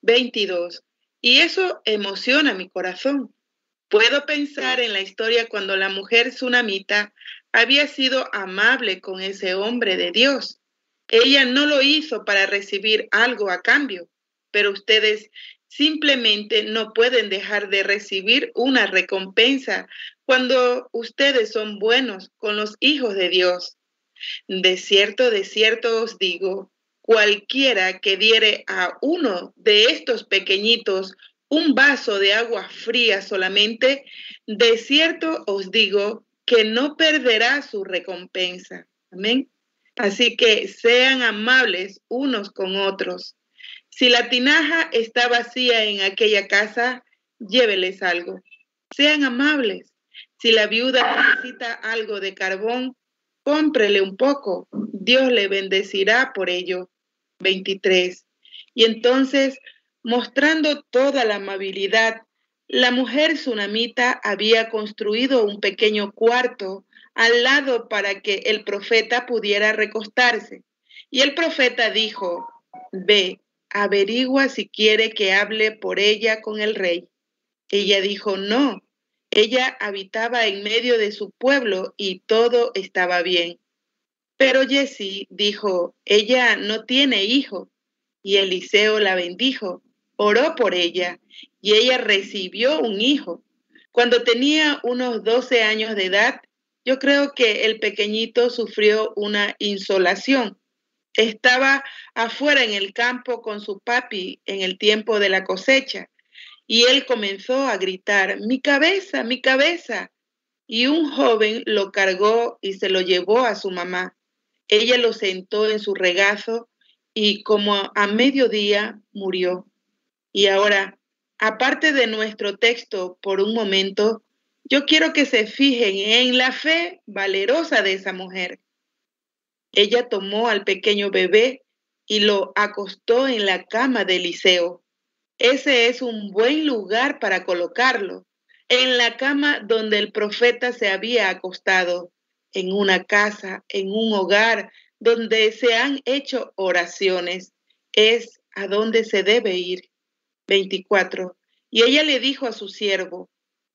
22. Y eso emociona mi corazón. Puedo pensar en la historia cuando la mujer tsunamita había sido amable con ese hombre de Dios. Ella no lo hizo para recibir algo a cambio, pero ustedes simplemente no pueden dejar de recibir una recompensa cuando ustedes son buenos con los hijos de Dios. De cierto os digo, cualquiera que diere a uno de estos pequeñitos un vaso de agua fría solamente, de cierto os digo que no perderá su recompensa. Amén. Así que sean amables unos con otros. Si la tinaja está vacía en aquella casa, lléveles algo. Sean amables. Si la viuda necesita algo de carbón, cómprele un poco. Dios le bendecirá por ello. 23. Y entonces, mostrando toda la amabilidad, la mujer tsunamita había construido un pequeño cuarto al lado para que el profeta pudiera recostarse. Y el profeta dijo, ve, averigua si quiere que hable por ella con el rey. Ella dijo, no. Ella habitaba en medio de su pueblo y todo estaba bien. Pero Jesse dijo, ella no tiene hijo. Y Eliseo la bendijo, oró por ella y ella recibió un hijo. Cuando tenía unos 12 años de edad, yo creo que el pequeñito sufrió una insolación. Estaba afuera en el campo con su papi en el tiempo de la cosecha y él comenzó a gritar, mi cabeza, mi cabeza. Y un joven lo cargó y se lo llevó a su mamá. Ella lo sentó en su regazo y como a mediodía murió. Y ahora, aparte de nuestro texto por un momento, yo quiero que se fijen en la fe valerosa de esa mujer. Ella tomó al pequeño bebé y lo acostó en la cama de Eliseo. Ese es un buen lugar para colocarlo, en la cama donde el profeta se había acostado, en una casa, en un hogar donde se han hecho oraciones. Es a donde se debe ir. 24. Y ella le dijo a su siervo,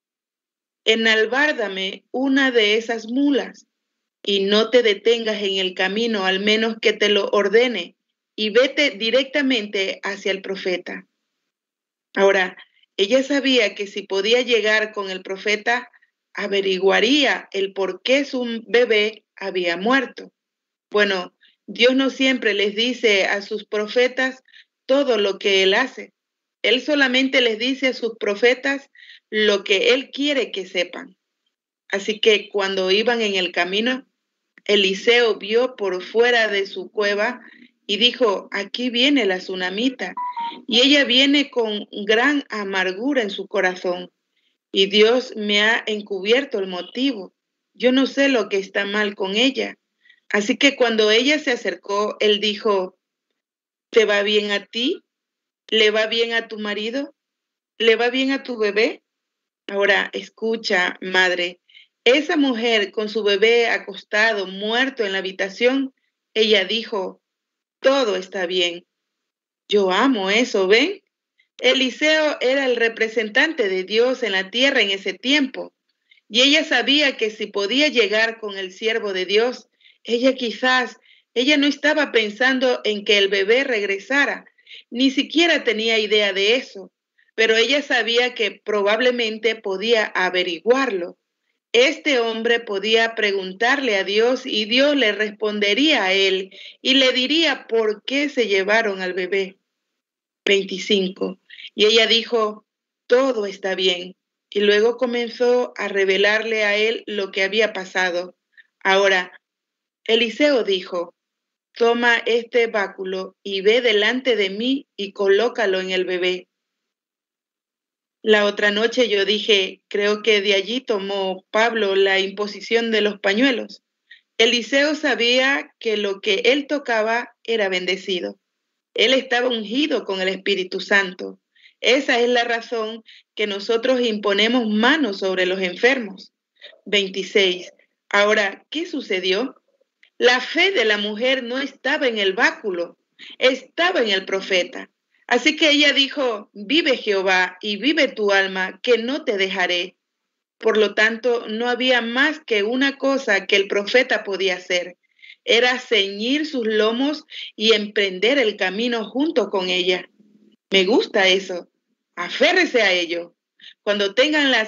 enalbárdame una de esas mulas y no te detengas en el camino al menos que te lo ordene y vete directamente hacia el profeta. Ahora, ella sabía que si podía llegar con el profeta, averiguaría el por qué su bebé había muerto. Bueno, Dios no siempre les dice a sus profetas todo lo que Él hace. Él solamente les dice a sus profetas lo que Él quiere que sepan. Así que cuando iban en el camino, Eliseo vio por fuera de su cueva y dijo, aquí viene la tsunamita. Y ella viene con gran amargura en su corazón. Y Dios me ha encubierto el motivo. Yo no sé lo que está mal con ella. Así que cuando ella se acercó, él dijo, ¿te va bien a ti? ¿Le va bien a tu marido? ¿Le va bien a tu bebé? Ahora, escucha, madre. Esa mujer con su bebé acostado, muerto en la habitación, ella dijo, todo está bien. Yo amo eso, ¿ven? Eliseo era el representante de Dios en la tierra en ese tiempo, y ella sabía que si podía llegar con el siervo de Dios, Ella no estaba pensando en que el bebé regresara, ni siquiera tenía idea de eso, pero ella sabía que probablemente podía averiguarlo. Este hombre podía preguntarle a Dios y Dios le respondería a él y le diría por qué se llevaron al bebé. 25. Y ella dijo, todo está bien. Y luego comenzó a revelarle a él lo que había pasado. Ahora, Eliseo dijo, toma este báculo y ve delante de mí y colócalo en el bebé. La otra noche yo dije, creo que de allí tomó Pablo la imposición de los pañuelos. Eliseo sabía que lo que él tocaba era bendecido. Él estaba ungido con el Espíritu Santo. Esa es la razón que nosotros imponemos manos sobre los enfermos. 26. Ahora, ¿qué sucedió? La fe de la mujer no estaba en el báculo, estaba en el profeta. Así que ella dijo, vive Jehová y vive tu alma, que no te dejaré. Por lo tanto, no había más que una cosa que el profeta podía hacer. Era ceñir sus lomos y emprender el camino junto con ella. Me gusta eso. Aférrese a ello. Cuando tengan la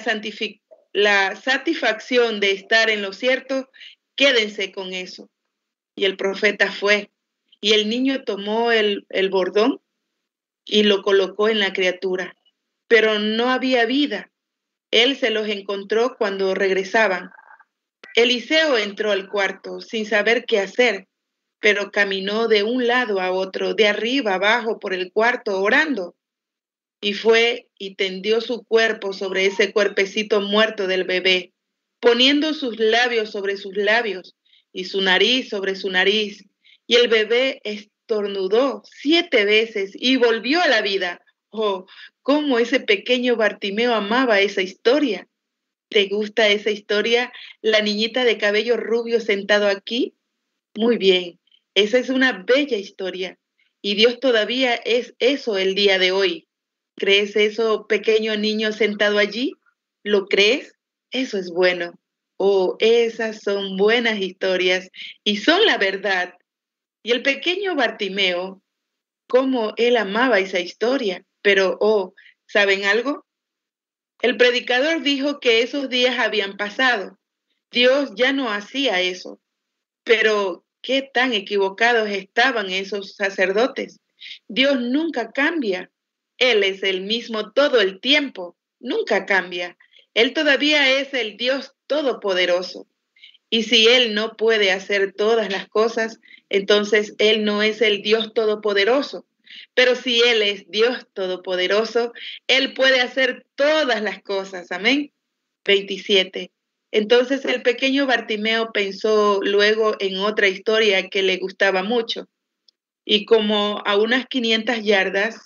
satisfacción de estar en lo cierto, quédense con eso. Y el profeta fue. Y el niño tomó el bordón y lo colocó en la criatura. Pero no había vida. Él se los encontró cuando regresaban. Eliseo entró al cuarto sin saber qué hacer, pero caminó de un lado a otro, de arriba abajo por el cuarto, orando. Y fue y tendió su cuerpo sobre ese cuerpecito muerto del bebé, poniendo sus labios sobre sus labios y su nariz sobre su nariz. Y el bebé estornudó 7 veces y volvió a la vida. Oh, cómo ese pequeño Bartimeo amaba esa historia. ¿Te gusta esa historia? La niñita de cabello rubio sentado aquí. Muy bien, esa es una bella historia. Y Dios todavía es eso el día de hoy. ¿Crees eso, pequeño niño sentado allí? ¿Lo crees? Eso es bueno. Oh, esas son buenas historias y son la verdad. Y el pequeño Bartimeo, cómo él amaba esa historia. Pero, oh, ¿saben algo? El predicador dijo que esos días habían pasado. Dios ya no hacía eso. Pero, ¿qué tan equivocados estaban esos sacerdotes? Dios nunca cambia. Él es el mismo todo el tiempo. Nunca cambia. Él todavía es el Dios todopoderoso. Y si Él no puede hacer todas las cosas, entonces Él no es el Dios todopoderoso. Pero si Él es Dios todopoderoso, Él puede hacer todas las cosas. Amén. 27. Entonces el pequeño Bartimeo pensó luego en otra historia que le gustaba mucho. Y como a unas 500 yardas,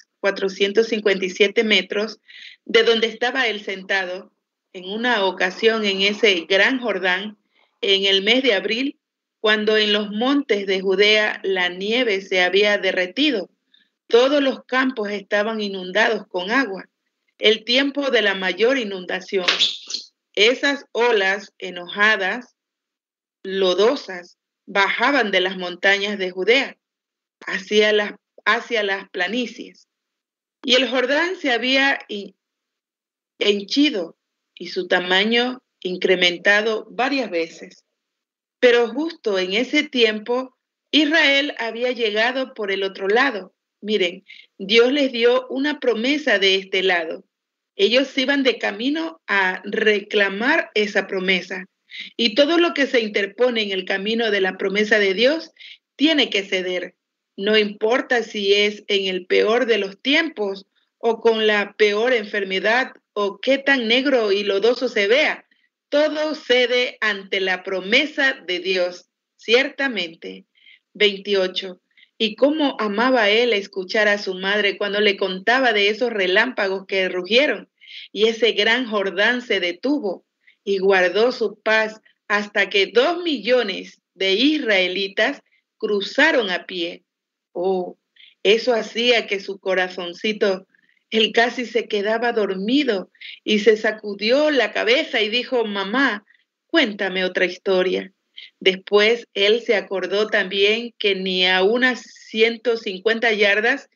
457 metros, de donde estaba él sentado, en una ocasión en ese gran Jordán, en el mes de abril, cuando en los montes de Judea la nieve se había derretido, todos los campos estaban inundados con agua, el tiempo de la mayor inundación. Esas olas enojadas, lodosas, bajaban de las montañas de Judea hacia las planicies. Y el Jordán se había henchido y su tamaño incrementado varias veces. Pero justo en ese tiempo, Israel había llegado por el otro lado. Miren, Dios les dio una promesa de este lado. Ellos iban de camino a reclamar esa promesa. Y todo lo que se interpone en el camino de la promesa de Dios tiene que ceder. No importa si es en el peor de los tiempos o con la peor enfermedad o qué tan negro y lodoso se vea. Todo cede ante la promesa de Dios, ciertamente. 28. Y cómo amaba él escuchar a su madre cuando le contaba de esos relámpagos que rugieron. Y ese gran Jordán se detuvo y guardó su paz hasta que 2 millones de israelitas cruzaron a pie. Oh, eso hacía que su corazoncito, él casi se quedaba dormido y se sacudió la cabeza y dijo, mamá, cuéntame otra historia. Después él se acordó también que ni a unas 150 yardas,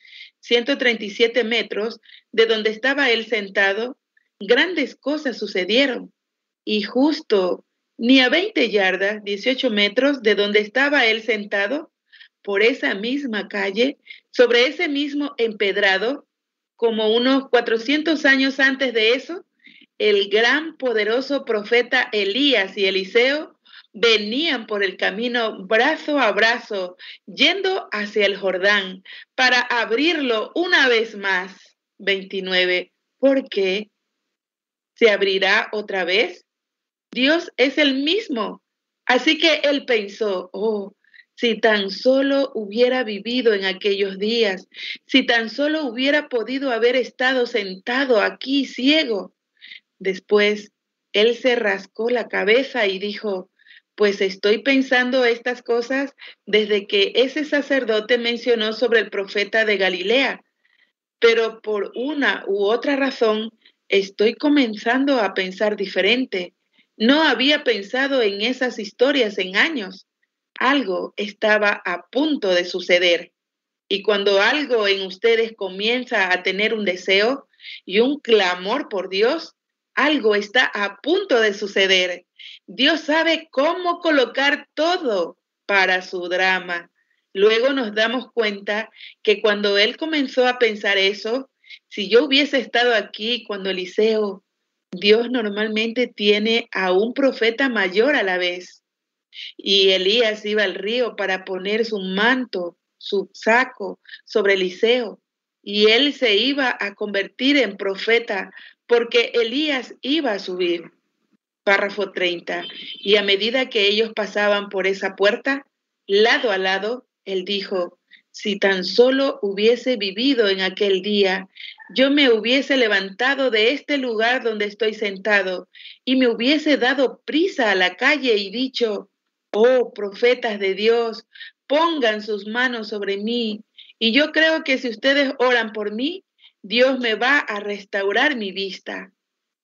137 metros, de donde estaba él sentado, grandes cosas sucedieron. Y justo ni a 20 yardas, 18 metros, de donde estaba él sentado, por esa misma calle, sobre ese mismo empedrado, como unos 400 años antes de eso, el gran poderoso profeta Elías y Eliseo venían por el camino brazo a brazo, yendo hacia el Jordán, para abrirlo una vez más. 29. ¿Por qué? ¿Se abrirá otra vez? Dios es el mismo. Así que él pensó, oh, si tan solo hubiera vivido en aquellos días, si tan solo hubiera podido haber estado sentado aquí ciego. Después, él se rascó la cabeza y dijo, pues estoy pensando estas cosas desde que ese sacerdote mencionó sobre el profeta de Galilea, pero por una u otra razón estoy comenzando a pensar diferente. No había pensado en esas historias en años. Algo estaba a punto de suceder. Y cuando algo en ustedes comienza a tener un deseo y un clamor por Dios, algo está a punto de suceder. Dios sabe cómo colocar todo para su drama. Luego nos damos cuenta que cuando él comenzó a pensar eso, si yo hubiese estado aquí cuando Eliseo, Dios normalmente tiene a un profeta mayor a la vez. Y Elías iba al río para poner su manto, su saco sobre Eliseo, y él se iba a convertir en profeta porque Elías iba a subir. Párrafo 30. Y a medida que ellos pasaban por esa puerta, lado a lado, él dijo, si tan solo hubiese vivido en aquel día, yo me hubiese levantado de este lugar donde estoy sentado y me hubiese dado prisa a la calle y dicho, oh, profetas de Dios, pongan sus manos sobre mí. Y yo creo que si ustedes oran por mí, Dios me va a restaurar mi vista.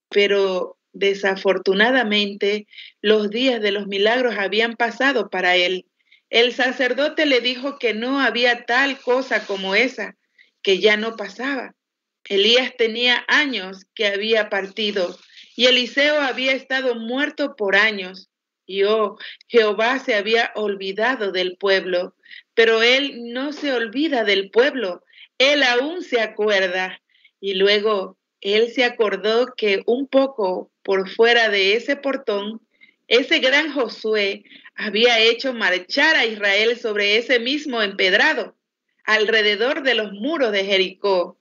Pero desafortunadamente, los días de los milagros habían pasado para él. El sacerdote le dijo que no había tal cosa como esa, que ya no pasaba. Elías tenía años que había partido y Eliseo había estado muerto por años. Y oh, Jehová se había olvidado del pueblo, pero él no se olvida del pueblo, él aún se acuerda. Y luego él se acordó que un poco por fuera de ese portón, ese gran Josué había hecho marchar a Israel sobre ese mismo empedrado, alrededor de los muros de Jericó.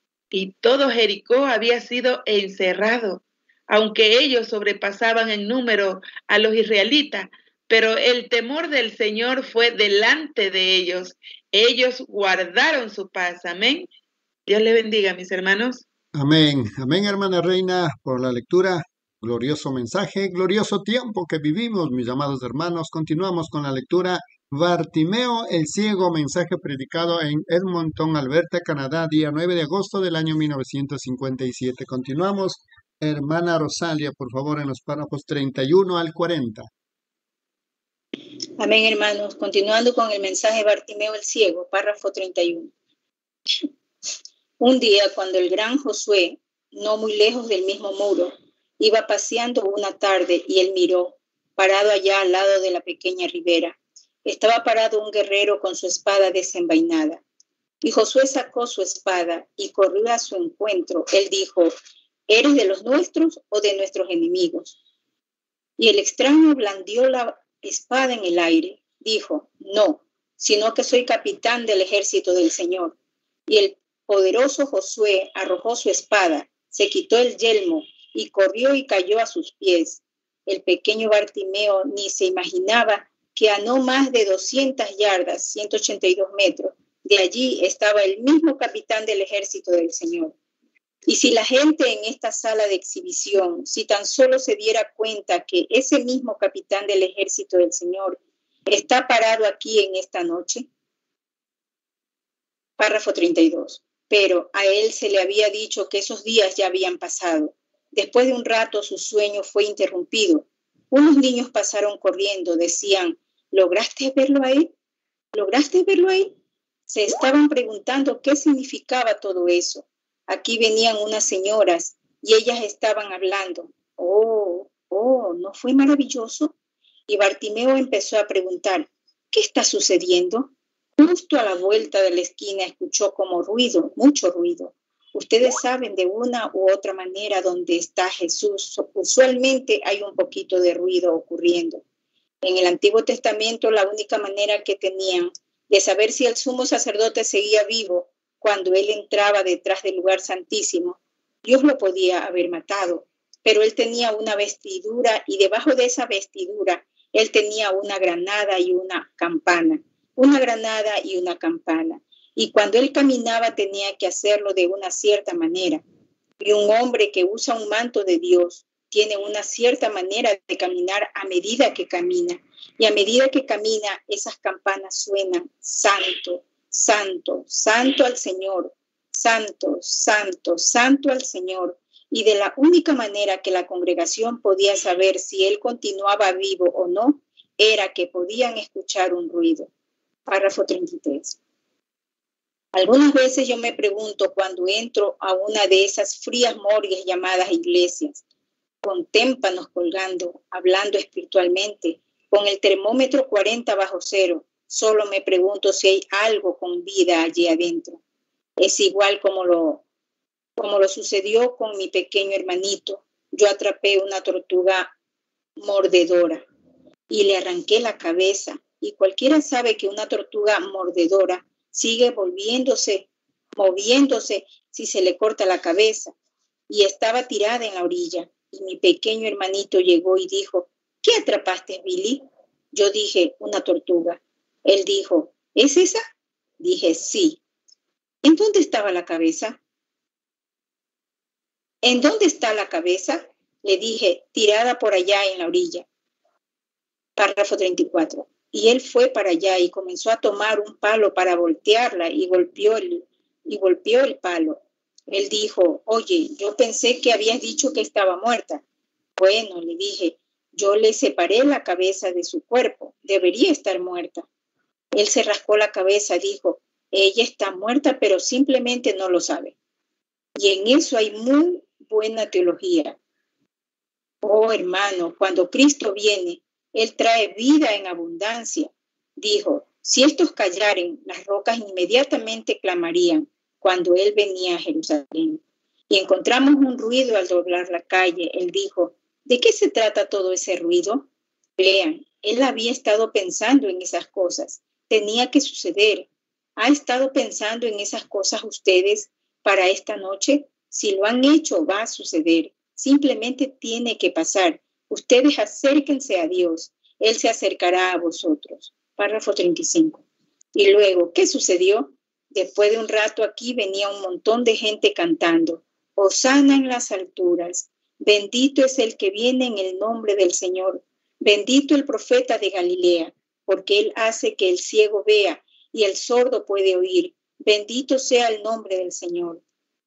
Y todo Jericó había sido encerrado, aunque ellos sobrepasaban en número a los israelitas, pero el temor del Señor fue delante de ellos. Ellos guardaron su paz. Amén. Dios le bendiga, mis hermanos. Amén, amén, hermana Reina, por la lectura. Glorioso mensaje, glorioso tiempo que vivimos, mis amados hermanos. Continuamos con la lectura. Bartimeo el ciego, mensaje predicado en Edmonton, Alberta, Canadá, día 9 de agosto del año 1957. Continuamos. Hermana Rosalia, por favor, en los párrafos 31 al 40. Amén, hermanos. Continuando con el mensaje de Bartimeo el ciego, párrafo 31. Un día, cuando el gran Josué, no muy lejos del mismo muro, iba paseando una tarde y él miró, parado allá al lado de la pequeña ribera. Estaba parado un guerrero con su espada desenvainada. Y Josué sacó su espada y corrió a su encuentro. Él dijo, ¿eres de los nuestros o de nuestros enemigos? Y el extraño blandió la espada en el aire. Dijo, no, sino que soy capitán del ejército del Señor. Y el poderoso Josué arrojó su espada, se quitó el yelmo y corrió y cayó a sus pies. El pequeño Bartimeo ni se imaginaba que a no más de 200 yardas, 182 metros, de allí estaba el mismo capitán del ejército del Señor. Y si la gente en esta sala de exhibición, si tan solo se diera cuenta que ese mismo capitán del ejército del Señor está parado aquí en esta noche. Párrafo 32. Pero a él se le había dicho que esos días ya habían pasado. Después de un rato su sueño fue interrumpido. Unos niños pasaron corriendo, decían, ¿lograste verlo a él? ¿Lograste verlo a él? Se estaban preguntando qué significaba todo eso. Aquí venían unas señoras y ellas estaban hablando. ¿No fue maravilloso? Y Bartimeo empezó a preguntar, ¿qué está sucediendo? Justo a la vuelta de la esquina escuchó como ruido, mucho ruido. Ustedes saben de una u otra manera dónde está Jesús. Usualmente hay un poquito de ruido ocurriendo. En el Antiguo Testamento la única manera que tenían de saber si el sumo sacerdote seguía vivo cuando él entraba detrás del lugar santísimo, Dios lo podía haber matado, pero él tenía una vestidura y debajo de esa vestidura él tenía una granada y una campana. Una granada y una campana. Y cuando él caminaba tenía que hacerlo de una cierta manera. Y un hombre que usa un manto de Dios tiene una cierta manera de caminar a medida que camina. Y a medida que camina, esas campanas suenan, santo, santo, santo al Señor, santo, santo, santo al Señor. Y de la única manera que la congregación podía saber si él continuaba vivo o no, era que podían escuchar un ruido. Párrafo 33. Algunas veces yo me pregunto cuando entro a una de esas frías morgues llamadas iglesias, con témpanos colgando, hablando espiritualmente, con el termómetro 40 bajo cero, solo me pregunto si hay algo con vida allí adentro. Es igual como lo sucedió con mi pequeño hermanito. Yo atrapé una tortuga mordedora y le arranqué la cabeza. Y cualquiera sabe que una tortuga mordedora sigue moviéndose si se le corta la cabeza. Y estaba tirada en la orilla. Y mi pequeño hermanito llegó y dijo, ¿qué atrapaste, Billy? Yo dije, una tortuga. Él dijo, ¿es esa? Dije, sí. ¿En dónde estaba la cabeza? ¿En dónde está la cabeza? Le dije, tirada por allá en la orilla. Párrafo 34. Y él fue para allá y comenzó a tomar un palo para voltearla y golpeó el palo. Él dijo, oye, yo pensé que habías dicho que estaba muerta. Bueno, le dije, yo le separé la cabeza de su cuerpo. Debería estar muerta. Él se rascó la cabeza, dijo, ella está muerta, pero simplemente no lo sabe. Y en eso hay muy buena teología. Oh, hermano, cuando Cristo viene, Él trae vida en abundancia. Dijo, si estos callaren, las rocas inmediatamente clamarían cuando Él venía a Jerusalén. Y encontramos un ruido al doblar la calle. Él dijo, ¿de qué se trata todo ese ruido? Lean, Él había estado pensando en esas cosas. Tenía que suceder. ¿Ha estado pensando en esas cosas ustedes para esta noche? Si lo han hecho, va a suceder. Simplemente tiene que pasar. Ustedes acérquense a Dios. Él se acercará a vosotros. Párrafo 35. Y luego, ¿qué sucedió? Después de un rato aquí venía un montón de gente cantando. Hosana en las alturas. Bendito es el que viene en el nombre del Señor. Bendito el profeta de Galilea, porque él hace que el ciego vea y el sordo puede oír. Bendito sea el nombre del Señor.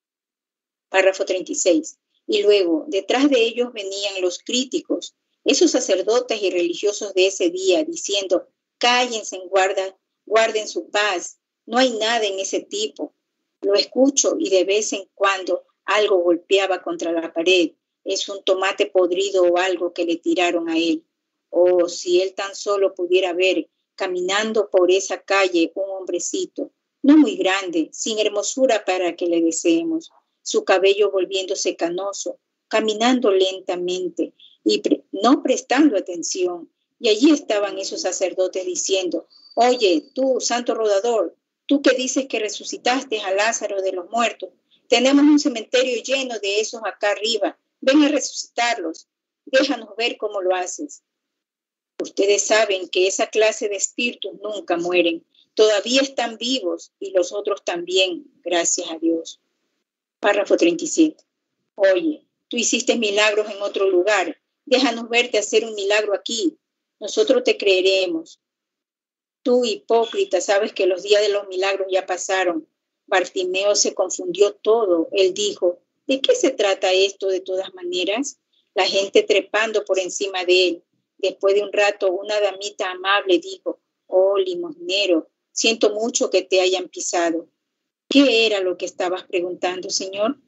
Párrafo 36. Y luego, detrás de ellos venían los críticos, esos sacerdotes y religiosos de ese día, diciendo, cállense, guarden su paz, no hay nada en ese tipo. Lo escucho y de vez en cuando algo golpeaba contra la pared. Es un tomate podrido o algo que le tiraron a él. Oh, si él tan solo pudiera ver, caminando por esa calle, un hombrecito, no muy grande, sin hermosura para que le deseemos, su cabello volviéndose canoso, caminando lentamente y no prestando atención. Y allí estaban esos sacerdotes diciendo, oye, tú, santo rodador, tú que dices que resucitaste a Lázaro de los muertos, tenemos un cementerio lleno de esos acá arriba, ven a resucitarlos, déjanos ver cómo lo haces. Ustedes saben que esa clase de espíritus nunca mueren, todavía están vivos y los otros también, gracias a Dios. Párrafo 37. Oye, tú hiciste milagros en otro lugar, déjanos verte hacer un milagro aquí, nosotros te creeremos. Tú, hipócrita, sabes que los días de los milagros ya pasaron. Bartimeo se confundió todo. Él dijo, ¿de qué se trata esto de todas maneras? La gente trepando por encima de él. Después de un rato, una damita amable dijo: oh, limosnero, siento mucho que te hayan pisado. ¿Qué era lo que estabas preguntando, señor?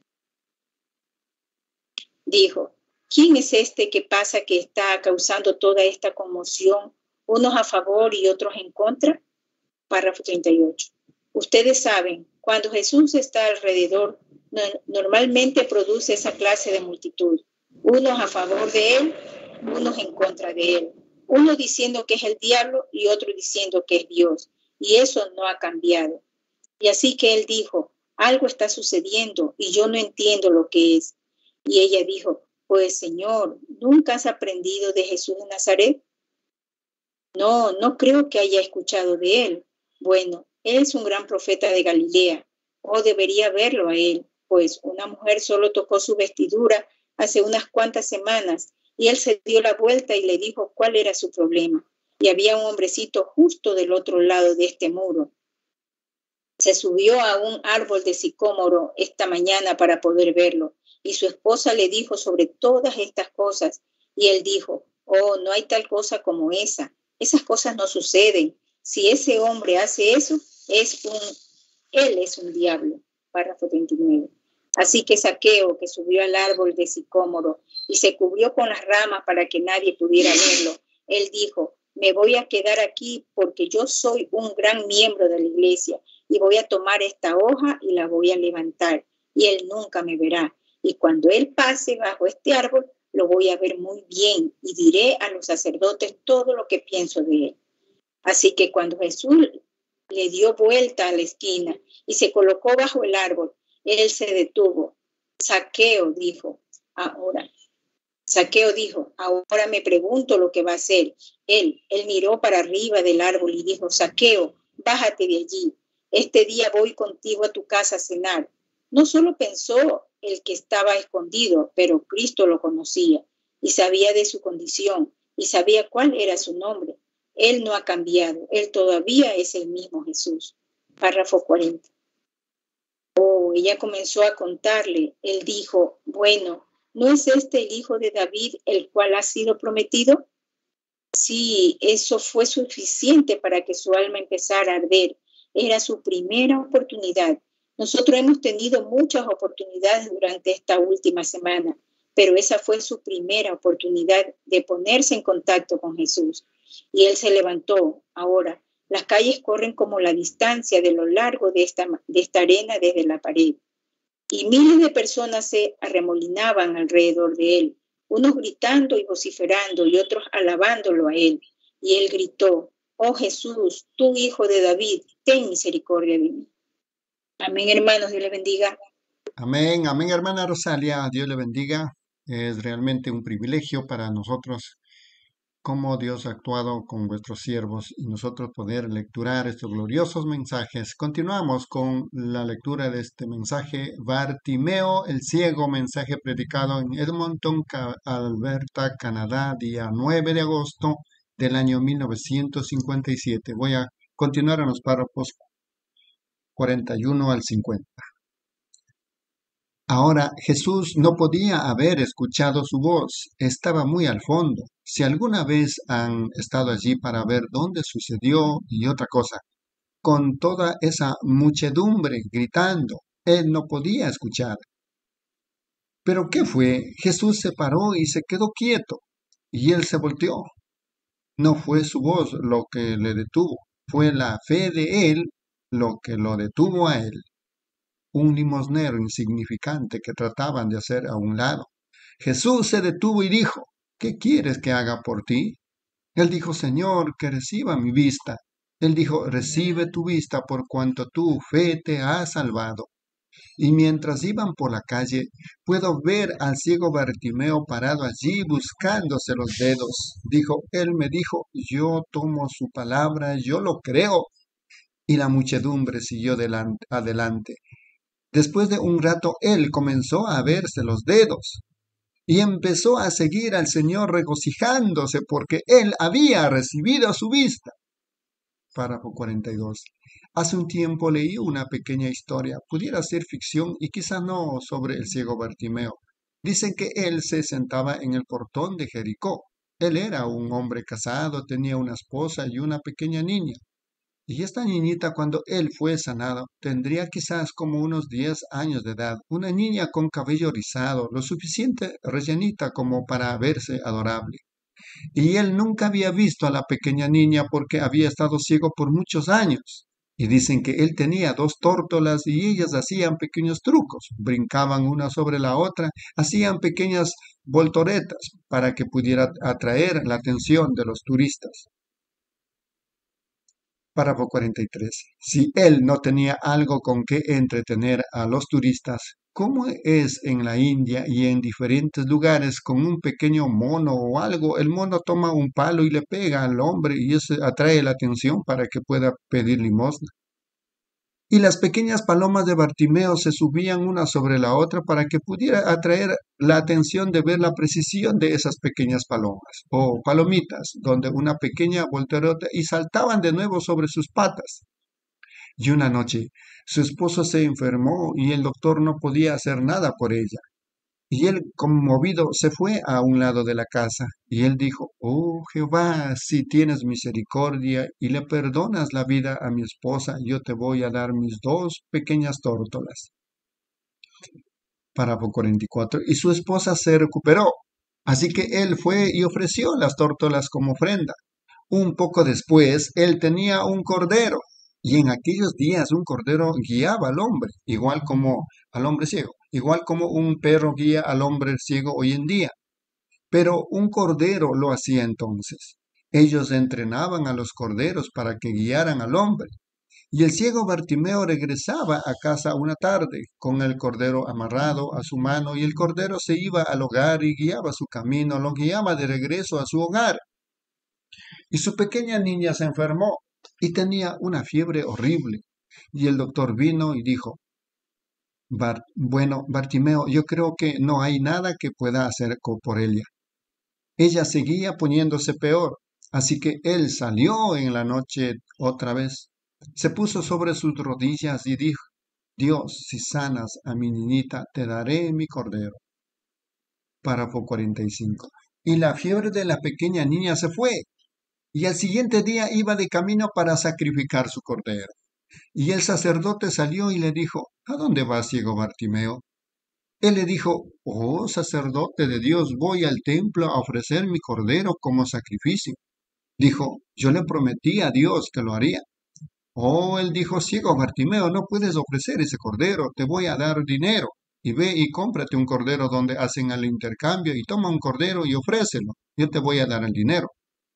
Dijo: ¿quién es este que pasa que está causando toda esta conmoción, unos a favor y otros en contra? Párrafo 38. Ustedes saben, cuando Jesús está alrededor, normalmente produce esa clase de multitud. Unos a favor de él, unos en contra de él. Uno diciendo que es el diablo y otro diciendo que es Dios. Y eso no ha cambiado. Y así que él dijo: algo está sucediendo y yo no entiendo lo que es. Y ella dijo: pues, Señor, ¿nunca has aprendido de Jesús de Nazaret? No, no creo que haya escuchado de él. Bueno, él es un gran profeta de Galilea. O debería verlo a él, pues una mujer solo tocó su vestidura hace unas cuantas semanas y él se dio la vuelta y le dijo cuál era su problema. Y había un hombrecito justo del otro lado de este muro. Se subió a un árbol de sicómoro esta mañana para poder verlo. Y su esposa le dijo sobre todas estas cosas. Y él dijo: oh, no hay tal cosa como esa. Esas cosas no suceden. Si ese hombre hace eso, él es un diablo. Párrafo 39. Así que Zaqueo, que subió al árbol de sicómoro y se cubrió con las ramas para que nadie pudiera verlo, él dijo: me voy a quedar aquí porque yo soy un gran miembro de la iglesia y voy a tomar esta hoja y la voy a levantar y él nunca me verá. Y cuando él pase bajo este árbol, lo voy a ver muy bien y diré a los sacerdotes todo lo que pienso de él. Así que cuando Jesús le dio vuelta a la esquina y se colocó bajo el árbol, él se detuvo. Zaqueo dijo: ahora me pregunto lo que va a hacer. Él miró para arriba del árbol y dijo: Zaqueo, bájate de allí. Este día voy contigo a tu casa a cenar. No solo pensó el que estaba escondido, pero Cristo lo conocía y sabía de su condición y sabía cuál era su nombre. Él no ha cambiado, él todavía es el mismo Jesús. Párrafo 40. Oh, ella comenzó a contarle. Él dijo: bueno, ¿no es este el hijo de David, el cual ha sido prometido? Sí, eso fue suficiente para que su alma empezara a arder. Era su primera oportunidad. Nosotros hemos tenido muchas oportunidades durante esta última semana, pero esa fue su primera oportunidad de ponerse en contacto con Jesús. Y él se levantó. Ahora, las calles corren como la distancia de lo largo de esta arena desde la pared. Y miles de personas se arremolinaban alrededor de él, unos gritando y vociferando y otros alabándolo a él. Y él gritó: oh Jesús, tú hijo de David, ten misericordia de mí. Amén, hermanos, Dios les bendiga. Amén, amén, hermana Rosalia, Dios le bendiga. Es realmente un privilegio para nosotros cómo Dios ha actuado con vuestros siervos y nosotros poder lecturar estos gloriosos mensajes. Continuamos con la lectura de este mensaje, Bartimeo el ciego, mensaje predicado en Edmonton, Alberta, Canadá, día 9 de agosto del año 1957. Voy a continuar en los párrafos 41 al 50. Ahora Jesús no podía haber escuchado su voz, estaba muy al fondo. Si alguna vez han estado allí para ver dónde sucedió y otra cosa, con toda esa muchedumbre gritando, él no podía escuchar. ¿Pero qué fue? Jesús se paró y se quedó quieto, y él se volteó. No fue su voz lo que le detuvo, fue la fe de él lo que lo detuvo a él. Un limosnero insignificante que trataban de hacer a un lado. Jesús se detuvo y dijo: ¿qué quieres que haga por ti? Él dijo: Señor, que reciba mi vista. Él dijo: recibe tu vista por cuanto tu fe te ha salvado. Y mientras iban por la calle, puedo ver al ciego Bartimeo parado allí buscándose los dedos. Él me dijo: yo tomo su palabra, yo lo creo. Y la muchedumbre siguió adelante. Después de un rato, él comenzó a verse los dedos y empezó a seguir al Señor regocijándose porque él había recibido su vista. Párrafo 42. Hace un tiempo leí una pequeña historia, pudiera ser ficción y quizá no, sobre el ciego Bartimeo. Dicen que él se sentaba en el portón de Jericó Él era un hombre casado, tenía una esposa y una pequeña niña. Y esta niñita, cuando él fue sanado, tendría quizás como unos 10 años de edad, una niña con cabello rizado, lo suficiente rellenita como para verse adorable. Y él nunca había visto a la pequeña niña porque había estado ciego por muchos años. Y dicen que él tenía 2 tórtolas y ellas hacían pequeños trucos, brincaban una sobre la otra, hacían pequeñas voltoretas para que pudiera atraer la atención de los turistas. Párrafo 43. Si él no tenía algo con que entretener a los turistas, ¿cómo es en la India y en diferentes lugares con un pequeño mono o algo? El mono toma un palo y le pega al hombre y eso atrae la atención para que pueda pedir limosna. Y las pequeñas palomas de Bartimeo se subían una sobre la otra para que pudiera atraer la atención de ver la precisión de esas pequeñas palomas o palomitas, donde una pequeña voltereta y saltaban de nuevo sobre sus patas. Y una noche su esposo se enfermó y el doctor no podía hacer nada por ella. Y él, conmovido, se fue a un lado de la casa, y él dijo, Oh Jehová, si tienes misericordia y le perdonas la vida a mi esposa, yo te voy a dar mis 2 pequeñas tórtolas. Párrafo 44. Y su esposa se recuperó, así que él fue y ofreció las tórtolas como ofrenda. Un poco después, él tenía un cordero, y en aquellos días un cordero guiaba al hombre, igual como al hombre ciego, igual como un perro guía al hombre ciego hoy en día. Pero un cordero lo hacía entonces. Ellos entrenaban a los corderos para que guiaran al hombre. Y el ciego Bartimeo regresaba a casa una tarde, con el cordero amarrado a su mano, y el cordero se iba al hogar y guiaba su camino, lo guiaba de regreso a su hogar. Y su pequeña niña se enfermó y tenía una fiebre horrible. Y el doctor vino y dijo, bueno, Bartimeo, yo creo que no hay nada que pueda hacer por ella. Ella seguía poniéndose peor, así que él salió en la noche otra vez. Se puso sobre sus rodillas y dijo, Dios, si sanas a mi niñita, te daré mi cordero. Párrafo 45. Y la fiebre de la pequeña niña se fue, y al siguiente día iba de camino para sacrificar su cordero. Y el sacerdote salió y le dijo, ¿A dónde vas, ciego Bartimeo? Él le dijo, Oh sacerdote de Dios, voy al templo a ofrecer mi cordero como sacrificio. Dijo, yo le prometí a Dios que lo haría. Oh, él dijo, ciego Bartimeo, no puedes ofrecer ese cordero, te voy a dar dinero. Y ve y cómprate un cordero donde hacen el intercambio y toma un cordero y ofrécelo. Yo te voy a dar el dinero.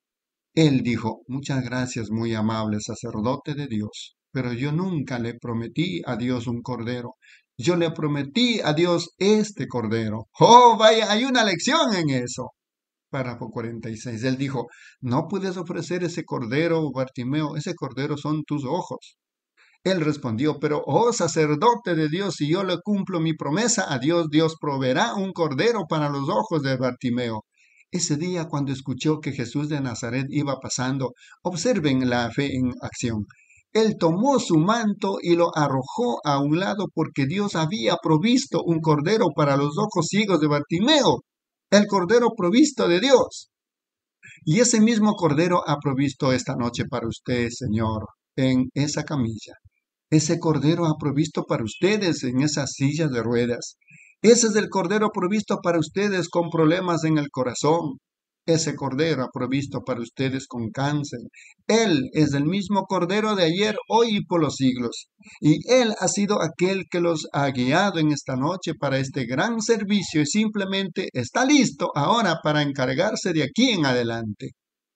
Él dijo, muchas gracias, muy amable sacerdote de Dios, pero yo nunca le prometí a Dios un cordero. Yo le prometí a Dios este cordero. Oh, vaya, hay una lección en eso. Párrafo 46. Él dijo, no puedes ofrecer ese cordero, Bartimeo, ese cordero son tus ojos. Él respondió, pero, oh sacerdote de Dios, si yo le cumplo mi promesa a Dios, Dios proveerá un cordero para los ojos de Bartimeo. Ese día, cuando escuchó que Jesús de Nazaret iba pasando, observen la fe en acción. Él tomó su manto y lo arrojó a un lado porque Dios había provisto un cordero para los ojos ciegos de Bartimeo, el cordero provisto de Dios. Y ese mismo cordero ha provisto esta noche para usted, Señor, en esa camilla. Ese cordero ha provisto para ustedes en esas sillas de ruedas. Ese es el cordero provisto para ustedes con problemas en el corazón. Ese cordero ha provisto para ustedes con cáncer. Él es el mismo cordero de ayer, hoy y por los siglos. Y Él ha sido aquel que los ha guiado en esta noche para este gran servicio y simplemente está listo ahora para encargarse de aquí en adelante.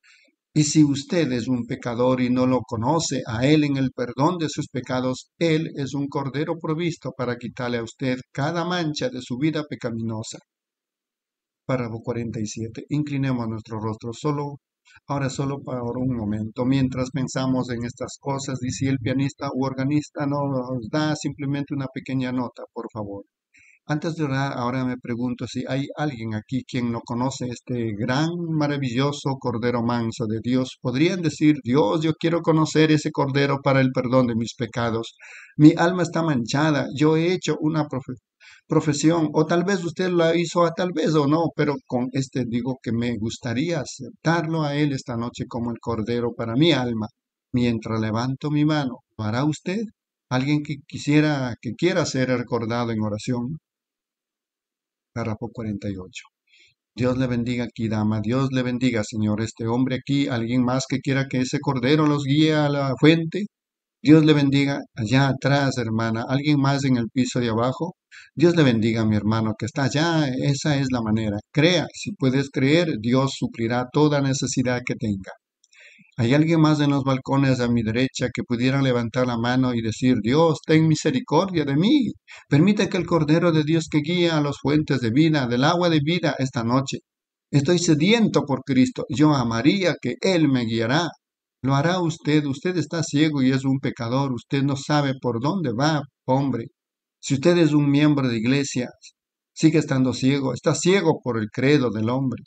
Y si usted es un pecador y no lo conoce a Él en el perdón de sus pecados, Él es un cordero provisto para quitarle a usted cada mancha de su vida pecaminosa. Párrafo 47. Inclinemos nuestro rostro ahora solo por un momento, mientras pensamos en estas cosas, y si el pianista u organista nos da simplemente una pequeña nota, por favor. Antes de orar, ahora me pregunto si hay alguien aquí quien no conoce este gran, maravilloso Cordero Manso de Dios. ¿Podrían decir, Dios, yo quiero conocer ese Cordero para el perdón de mis pecados? Mi alma está manchada, yo he hecho una profesión, o tal vez usted la hizo, tal vez o no, pero con este digo que me gustaría aceptarlo a Él esta noche como el Cordero para mi alma. Mientras levanto mi mano, ¿lo hará usted? ¿Alguien que quiera ser recordado en oración? Párrafo 48. Dios le bendiga aquí, dama. Dios le bendiga, Señor. Este hombre aquí, alguien más que quiera que ese Cordero los guíe a la fuente. Dios le bendiga allá atrás, hermana. ¿Alguien más en el piso de abajo? Dios le bendiga, mi hermano, que está allá. Esa es la manera. Crea, si puedes creer, Dios suplirá toda necesidad que tenga. ¿Hay alguien más en los balcones a mi derecha que pudiera levantar la mano y decir, Dios, ten misericordia de mí? Permite que el Cordero de Dios que guía a las fuentes de vida, del agua de vida esta noche. Estoy sediento por Cristo. Yo amaría que Él me guiará. Lo hará usted. Usted está ciego y es un pecador. Usted no sabe por dónde va, hombre. Si usted es un miembro de iglesia, sigue estando ciego. Está ciego por el credo del hombre.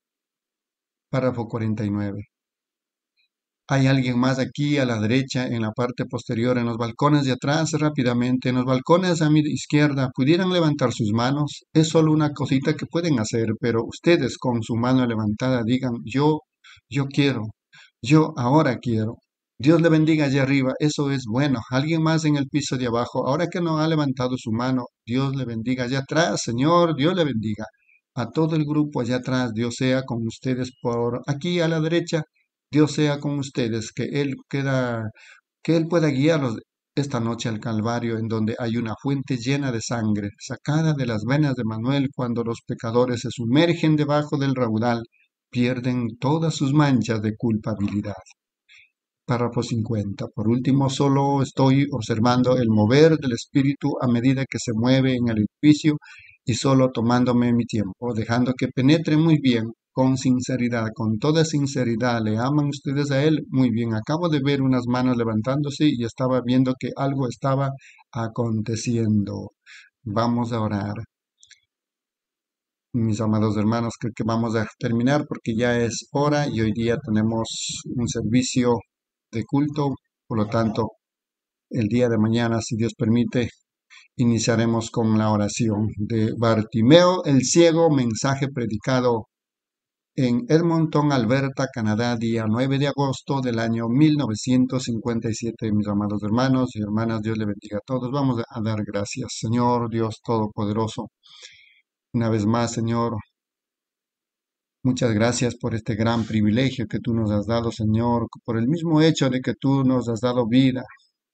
Párrafo 49. Hay alguien más aquí a la derecha, en la parte posterior, en los balcones de atrás, rápidamente, en los balcones a mi izquierda, pudieran levantar sus manos. Es solo una cosita que pueden hacer, pero ustedes con su mano levantada digan, yo quiero, yo ahora quiero. Dios le bendiga allá arriba, eso es bueno. Alguien más en el piso de abajo, ahora que no ha levantado su mano, Dios le bendiga allá atrás, Señor, Dios le bendiga. A todo el grupo allá atrás, Dios sea con ustedes por aquí a la derecha. Dios sea con ustedes, que Él pueda guiarlos esta noche al Calvario, en donde hay una fuente llena de sangre, sacada de las venas de Manuel cuando los pecadores se sumergen debajo del raudal, pierden todas sus manchas de culpabilidad. Párrafo 50. Por último, solo estoy observando el mover del Espíritu a medida que se mueve en el edificio y solo tomándome mi tiempo, dejando que penetre muy bien, con sinceridad, con toda sinceridad. ¿Le aman ustedes a Él? Muy bien. Acabo de ver unas manos levantándose y estaba viendo que algo estaba aconteciendo. Vamos a orar. Mis amados hermanos, creo que vamos a terminar porque ya es hora y hoy día tenemos un servicio de culto. Por lo tanto, el día de mañana, si Dios permite, iniciaremos con la oración de Bartimeo el Ciego, mensaje predicado en Edmonton, Alberta, Canadá, día 9 de agosto del año 1957. Mis amados hermanos y hermanas, Dios le bendiga a todos. Vamos a dar gracias, Señor Dios Todopoderoso. Una vez más, Señor, muchas gracias por este gran privilegio que tú nos has dado, Señor, por el mismo hecho de que tú nos has dado vida,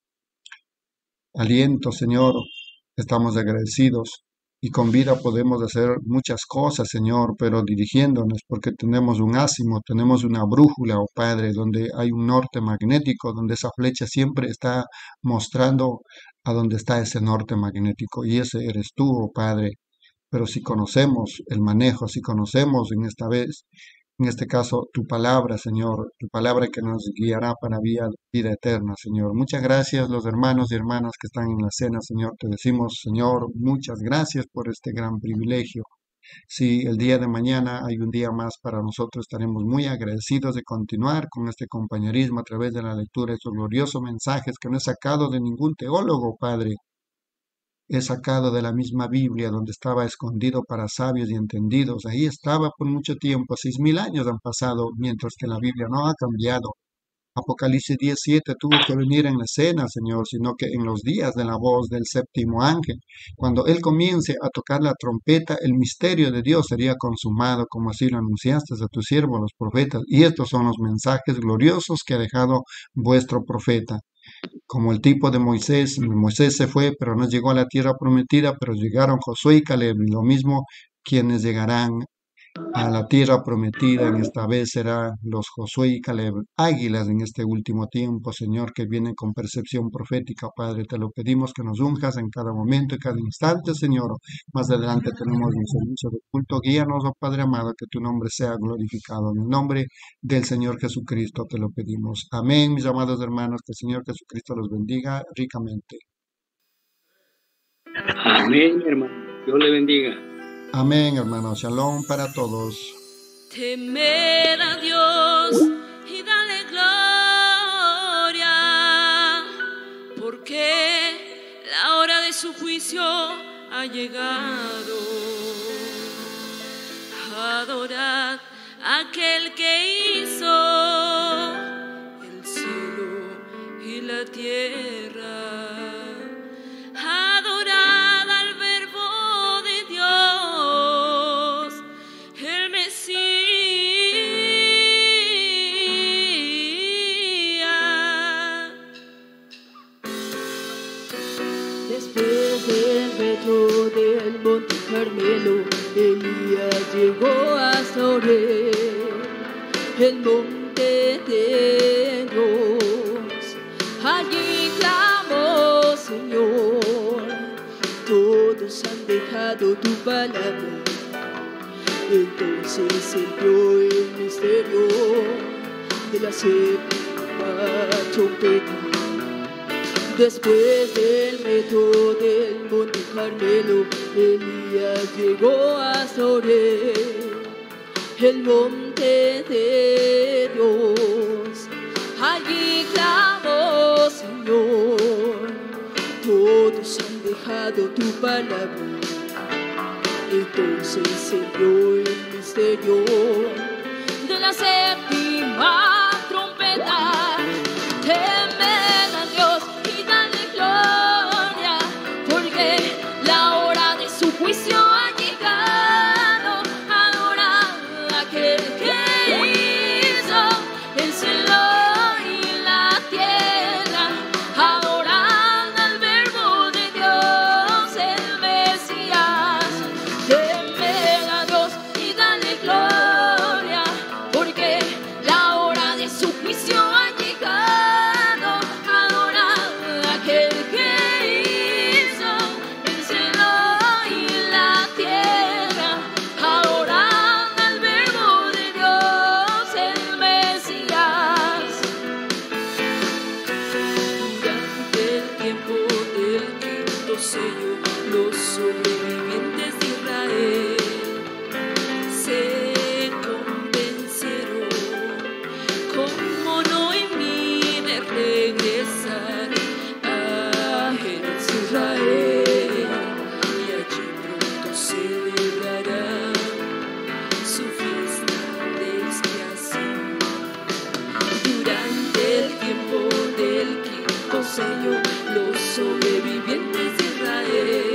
aliento, Señor. Estamos agradecidos y con vida podemos hacer muchas cosas, Señor, pero dirigiéndonos porque tenemos un ázimo, tenemos una brújula, oh Padre, donde hay un norte magnético, donde esa flecha siempre está mostrando a dónde está ese norte magnético y ese eres tú, oh Padre. Pero si conocemos el manejo, si conocemos en este caso, tu palabra, Señor, tu palabra que nos guiará para vida eterna, Señor. Muchas gracias, los hermanos y hermanas que están en la cena, Señor. Te decimos, Señor, muchas gracias por este gran privilegio. Si el día de mañana hay un día más para nosotros, estaremos muy agradecidos de continuar con este compañerismo a través de la lectura de estos gloriosos mensajes que no he sacado de ningún teólogo, Padre. He sacado de la misma Biblia donde estaba escondido para sabios y entendidos. Ahí estaba por mucho tiempo, 6000 años han pasado, mientras que la Biblia no ha cambiado. Apocalipsis 17 tuvo que venir en la escena, Señor, sino que en los días de la voz del séptimo ángel, cuando Él comience a tocar la trompeta, el misterio de Dios sería consumado, como así lo anunciaste a tus siervos, los profetas. Y estos son los mensajes gloriosos que ha dejado vuestro profeta. Como el tipo de Moisés, Moisés se fue, pero no llegó a la tierra prometida, pero llegaron Josué y Caleb, y lo mismo quienes llegarán a la tierra prometida, en esta vez serán los Josué y Caleb, águilas en este último tiempo, Señor, que vienen con percepción profética, Padre, te lo pedimos que nos unjas en cada momento y cada instante, Señor. Más adelante tenemos un servicio de culto, guíanos, oh Padre amado, que tu nombre sea glorificado. En el nombre del Señor Jesucristo te lo pedimos. Amén, mis amados hermanos, que el Señor Jesucristo los bendiga ricamente. Amén, hermano. Dios le bendiga. Amén, hermano. Shalom para todos. Temer a Dios y dale gloria, porque la hora de su juicio ha llegado. Adorad a aquel que hizo el cielo y la tierra. Adorad al Verbo de Dios, el Mesías. Después del reto del Monte Carmelo, Elías llegó hasta Oreb, el monte de Dios. Allí clamó: Señor, todos han dejado tu palabra. Entonces se dio el misterio de la séptima trompeta. Después del reto del Monte Carmelo, Elías llegó hasta Oreb, el monte de Dios. Allí clamó: Señor, todos han dejado tu palabra. Entonces se dio el misterio de la séptima trompeta. Temed a Dios y dale gloria, porque la hora de su juicio ha llegado. Adorad a aquel que hizo el cielo y la tierra. Adorad al Verbo de Dios, el Mesías. Temed a Dios y dale gloria, porque la hora de su juicio ha llegado. Adorad a aquel que hizo el cielo y la tierra. Adorad al Verbo de Dios, el Mesías. Durante el tiempo del quinto sello, los sobrevivientes de Israel se convencieron, como Noemí, de regresar a Israel, y allí pronto celebrará su fiesta de expiación. Durante el tiempo del quinto sello, los sobrevivientes de Israel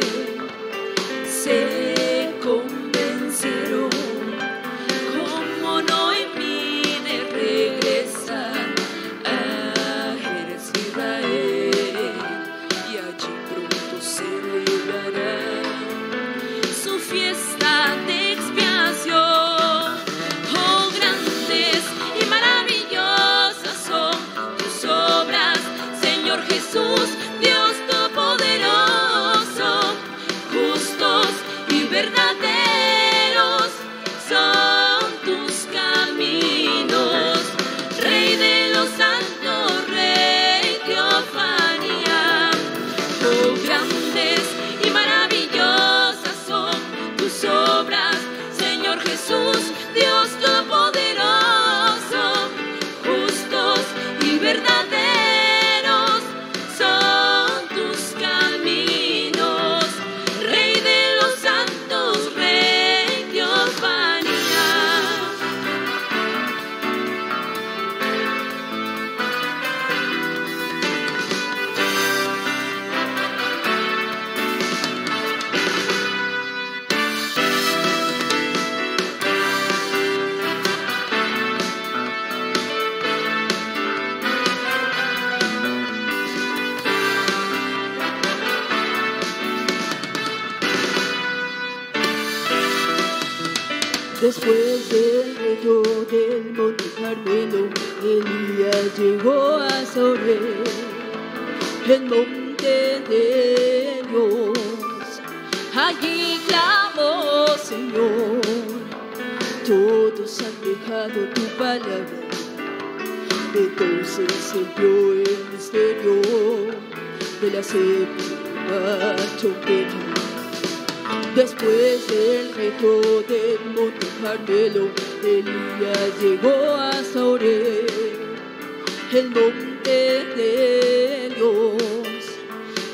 se convencieron, como Noemí, de regresar a Israel, y allí pronto celebrará su fiesta de expiación. Oh, grandes y maravillosas son tus obras, Señor Jesús, Dios Todopoderoso. Justos y verdaderos son tus caminos, Rey de los santos, Rey Teofanía. Oh, grandes y maravillosas son tus obras, Señor Jesús, Dios Todopoderoso. Justos y verdaderos son tus caminos, Rey de los santos, Rey Teofanía. Después del reto del Monte Carmelo, Elías llegó hasta Oreb, el monte de Dios. Allí clamó: Señor, todos han dejado tu palabra. Entonces se dio el misterio de la séptima trompeta. Después del reto del Monte Carmelo, Elías llegó hasta Oreb, el monte de Dios.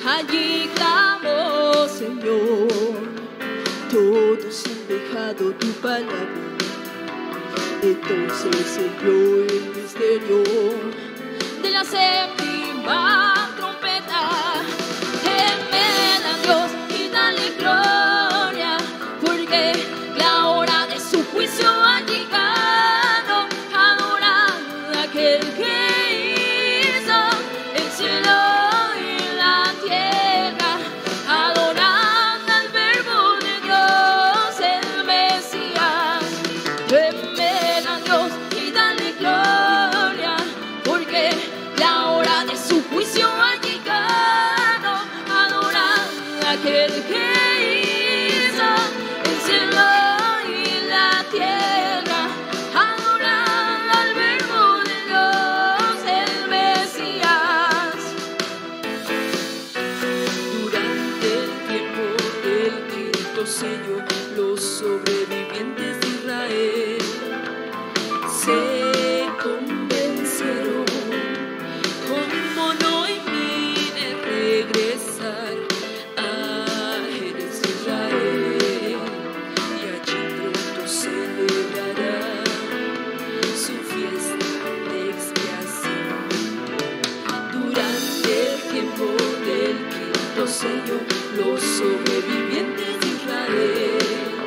allí clamó, Señor. Todos han dejado tu palabra. Entonces se dio el misterio de la séptima trompeta. Temed a Dios y dale gloria, porque la hora de su juicio ha llegado. Adorad a aquel que hizo el cielo y la tierra. Adorad al Verbo de Dios, el Mesías. Temed a Dios y dale gloria, porque la hora de su juicio ha llegado. Adorad a aquel que hizo el cielo y la tierra. Adorad al Verbo de Dios, el Mesías. Durante el tiempo del quinto sello, los sobrevivientes de Israel se convencieron como Noemí de regresar a Jerez, Israel, y allí pronto celebrará su fiesta de expiación. Durante el tiempo del quinto sello, los sobrevivientes de Israel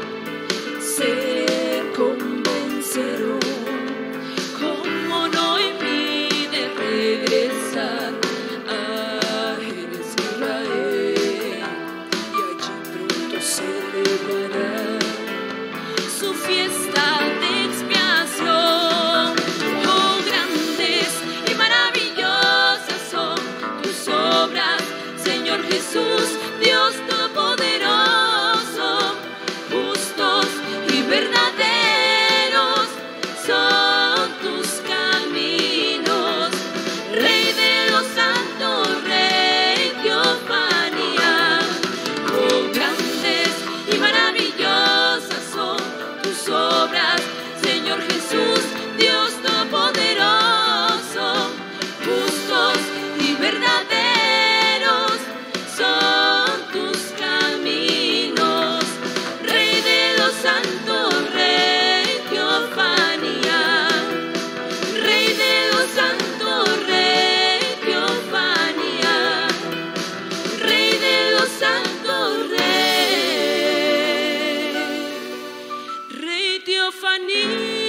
se convencerán como Noemí de regresar a Jerez, Israel, y allí pronto celebrará su fiesta de expiación. Oh, grandes y maravillosas son tus obras, Señor Jesús, Dios Todopoderoso. Justos y verdaderos son tus caminos, Rey de los santos, Rey Teofanía. Oh, grandes y maravillosas son tus obras, Señor Jesús, Dios Todopoderoso. Justos y verdaderos son tus caminos, Rey de los santos, Rey Teofanía. Rey de los santos, Rey Teofanía. Rey de los santos, Rey Teofanía.